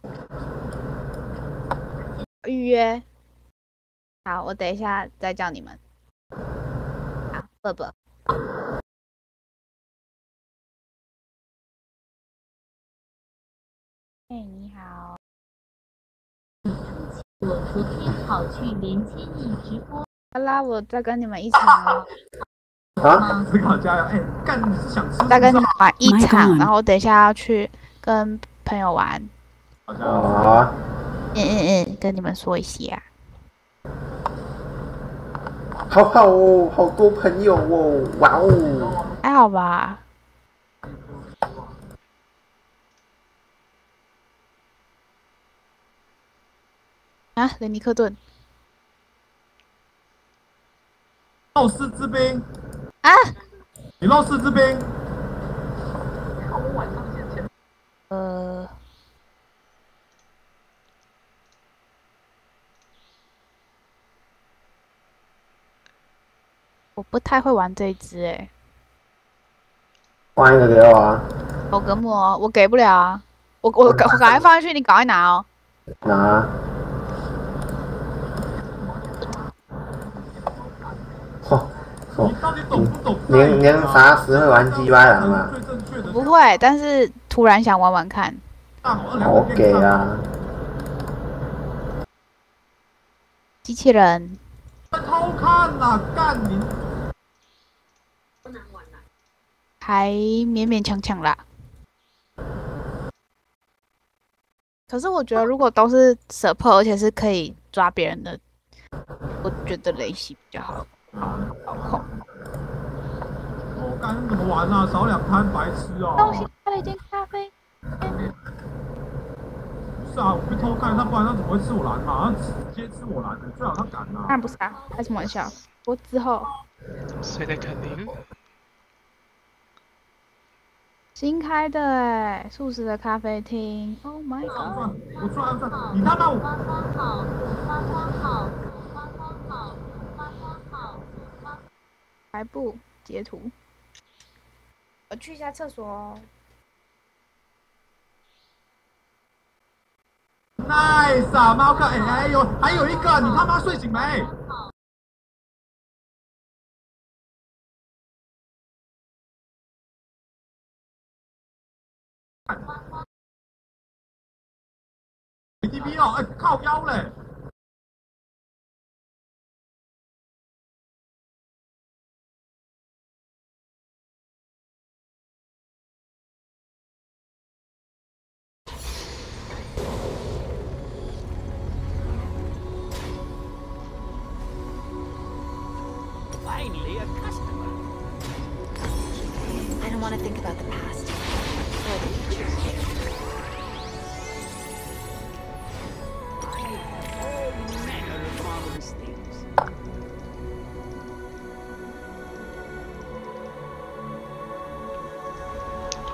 预约。好，我等一下再叫你们。好，伯伯。哎，你好。我昨天跑去连千亿直播。好啦，我再跟你们一场哦。 啊！思考加油！哎，干，你是想吃？ 再跟你们玩一场，然后等一下要去跟朋友玩。 啊！ 跟你们说一下。 好好哦，好多朋友哦，哇哦！ 还好吧。啊，雷尼克顿。 肉丝之兵。 啊！ 你肉丝之兵。 我不太会玩这一只哎。 换一个给我啊！ 宝格莫，我给不了啊！我赶快放进去，你赶快拿哦。 拿。 你到底懂不懂？ 连啥时会玩鸡巴狼啊？ 不会，但是突然想玩玩看。 我给啊！ 机器人。 偷看啦，干你！ 还勉勉强强啦。可是我觉得，如果都是support，而且是可以抓别人的，我觉得雷西比较好控。 我干怎么玩啊？少2摊白痴哦！ 东西开了一间咖啡。 不是啊，我被偷看他，不然他怎么会吃我蓝嘛？他直接吃我蓝的，最好他敢啊！ 当然不是啊，开什么玩笑？我之后。 谁在看您？ 新开的哎，素食的咖啡厅。Oh my god！ 我算，你他妈我。 来不截图。我去一下厕所哦。 Nice 啊，猫哥！哎呦，还有一个，你他妈睡醒没？ATP 哦，哎，靠腰嘞！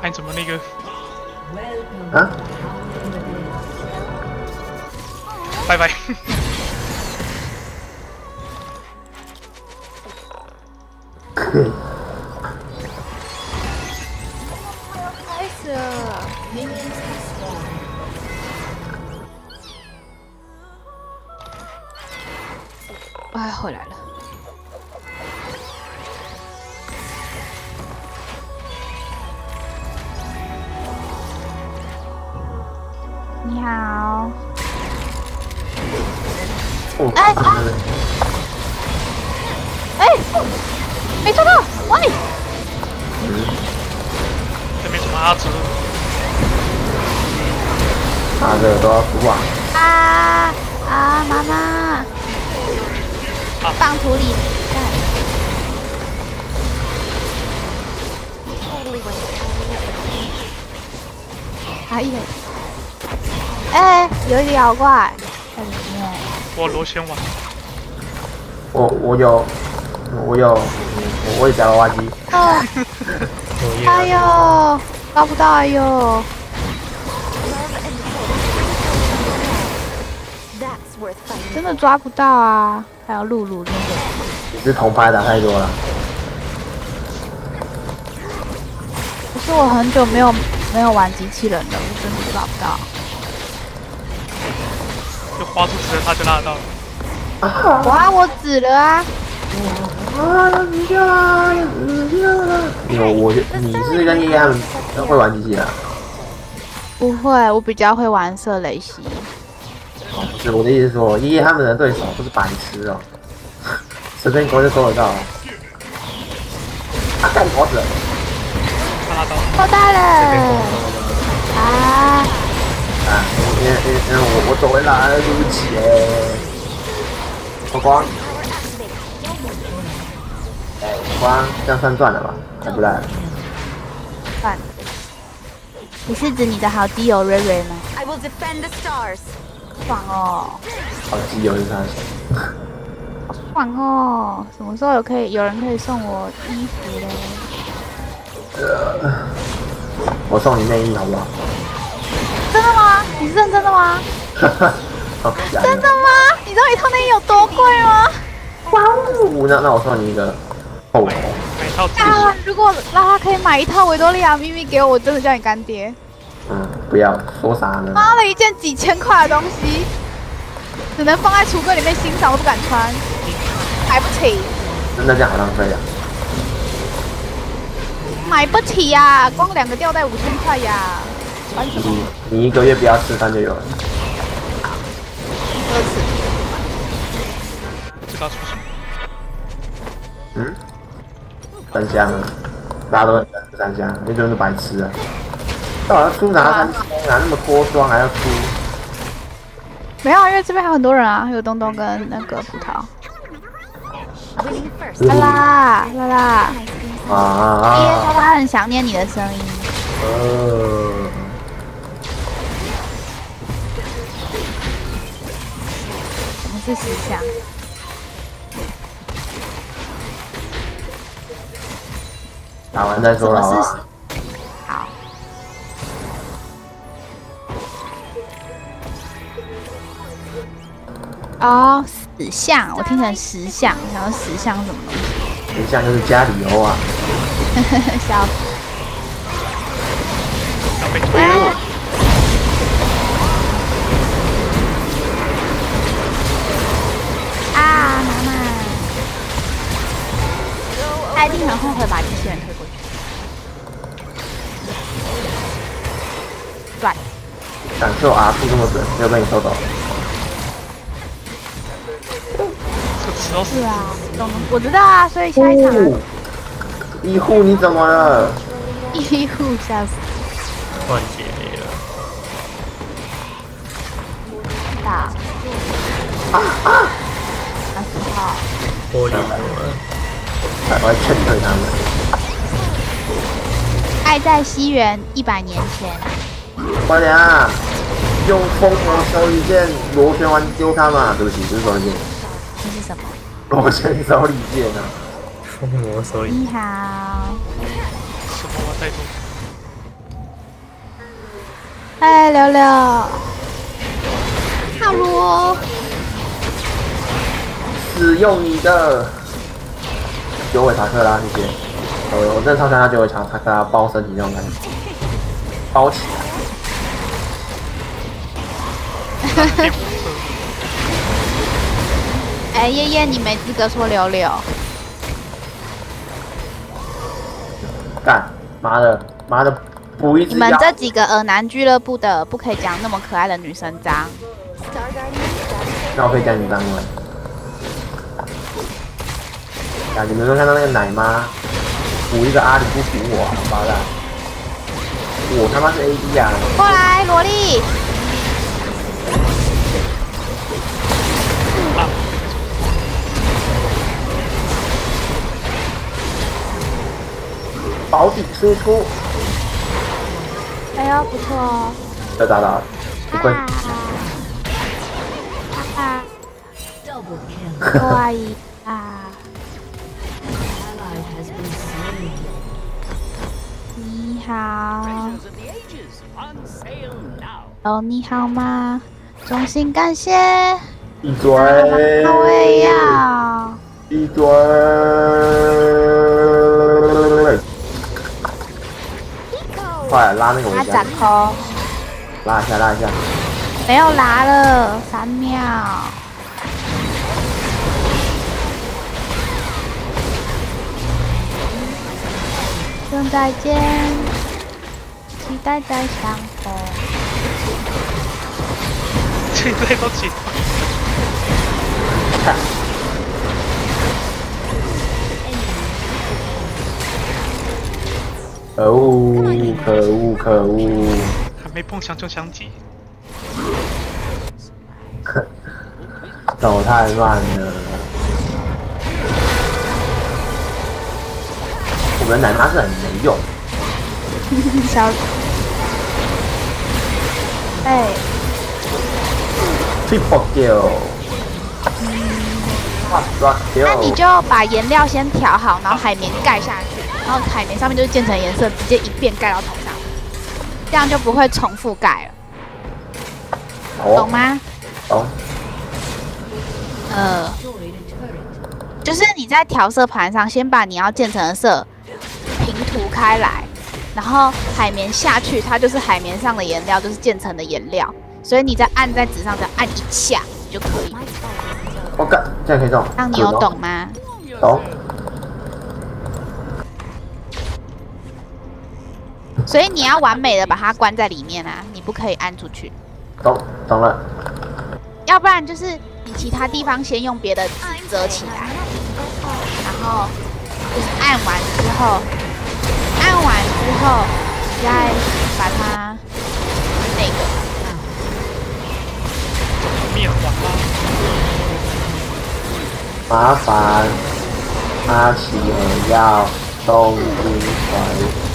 哎，怎么那个？ 啊？ 拜拜。 开始了。哎，回来了。你好。哎哎，没抓到，喂！ 这边什么阿紫？ 啊，这个都要输啊！ 妈妈！放土里。还有，哎，有一个妖怪在里面。 我螺旋丸。 我也夹了挖机。 哎呦，抓不到哎呦！真的抓不到啊！还有露露那个。 你是铜牌打太多了。 可是我很久没有玩机器人了，我真的抓不到。 就花出去了，他就拉得到。 哇，我紫了啊！ 死掉啦！你是跟叶他们都会玩机器人？ 不会，我比较会玩射雷系。 不是我的意思是说，叶他们的对手不是白痴哦，随便勾就勾得到。啊，干跑死了！ 爆大了！ 我走回来，对不起火光。光这样算赚了吧？还不赖。 赚。你是指你的好基友瑞瑞吗？ I will defend the stars. 爽哦！ 好基友是他。 好爽哦！什么时候有人可以送我衣服嘞？ 我送你内衣好不好？ 真的吗？你是认真的吗？真的吗？你知道一套内衣有多贵吗？ 哇哦！那我送你一个厚头。 啊！如果拉拉可以买一套维多利亚秘密给我，我真的叫你干爹。 不要说啥呢？ 妈的，一件几千块的东西，只能放在橱柜里面欣赏，我不敢穿，买不起。 那这样好浪费啊！ 买不起呀，光2个吊带5000块呀！ 你1个月不要吃饭就有了。 2次。 知道出什么？ 3箱啊，大家都很3箱，那就是白痴啊！干嘛要出拿3箱啊？那么多装还要出？ 没有，因为这边还有很多人啊，有东东跟那个葡萄。啦啦啦啦！因为他很想念你的声音。什么是石像？ 打完再说了好吧？ 好。哦，死相，我听成石像，想说石像什么东西？ 石像就是加理由啊！ 笑死！ 要被推了！ 啊，妈妈！他一定很后悔把机器人推过去。对。 感受啊，出这么准，没有被你收走。 是啊，我知道啊，所以下一场医护你怎么了？ 医护笑死！ 换姐妹了。 打。30号。 玻璃我。 我要劝退他们。 爱在西元100年前。 快点啊！用疯魔手里剑螺旋丸丢他嘛！对不起，不是手里剑。 这是什么？ 螺旋手里剑啊！ 疯魔手里。 你好。 什么我带走？ 哎，聊聊。哈罗。 使用你的九尾查克拉，谢谢。我真的超喜欢他九尾查克拉包身体那种感觉，包起来。 哎，叶叶，你没资格说柳柳。 干，妈的，补一只。 你们这几个耳男俱乐部的，不可以讲那么可爱的女生脏。 那我可以讲你脏吗？啊，你们有看到那个奶妈补一个阿里不补我，王八蛋！我他妈是 AD 啊！ 过来，萝莉。 保底输出。 哎呦，不错哦。 被打倒了，不愧。 可愛い啊！你好。哦，你好吗？衷心感谢。 闭嘴！ 我也要。 闭嘴！快拉那个我家。拉一下，拉一下。 没有拉了，3秒。正再见，期待再相逢。 现在都起。 可恶！可恶！可恶！ 还没碰墙就想挤。 走太慢了。我们奶妈是很没用。 小。哎。 Triple kill。 那你就把颜料先调好，然后海绵盖下去，然后海绵上面就是渐层颜色，直接一遍盖到头上，这样就不会重复盖了。懂吗？ 懂。 就是你在调色盘上先把你要渐层的色平涂开来，然后海绵下去，它就是海绵上的颜料，就是渐层的颜料，所以你再按在纸上，再按一下就可以。 我干，这样可以动。 那你有懂吗？ 懂。 所以你要完美的把它关在里面啊，你不可以按出去。 懂了。 要不然就是你其他地方先用别的纸遮起来，然后就是按完之后你再把它那个灭完啦。 麻烦阿奇尔要东京回。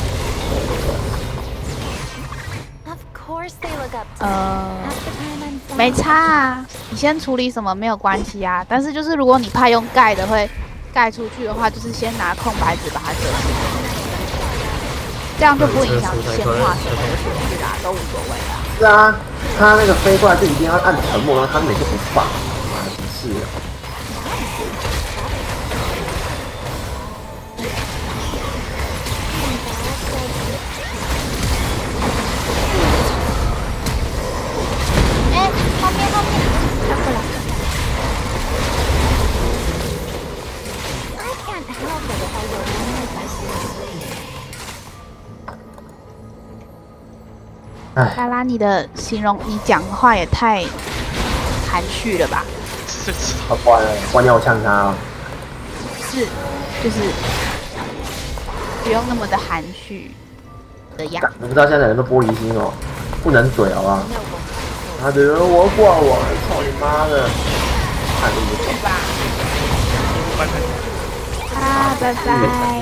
没差啊，你先处理什么没有关系啊。但是就是如果你怕用盖的会盖出去的话，就是先拿空白纸把它遮起来，这样就不影响你线画什么的顺序啦，都无所谓啦。 是啊，他那个飞过来就一定要按沉默，然后他每次不放，妈的真是的。 拉拉，你的形容，你讲话也太含蓄了吧？ 好乖了，关键我呛他啊！ 是，就是不用那么的含蓄的样。 我不知道现在人都玻璃心哦，不能嘴好不好？他觉得我挂我，操你妈的！看你不懂吧？ 啊，拜拜！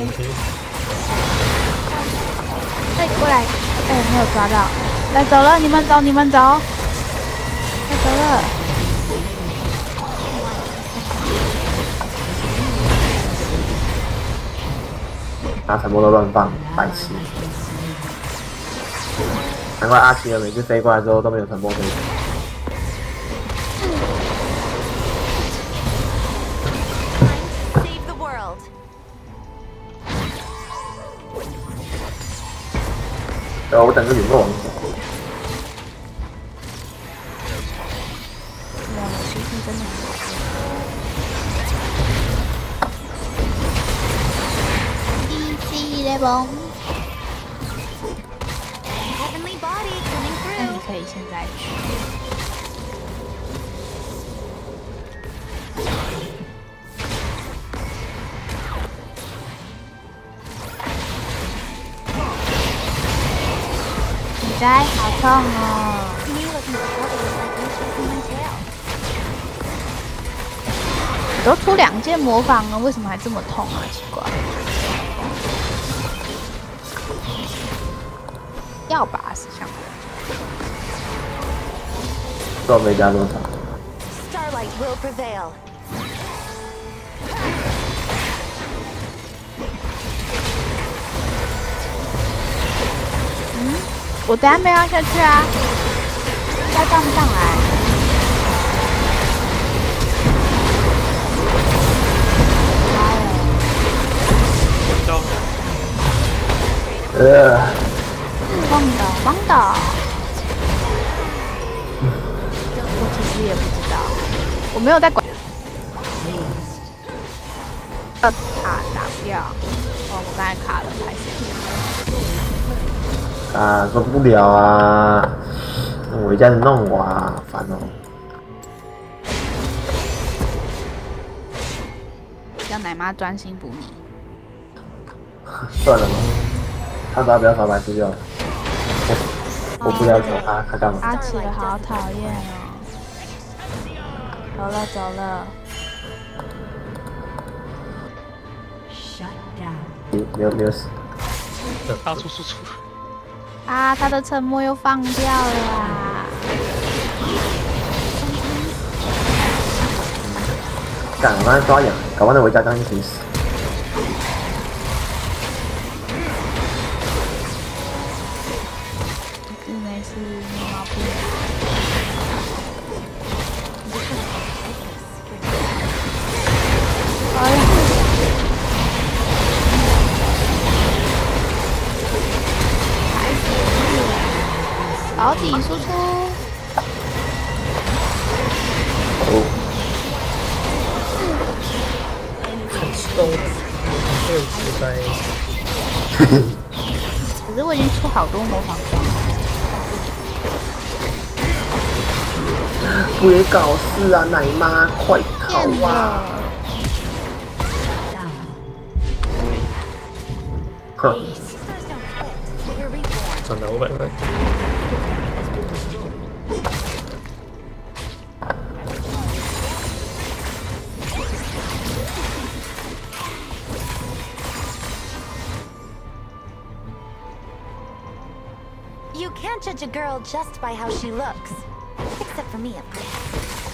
哎，过来！哎，没有抓到。来，走了，你们走，你们走。来，走了。 拿沉默都乱放，白痴。 难怪阿奇尔每次飞过来之后都没有传播声音。我等个陨落王子。 哇，实力真的很高。DC level。那你可以现在去。该好痛哦！我都出2件魔法了，为什么还这么痛啊？奇怪。要吧，是像。 都没加多少。我等下没要下去啊，他上不上来？忘的。我其实也不知道，我没有在管。卡打不掉，哦，我刚才卡了，拍谁？ 啊，受不了啊！我一下子弄我啊，烦哦。 叫奶妈专心补你。 算了吧，他只要不要耍白痴就好了。我不了解他，他干嘛？ 阿奇的好讨厌哦。走了。 没有死。 出。 啊，他的沉默又放掉了啊！ 干，我刚才抓痒，搞完了维加刚一起死。 没事，毛病。哎呀！保底输出。可是我已经出好多魔法装了。 别搞事啊，奶妈，快逃啊！哼。 赚了500块。 You can't judge a girl just by how she looks. Except for me, of course.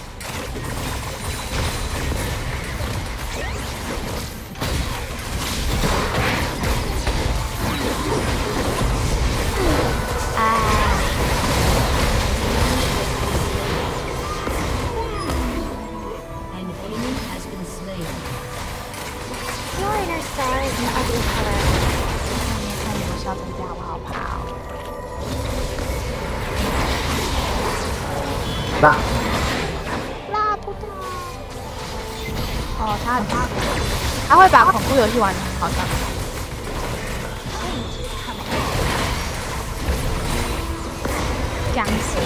An enemy has been slain. Your inner star is an ugly color. 看你们笑成这样，我好怕哦。拉不到。哦，他会把恐怖游戏玩得很好笑。僵尸。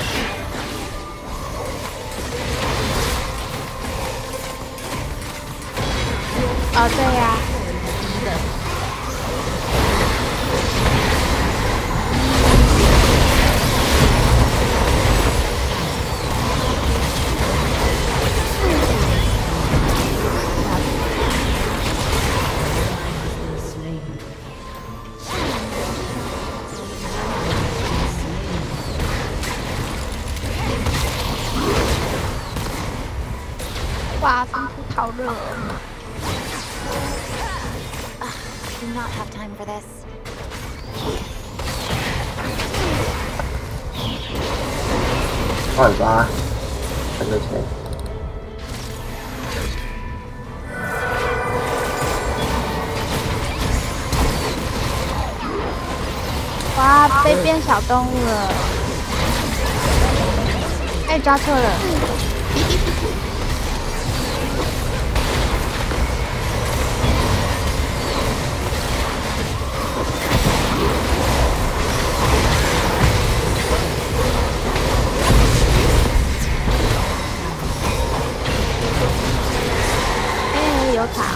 哦，对呀。哇，风土好热。 Do not have time for this. 尾巴，很多钱。 哇，被变小动物了！哎，抓错了。哎，有塔。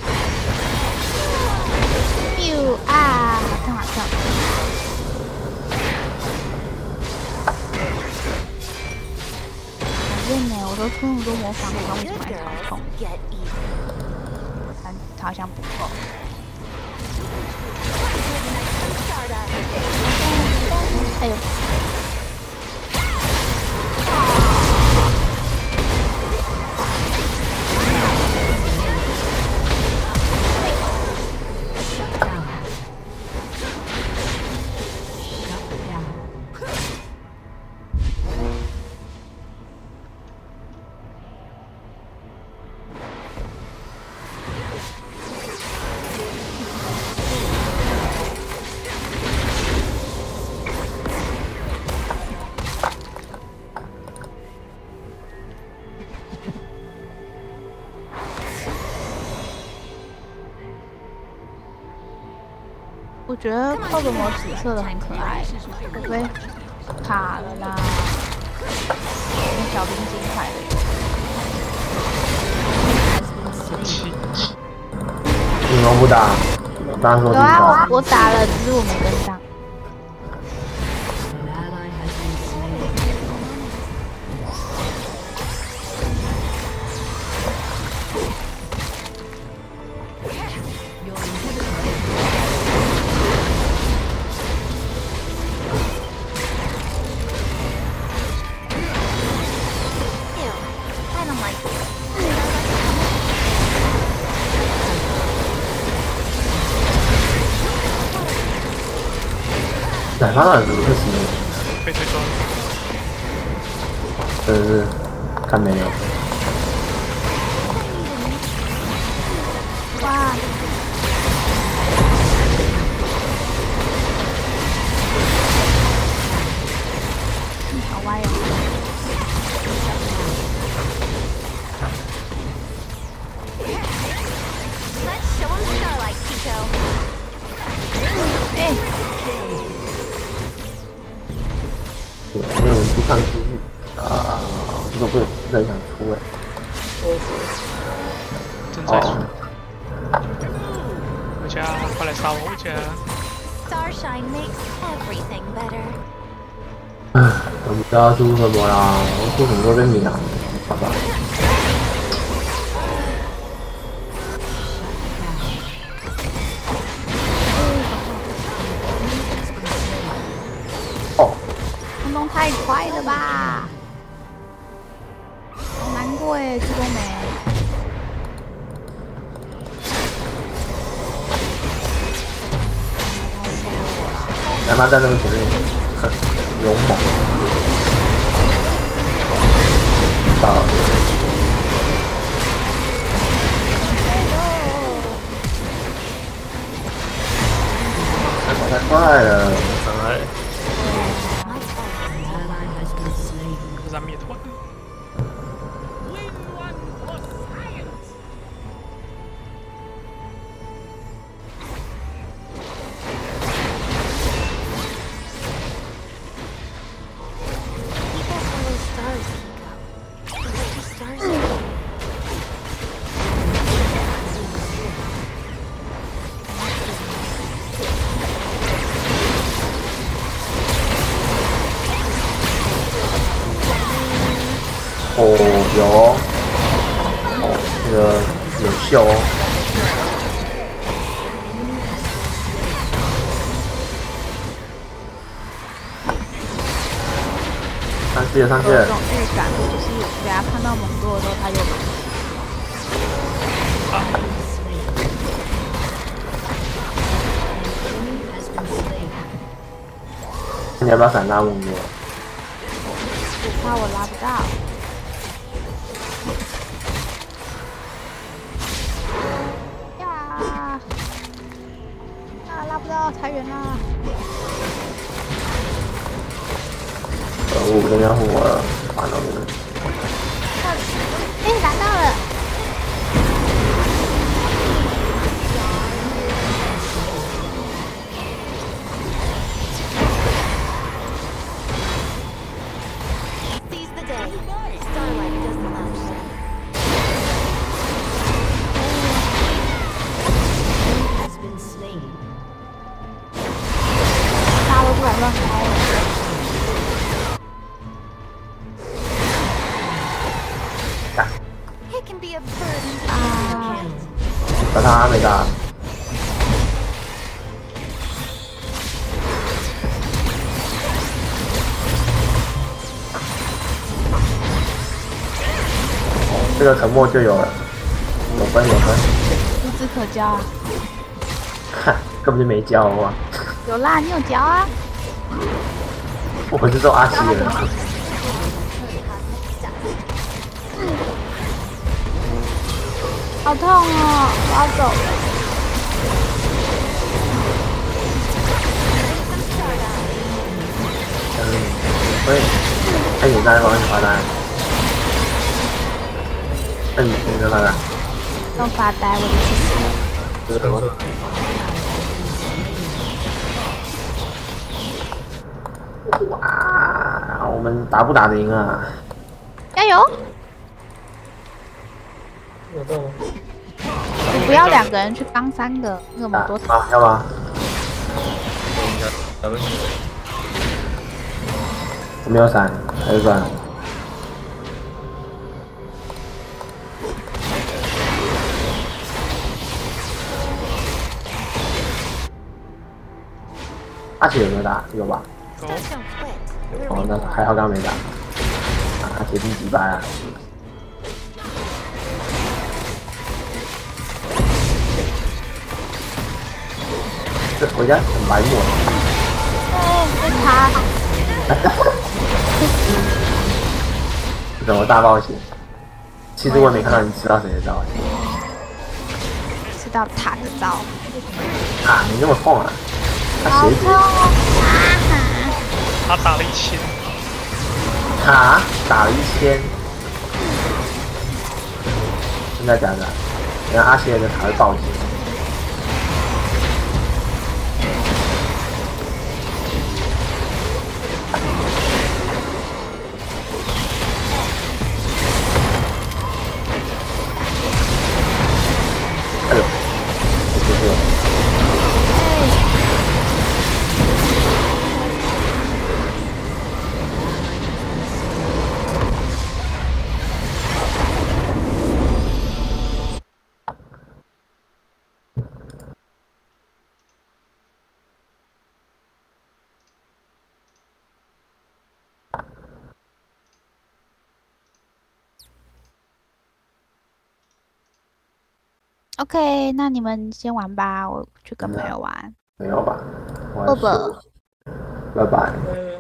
哟啊，好痛好痛！我都出那么多魔法，他为什么还超痛？他好像不够。哎呦！我觉得泡的魔紫色的很可爱，会不会卡了啦？跟小兵金牌的。 你们不打？我当然说有啊，我打了，只是我没跟上。 哪方的不是死被推中了。 是看没有。 哇！好歪呀！哎。 没有人去看机遇啊！这个不很想出哎。 正在出。回家，快来杀我回家！ Starshine makes everything better. 我不知道出什么啦，我出什么都跟你拿，好吧？哦， 冲动太快了吧！好难过哎，这都没。 他妈在那个前面很勇猛，到太快了， 伤害。 咱灭团。 哦，有哦，这个有秀哦。上去了，上去了。 有种预感，就是给他看到猛多的时候，他就你要不要闪他猛多？ 怕我拉不到。呀！拉不到，太远啦！ 我跟人家我完了。 哎，拿到了！大家都不敢乱开了。 打他没打。这个沉默就有了，有分。 孺子可教啊！ 哈，根本就没教啊！ 有啦，你有教啊？ 我是做阿奇的。 好痛哦！我要走了。 喂，哎，你在帮你发呆？你在发呆？ 用发呆，我的意思。 这是什么？哇，我们打不打得赢啊？ 加油！ 有动吗？ 你不要2个人去帮3个，那个摩多塔。 要吗？我没有闪，还是算了。阿奇有没有打？有吧？哦，那还好刚刚没打。阿奇第几班啊？这回家很白目。 被他。 怎么大冒险？其实我也没看到你吃到谁的招。 吃到塔的招。 啊，你那么痛啊！他鞋子。 他打了1000。 他打了1000。真的假的？然后阿邪的塔会报警。哎呦，这个。 OK， 那你们先玩吧，我去跟朋友玩。 没有吧？ 不不， 拜拜。